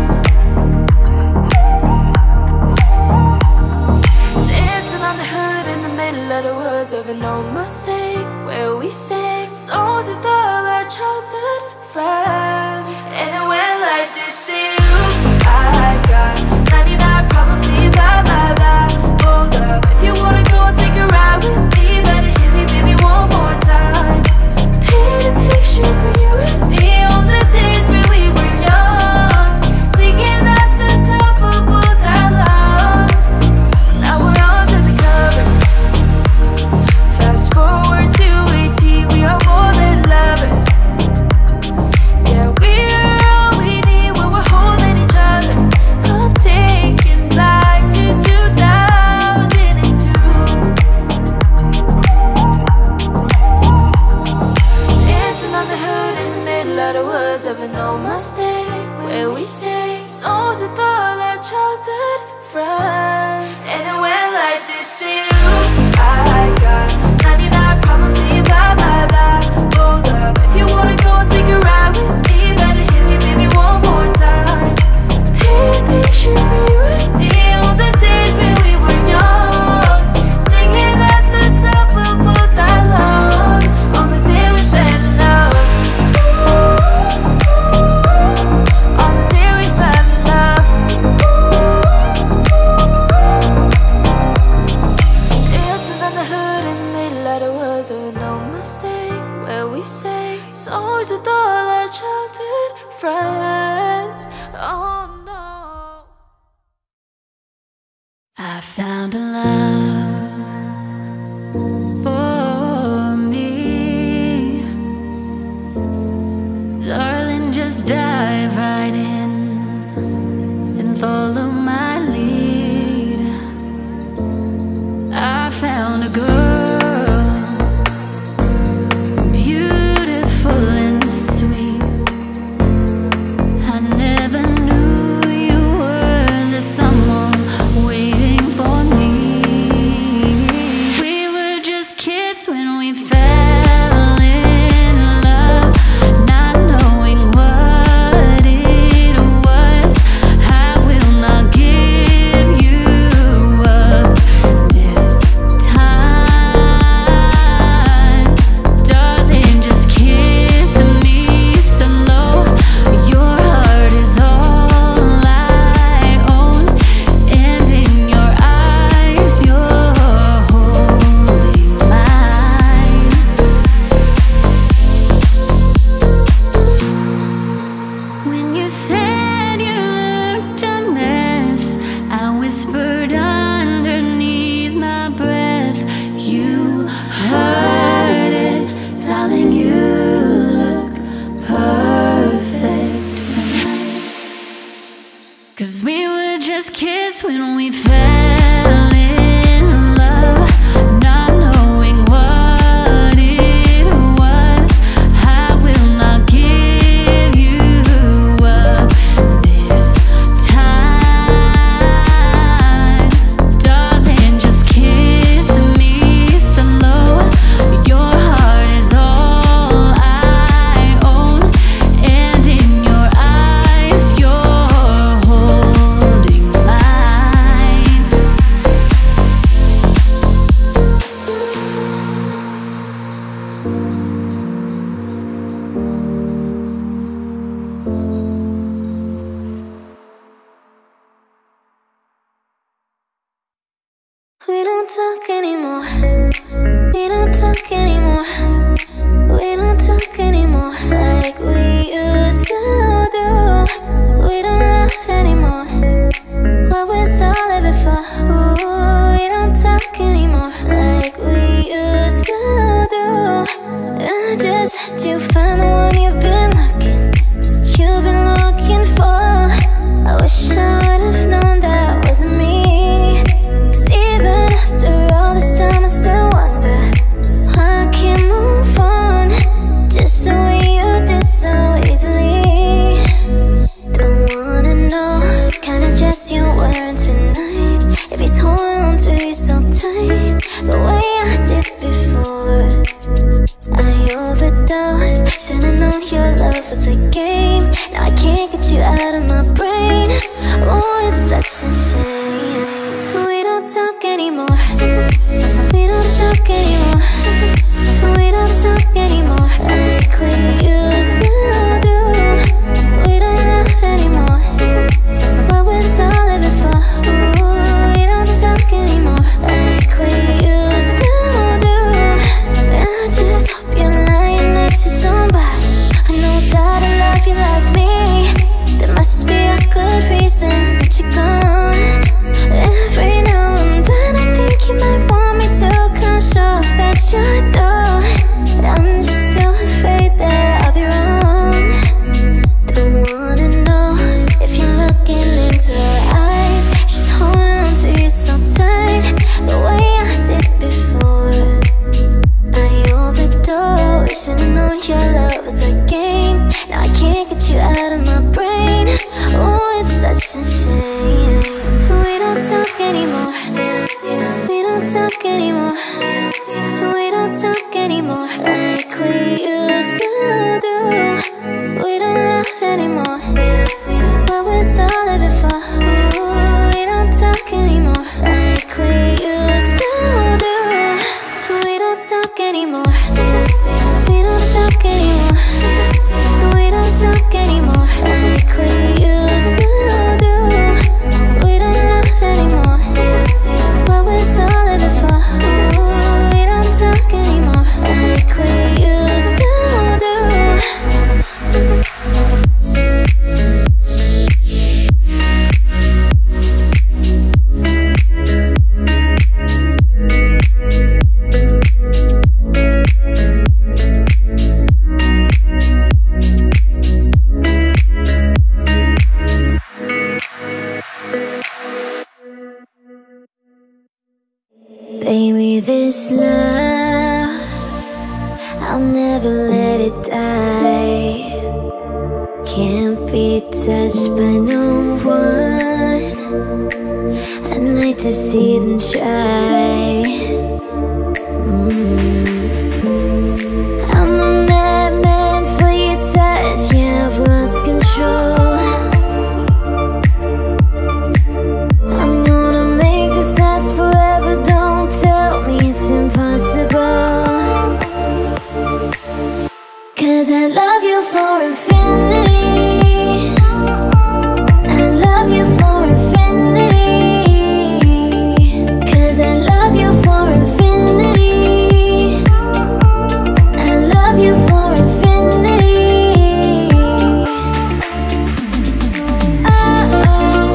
Dancing on the hood in the middle of the woods of an old Mustang, where we sang songs with all our childhood friends. And it went like this: oops, I got 99 problems, see, bye, bye, bye. Hold up, if you wanna go and take a ride with me, better hit me, baby, one more time. Paint a picture for you and me on the days when we were young, singing at the top of both our lungs. Now we're under the covers. Fast forward to 18, we are more than lovers. Yeah, we're all we need when we're holding each other. I'm taking back to 2002. Dancing on the hood in the middle of the woods of an old Mustang, where we sang songs with all our childhood friends. And it went like this: oops, I got 99 problems, see, bye, bye, bye. Hold up, if you wanna go and take a ride with me, better hit me, baby, one more time. Paint a picture for you and me on the days when we were young, singing at the top of both our lungs on the day we fell in love. On the day we fell in love. Dancing on the hood in the middle of the woods of an old Mustang, where we sang songs with all our childhood friends. Oh no, I found a love for me. Darling, just dive right in and follow my lead. I found a girl, beautiful and sweet. I never knew you were the someone waiting for me. We were just kids when we fell in love, not knowing what it was. I will not give you up this time. Darling, just kiss me slow. Your heart is all I own, and in your eyes you're holding mine. When you said you looked a mess, I whispered underneath my breath. You heard it, darling, you look perfect tonight. 'Cause we were just kids when we fell in love, not knowing what it was. I will not give you up this time. Darling, just kiss me slow. Your heart is all I own, and in your eyes you're holding mine. you like me, there must be a good reason that you're gone. Every now and then I think you might want me to come shop at your door. I'm just too afraid that I'll be wrong. Don't wanna know if you're looking into her eyes. She's holding on to you so tight, the way I did before. I overdosed, should've known your love was a game. Now I can't get you out of my brain. Oh, it's such a shame. We don't talk anymore. We don't talk anymore. We don't talk anymore like we used to do. We don't laugh anymore. What was all of it for? We don't talk anymore like we used to do. We don't talk anymore. We don't talk anymore. We don't talk anymore like we used to do. We don't laugh anymore. What was all of it for? We don't talk anymore like we used to do. Baby, this love, I'll never let it die. Can't be touched by no one. I'd like to see them try. I'm a madman for your touch. Yeah, I've lost control. I'm gonna make this last forever. Don't tell me it's impossible. 'Cause I love you for infinity. I love you for infinity. 'Cause I love you for infinity. I love you for infinity. Oh, oh.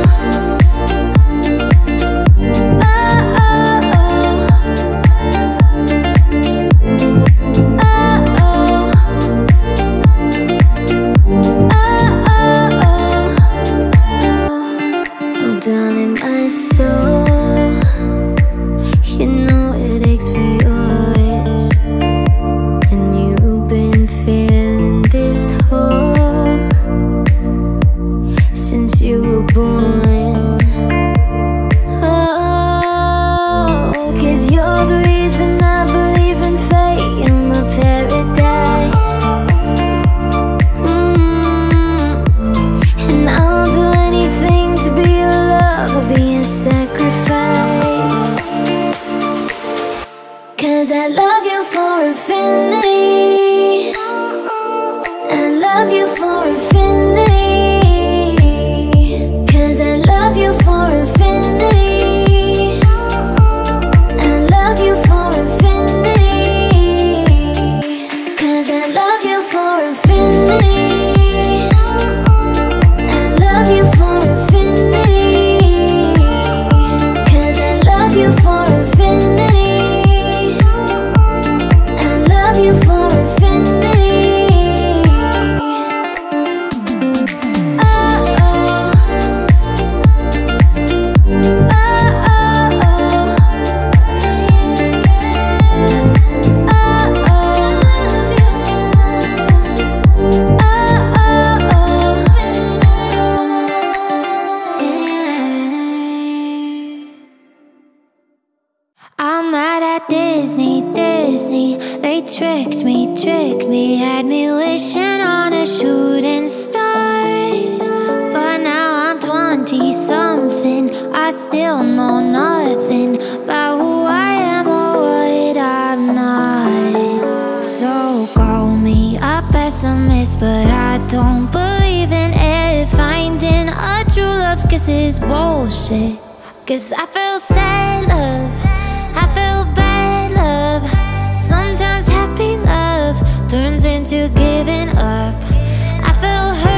Down in my soul, you know it aches for yours. And you've been feeling this hole since you were born. Oh, 'cause you're the reason I believe in fate. You're my paradise. And I'll do anything to be your love, will be a sacrifice. 'Cause I love you for infinity. I love you for infinity. 'Cause I love you for infinity. I love you for infinity. 'Cause I love you for infinity. I love you for infinity. 'Cause I love you for infinity. I love you for infinity. Oh, oh. Oh, oh, I'm mad at Disney, Disney. They tricked me, had me wishing on a shooting star. But now I'm 20-something, I still know nothing about who I am or what I'm not. So call me a pessimist, but I don't believe in it. Finding a true love's kiss is bullshit. 'Cause I feel sad love, I feel bad love. Sometimes happy love turns into giving up. I feel hurt.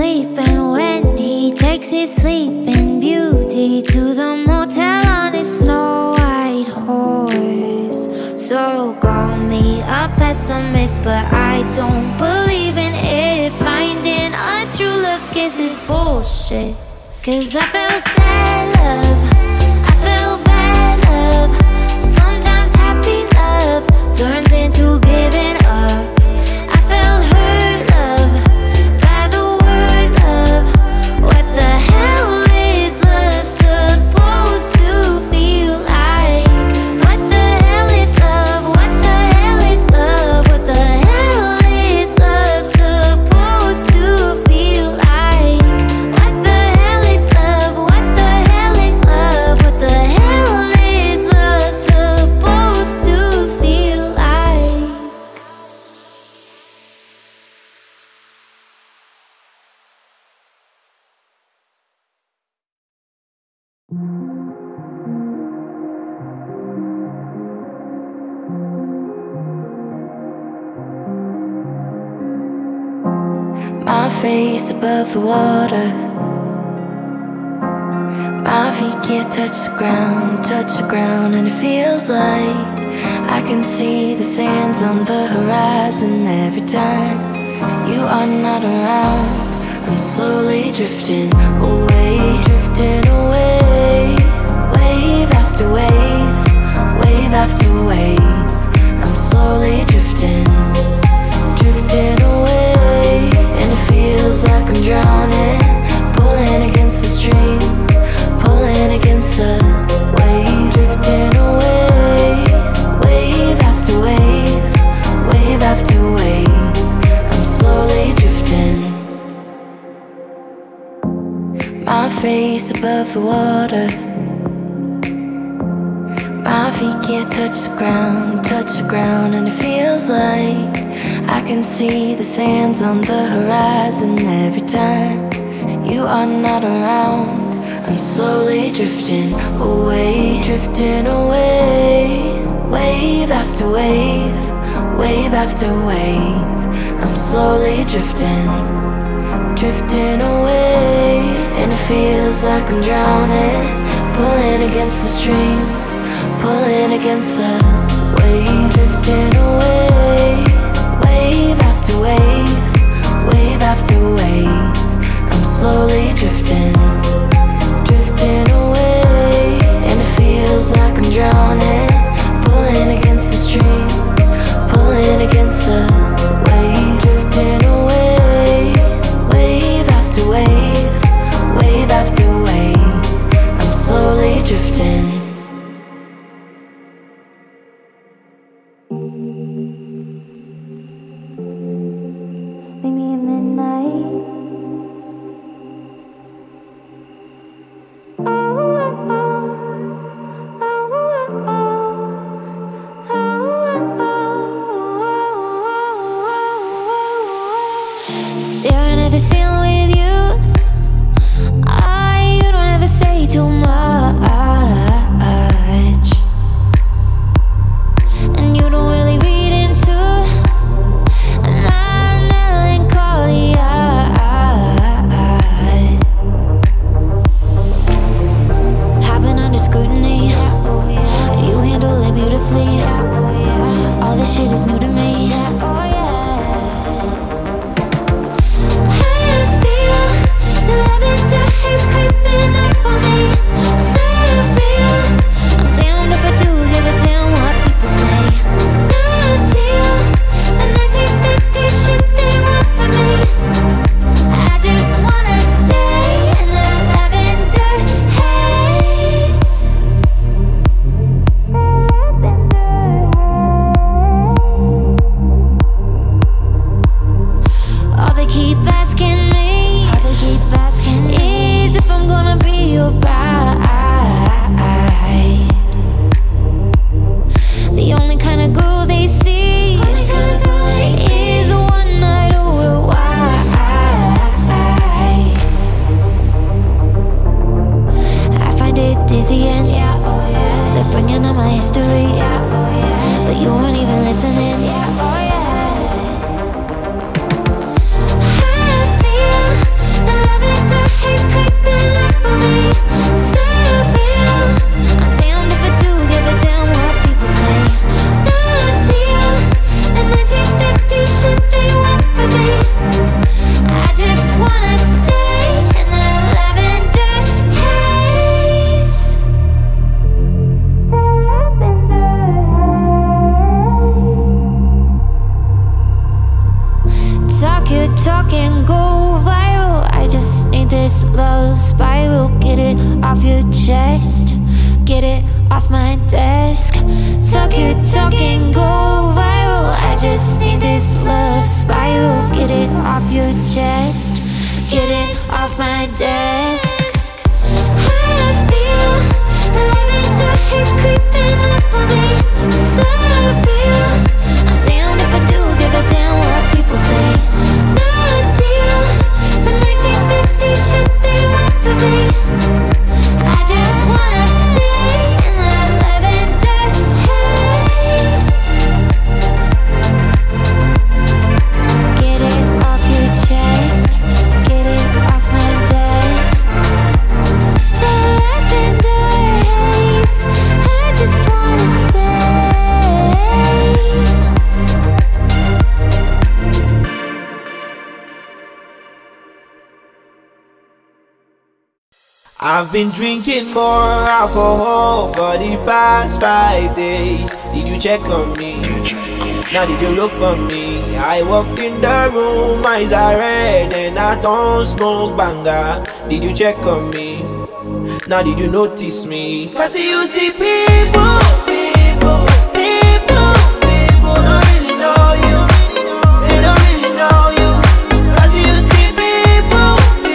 sleep, and when he takes his sleeping beauty to the motel on his snow white horse. So call me a pessimist, but I don't believe in it. Finding a true love's kiss is bullshit. 'Cause I feel sad love, I feel bad love. Sometimes happy love turns into giving up. I felt hurt love by the word love. What the hell is love supposed to feel like? What the hell is love? What the hell is love? What the hell is love supposed to feel like? What the hell is love? What the hell is love? What the hell is love supposed to feel like? My face above the water, my feet can't touch the ground, and it feels like I can see the sands on the horizon. Every time you are not around, I'm slowly drifting away, wave after wave, wave after wave. I'm slowly drifting away, and it feels like I'm drowning, pulling against the stream, pulling against the wave, drifting away, wave after wave, wave after wave. I'm slowly drifting. My face above the water, my feet can't touch the ground, and it feels like I can see the sands on the horizon. Every time you are not around, I'm slowly drifting away, wave after wave, wave after wave. I'm slowly drifting away, and it feels like I'm drowning, pulling against the stream, pulling against the wave, drifting away, wave after wave, wave after wave. I'm slowly drifting away, and it feels like I'm drowning, pulling against the stream, pulling against the wave, drifting away, wave after wave, wave after wave. I'm slowly drifting. it off your chest. Get it off my desk. Talk your talk and go viral. I just need this love spiral. Get it off your chest. Get it off my desk. I feel the lavender haze creeping up on me. So real. I'm down if I do give a damn what people say. No deal. The 1950s shit they want from me. I just wanna stay in that lavender haze. Get it off your chest. Get it off my desk. That lavender haze. I just wanna stay. I've been drinking more alcohol for the past 5 days. Did you check on me? Now did you look for me? I walked in the room, eyes are red, and I don't smoke banga. Did you check on me? Now did you notice me? Cause you see people don't really know you. They don't really know you. Cause you see people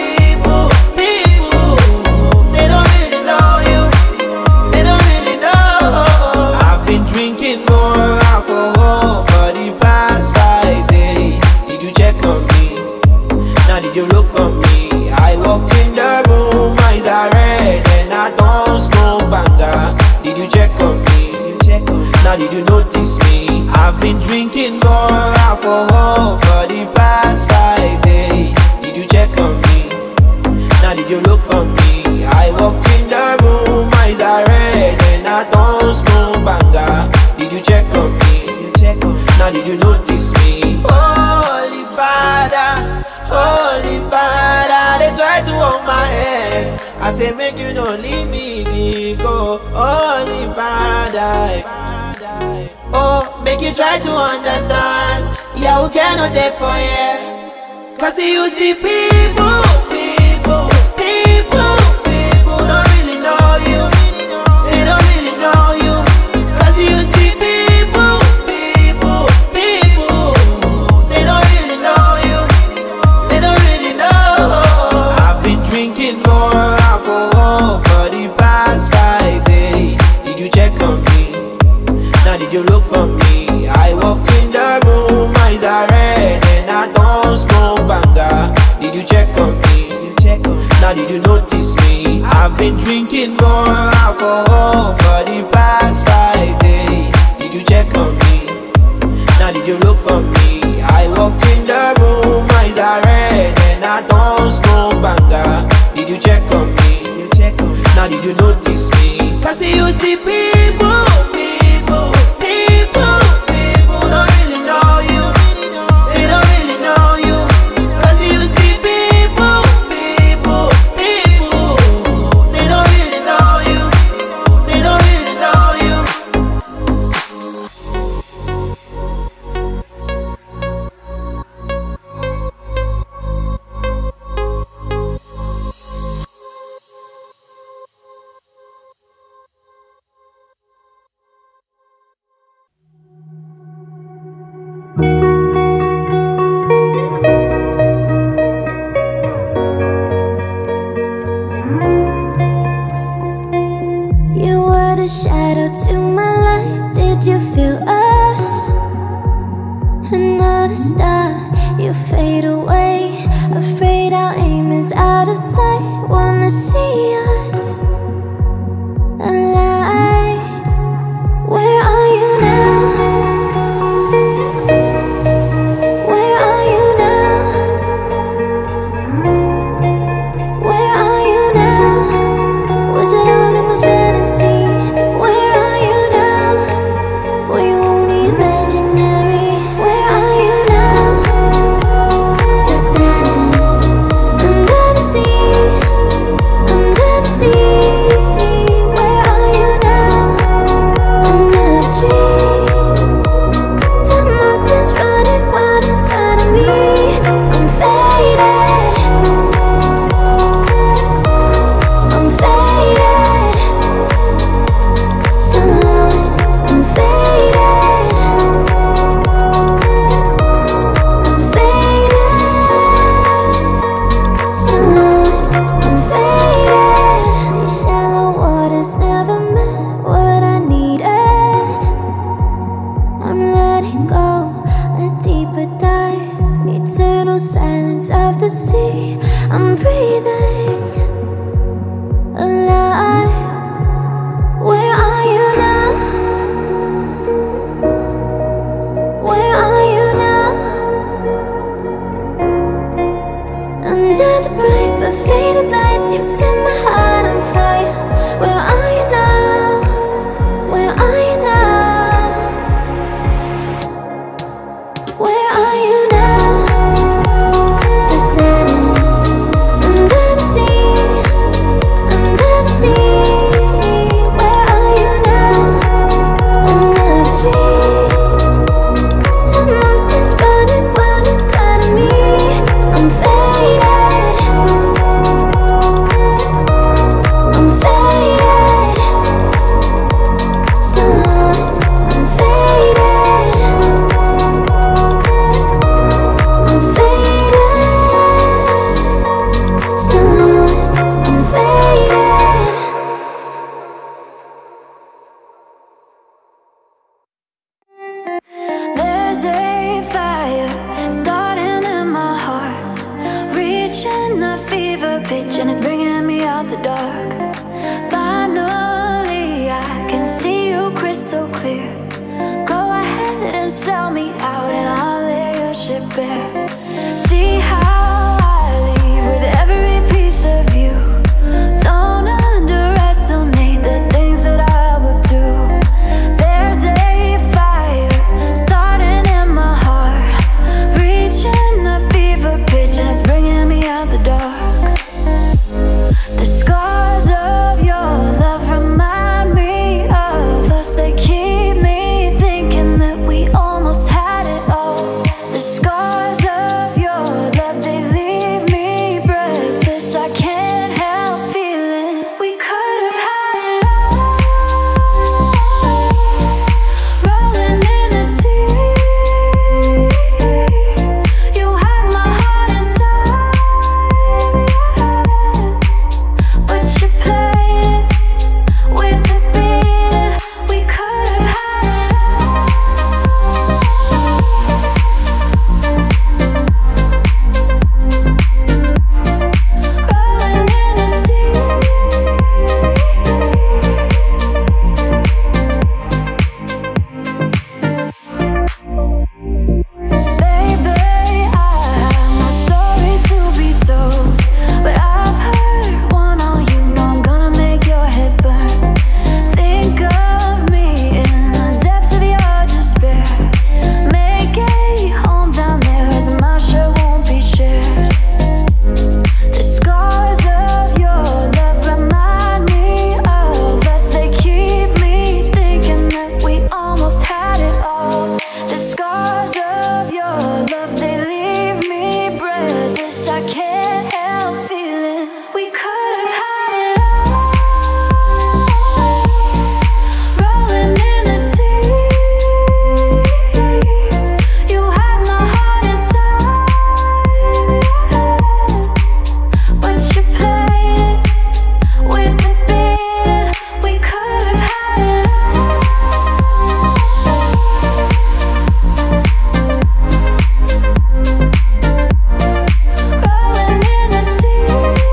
they don't really know you. They don't really know. I've been drinking more alcohol for the past 5 days. Did you check on me? Now did you look for me? I walked in the room, eyes are red, and I don't smoke banga. Did you check on me? Now did you notice me? I've been drinking more alcohol for the past 5 days. Did you check on me? Now did you look for me? I walked in the room, eyes are red, and I don't smoke banga. Did you check on me? Now did you notice me? Holy Father, they try to hold my hand. I say make you don't leave me go. Holy Father, oh, make you try to understand. Yeah, we cannot take for you. Cause you see people don't really know you. They don't really know you. Cause you see people they don't really know you. They don't really know. I've been drinking more alcohol for the past 5 days. Did you check on me? Now did you look for me? I walked in the room, eyes are red, and I don't smoke banga. Did you check on me? Now did you notice me? I've been drinking more alcohol for the past 5 days. Did you check on me? Now did you look for me? I walked in the room, eyes are red, and I don't smoke banga. Did you check on me? Now did you notice me? Cause you see people don't really know you. They don't really know you. Cause you see people they don't really know you. They don't really know you. breathing, alive. Where are you now? Where are you now? Under the bright but faded lights, you set my heart on fire. Where are you now? Where are you now? Where are you now? Under the sea, under the sea. Where are you now? Under the tree. The monster's running wild inside of me. I'm faded. I'm faded. So lost. I'm faded. I'm faded. So lost. I'm faded. There's a fire starting in my heart, reaching a fever pitch, and it's bringing me out the dark. Finally, I can see you crystal clear. Go ahead and sell me out, and I'll lay your ship bare. See how I leave with every piece of you. Don't underestimate the things that I will do. There's a fire starting in my heart, reaching a fever pitch, and it's bringing me out the dark. The scars of your love remind me of us. They keep me thinking that we almost had it all. The scars of your love, they leave me breathless. I can't help feeling we could have had it all. Rolling in the deep, you had my heart inside, but you played it with the beat. We could have had it all. Rolling in the deep. Baby, I have my story to be told, but I've heard one on you. Know I'm gonna make your head burn. Think of me in the depths of your despair. Make a home down there, as my share won't be shared. The scars of your love remind me of us. They keep me thinking that we almost had it all. The scars of your love, they leave me breathless. I can't help feeling we could have had it all. Rolling in the deep, you had my heart inside, but you played it with the beat. We could have had it all. Rolling in the deep.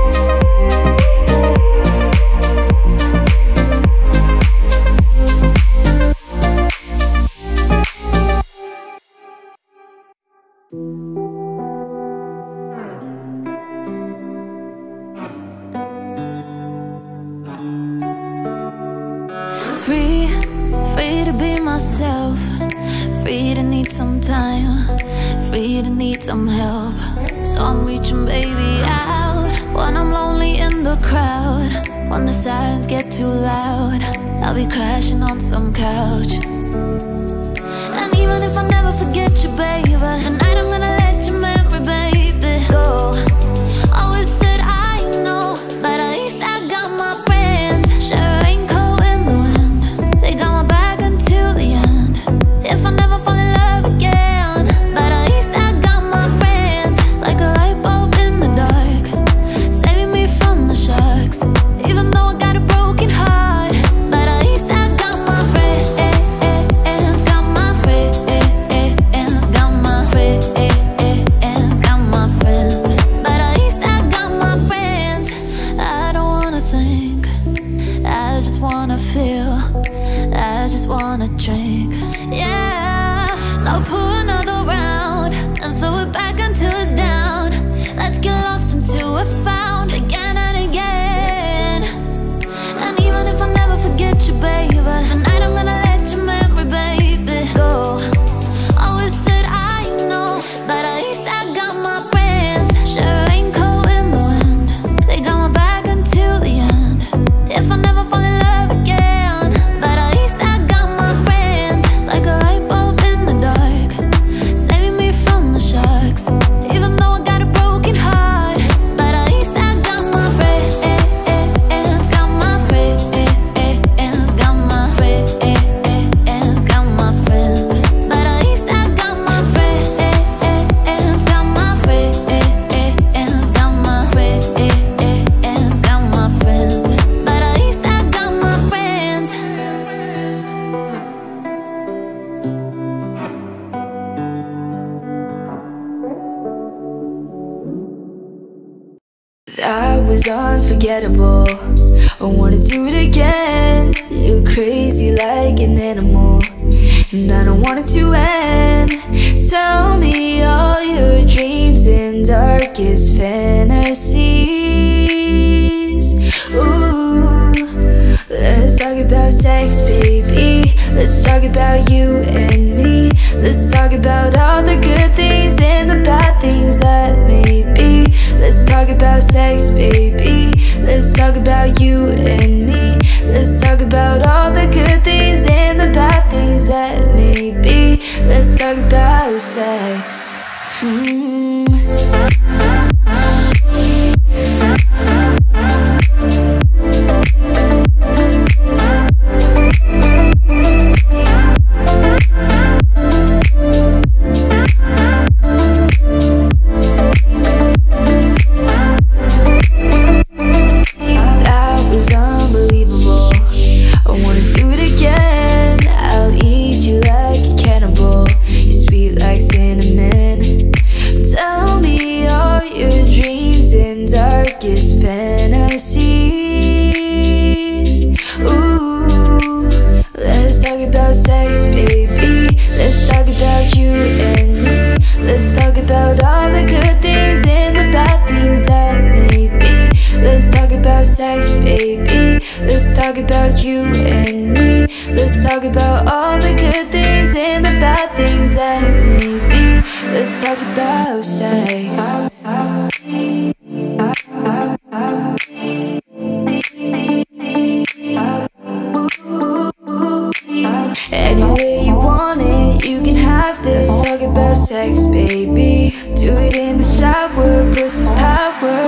Free, free to be myself, free to need some time, free to need some help. So I'm reaching baby out when I'm lonely in the crowd. When the sirens get too loud, I'll be crashing on some couch. And even if I never forget you, baby, tonight I'm gonna let your memory, baby, go. Always said I know, but at least I got my friends. Share a raincoat in the wind, they got my back until the end. If I never fall in love again, but at least I got my friends. Like a light bulb in the dark, saving me from the sharks. Even though I got a broken heart, but at least I got my friends. Got my friends, got my friends, got my friends. But just wanna drink. Yeah, so pour another round and throw it back until it's down. Let's get lost until we're found again and again. And even if I never forget you, baby, tonight I'm gonna let your memory, baby, go. Always said I know, but at least I got my friends. Sure, raincoat in the wind, they got my back until the end. If I never fall in love again, but at least I got my friends. Like a light bulb in the dark, saving me from the sharks. Even though I got a broken heart, but at least I got my friends. Got my friends. Got my friends. Got my friends. But at least I got my friends. Got my friends. Got my friends. Got my friends. But at least I got my friends. That was unforgettable. I wanna do it again. You're crazy like an animal, and I don't want it to end. Tell me all your dreams and darkest fantasies. Ooh, let's talk about sex, baby. Let's talk about you and me. Let's talk about all the good things and the bad things that may be. Let's talk about sex, baby. Let's talk about you and me. Let's talk about all the good things and the bad things that may be. Let's talk about sex. That was unbelievable. I wanna do it again. I'll eat you like a cannibal. You're sweet like cinnamon. Tell me all your dreams and darkest fantasies. Ooh, let's talk about sex, baby. Let's talk about you and me. Let's talk about all the good things and the bad things that may be. Let's talk about sex, baby. Let's talk about you and me. Let's talk about all the good things and the bad things that may be. Let's talk about sex. Any way you want it, you can have this. Talk about sex, baby. Do it in the shower, put some power.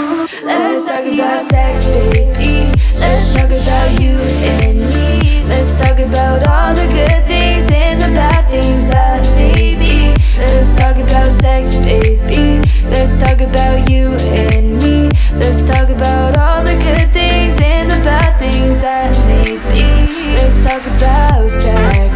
Let's talk about sex, baby. Let's talk about you and me. Let's talk about all the good things and the bad things that may be. Let's talk about sex, baby. Let's talk about you and me. Let's talk about all the good things and the bad things that may be. Let's talk about sex.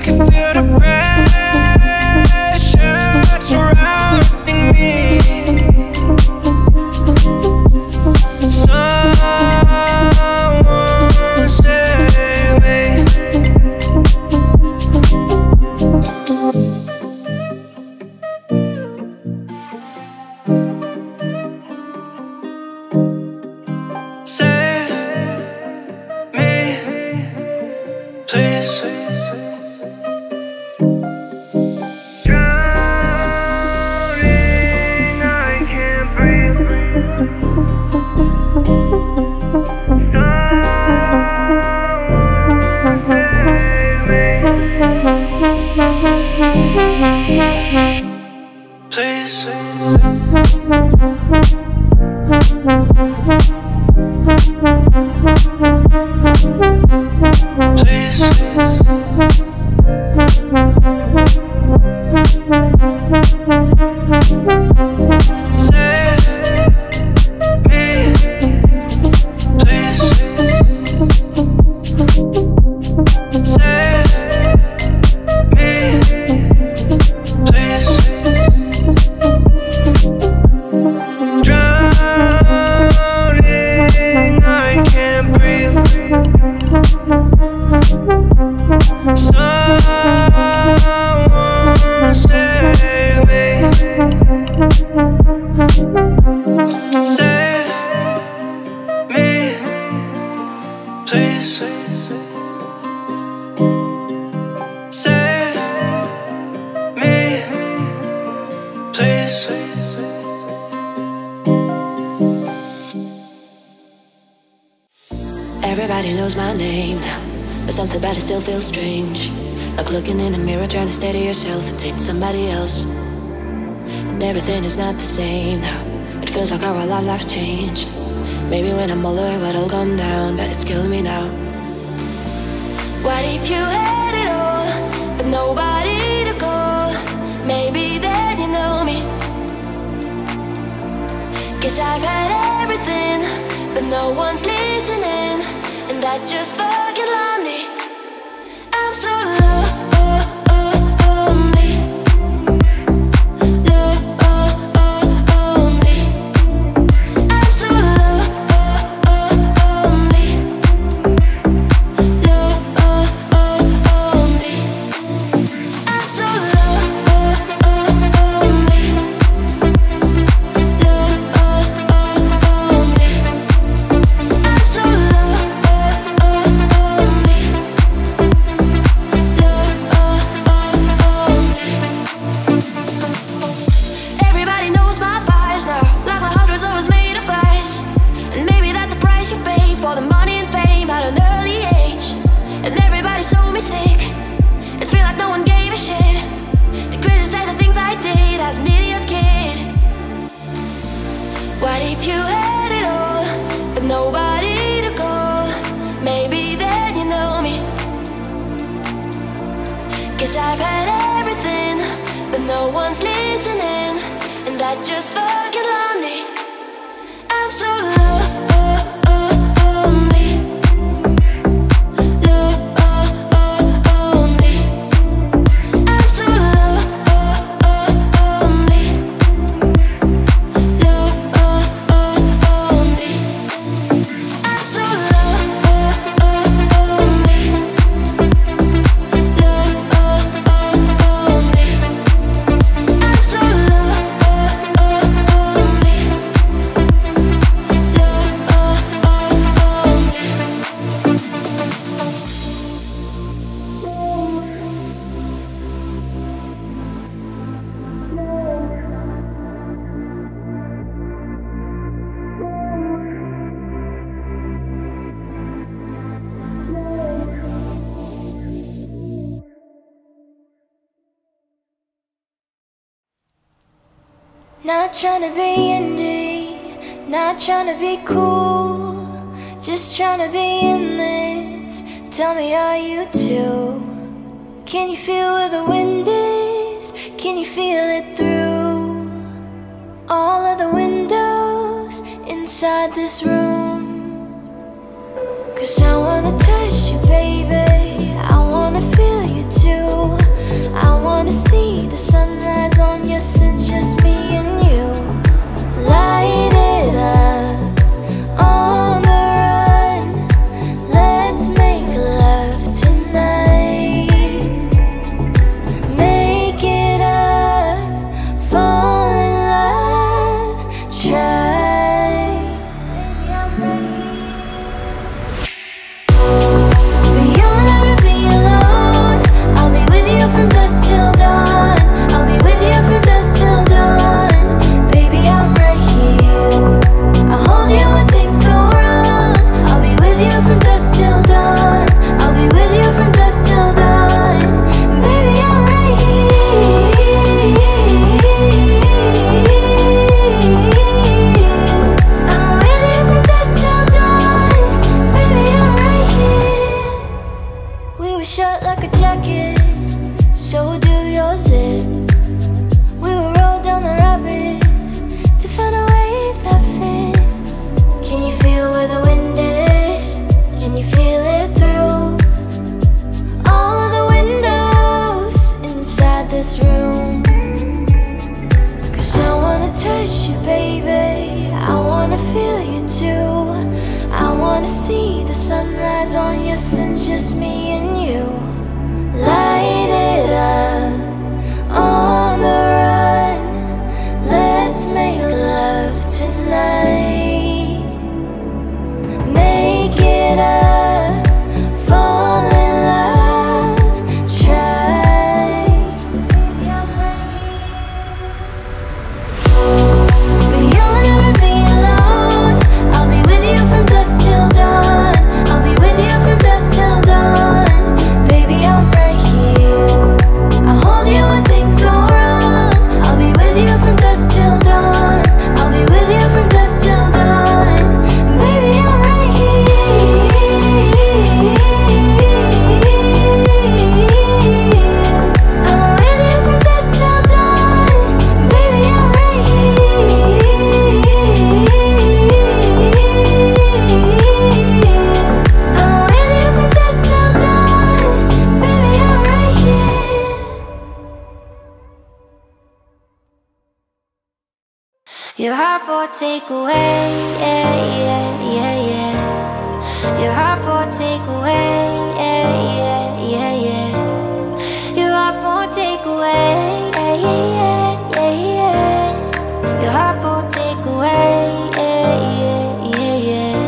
pressure surrounding me. Everybody knows my name now, but something about it still feels strange. Like looking in a mirror, trying to steady yourself and seeing somebody else. And everything is not the same now. It feels like our lives changed. Maybe when I'm older it will come down, but it's killing me now. What if you had it all, but nobody to call? Maybe then you know me. 'Cause I've had everything, but no one's listening, and that's just fucking lonely. I'm so lonely. I've had everything, but no one's listening, and that's just fucking lonely. I'm so lonely. I'm so lonely. I'm so Not trying to be indie, not trying to be cool, just trying to be in this. Tell me, are you too? Can you feel where the wind is? Can you feel it through all of the windows inside this room? 'Cause I wanna touch you, baby, I wanna feel you too. I wanna see the sunrise on your sins, just me and you. Light it up on the run. Let's make love tonight. Make it up, fall in love, try. Baby, I'm ready. But you'll never be alone. I'll be with you from dusk till dawn. I'll be with you from dusk till dawn. Baby, I'm right here. I'll hold you when things go wrong. I'll be with you from dusk till dawn. I'll be with you from dusk till dawn. Baby, I'm right here. I'm with you from dusk till dawn. Baby, I'm right here. We were shut like a jacket, so do yours it. We will roll down the rapids to find a wave that fits. Can you feel where the wind is? Can you feel it through all of the windows inside this room? 'Cause I wanna touch you, baby, I wanna feel you too. I wanna see the sunrise on your sins, just me and you. Light it up on the run. Let's make love tonight. Make it up, fall in love, try. Baby, I'm ready. But you'll never be alone. I'll be with you from dusk till dawn. I'll be with you Your heart for takeaway, yeah, yeah, yeah, yeah. Your heart for takeaway, yeah, yeah, yeah, yeah. Your heart for takeaway, yeah, yeah, yeah, yeah. Your heart for takeaway, yeah, yeah, yeah, yeah.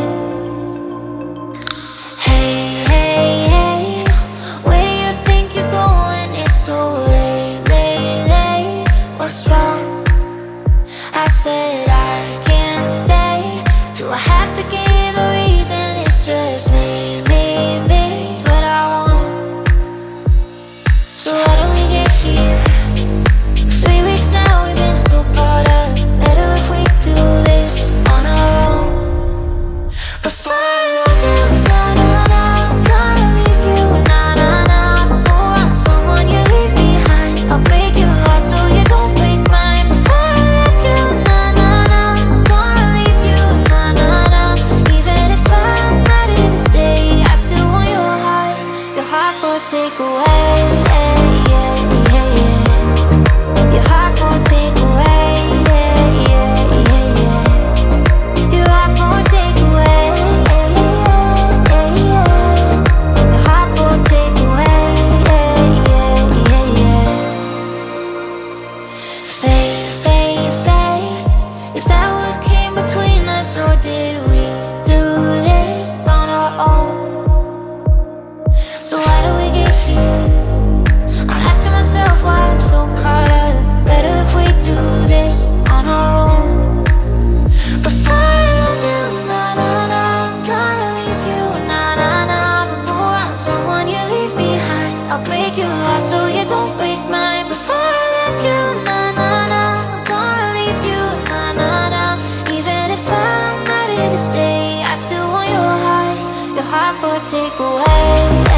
Hey, hey, hey, where do you think you're going? It's so late, late, late. What's wrong? I said I can't stay. Do I have to give a reason? It's just me, me, me. It's what I want. So how do we get here? 3 weeks now, we've been so caught up. Better if we do this on our own. Before I love you, nah, nah, nah, I'm gonna leave you, nah, nah, nah. Before I'm someone you leave behind, I'll break your heart so you don't break mine. Before I love you, nah, nah, nah, I'm gonna leave you, nah, nah, nah. Even if I'm ready to stay, I still want your heart for takeaway, yeah, yeah, yeah, yeah. Your heart for takeaway, yeah, yeah, yeah, yeah. Your heart for takeaway, yeah, yeah, yeah, yeah. Your heart for takeaway, yeah, yeah, yeah, yeah. Fade, fade, fade. Is that what came between us, or did we do this on our own? So how do we get here? I'm asking myself why I'm so caught up. Better if we do this on our own. Before I love you, nah, nah, nah, I'm gonna leave you, nah, nah, nah. Before I'm someone you leave behind, I'll break your heart so you don't break mine. Before I love you, nah, nah, nah, I'm gonna leave you, nah, nah, nah. Even if I'm ready to stay, I still want your heart for takeaway.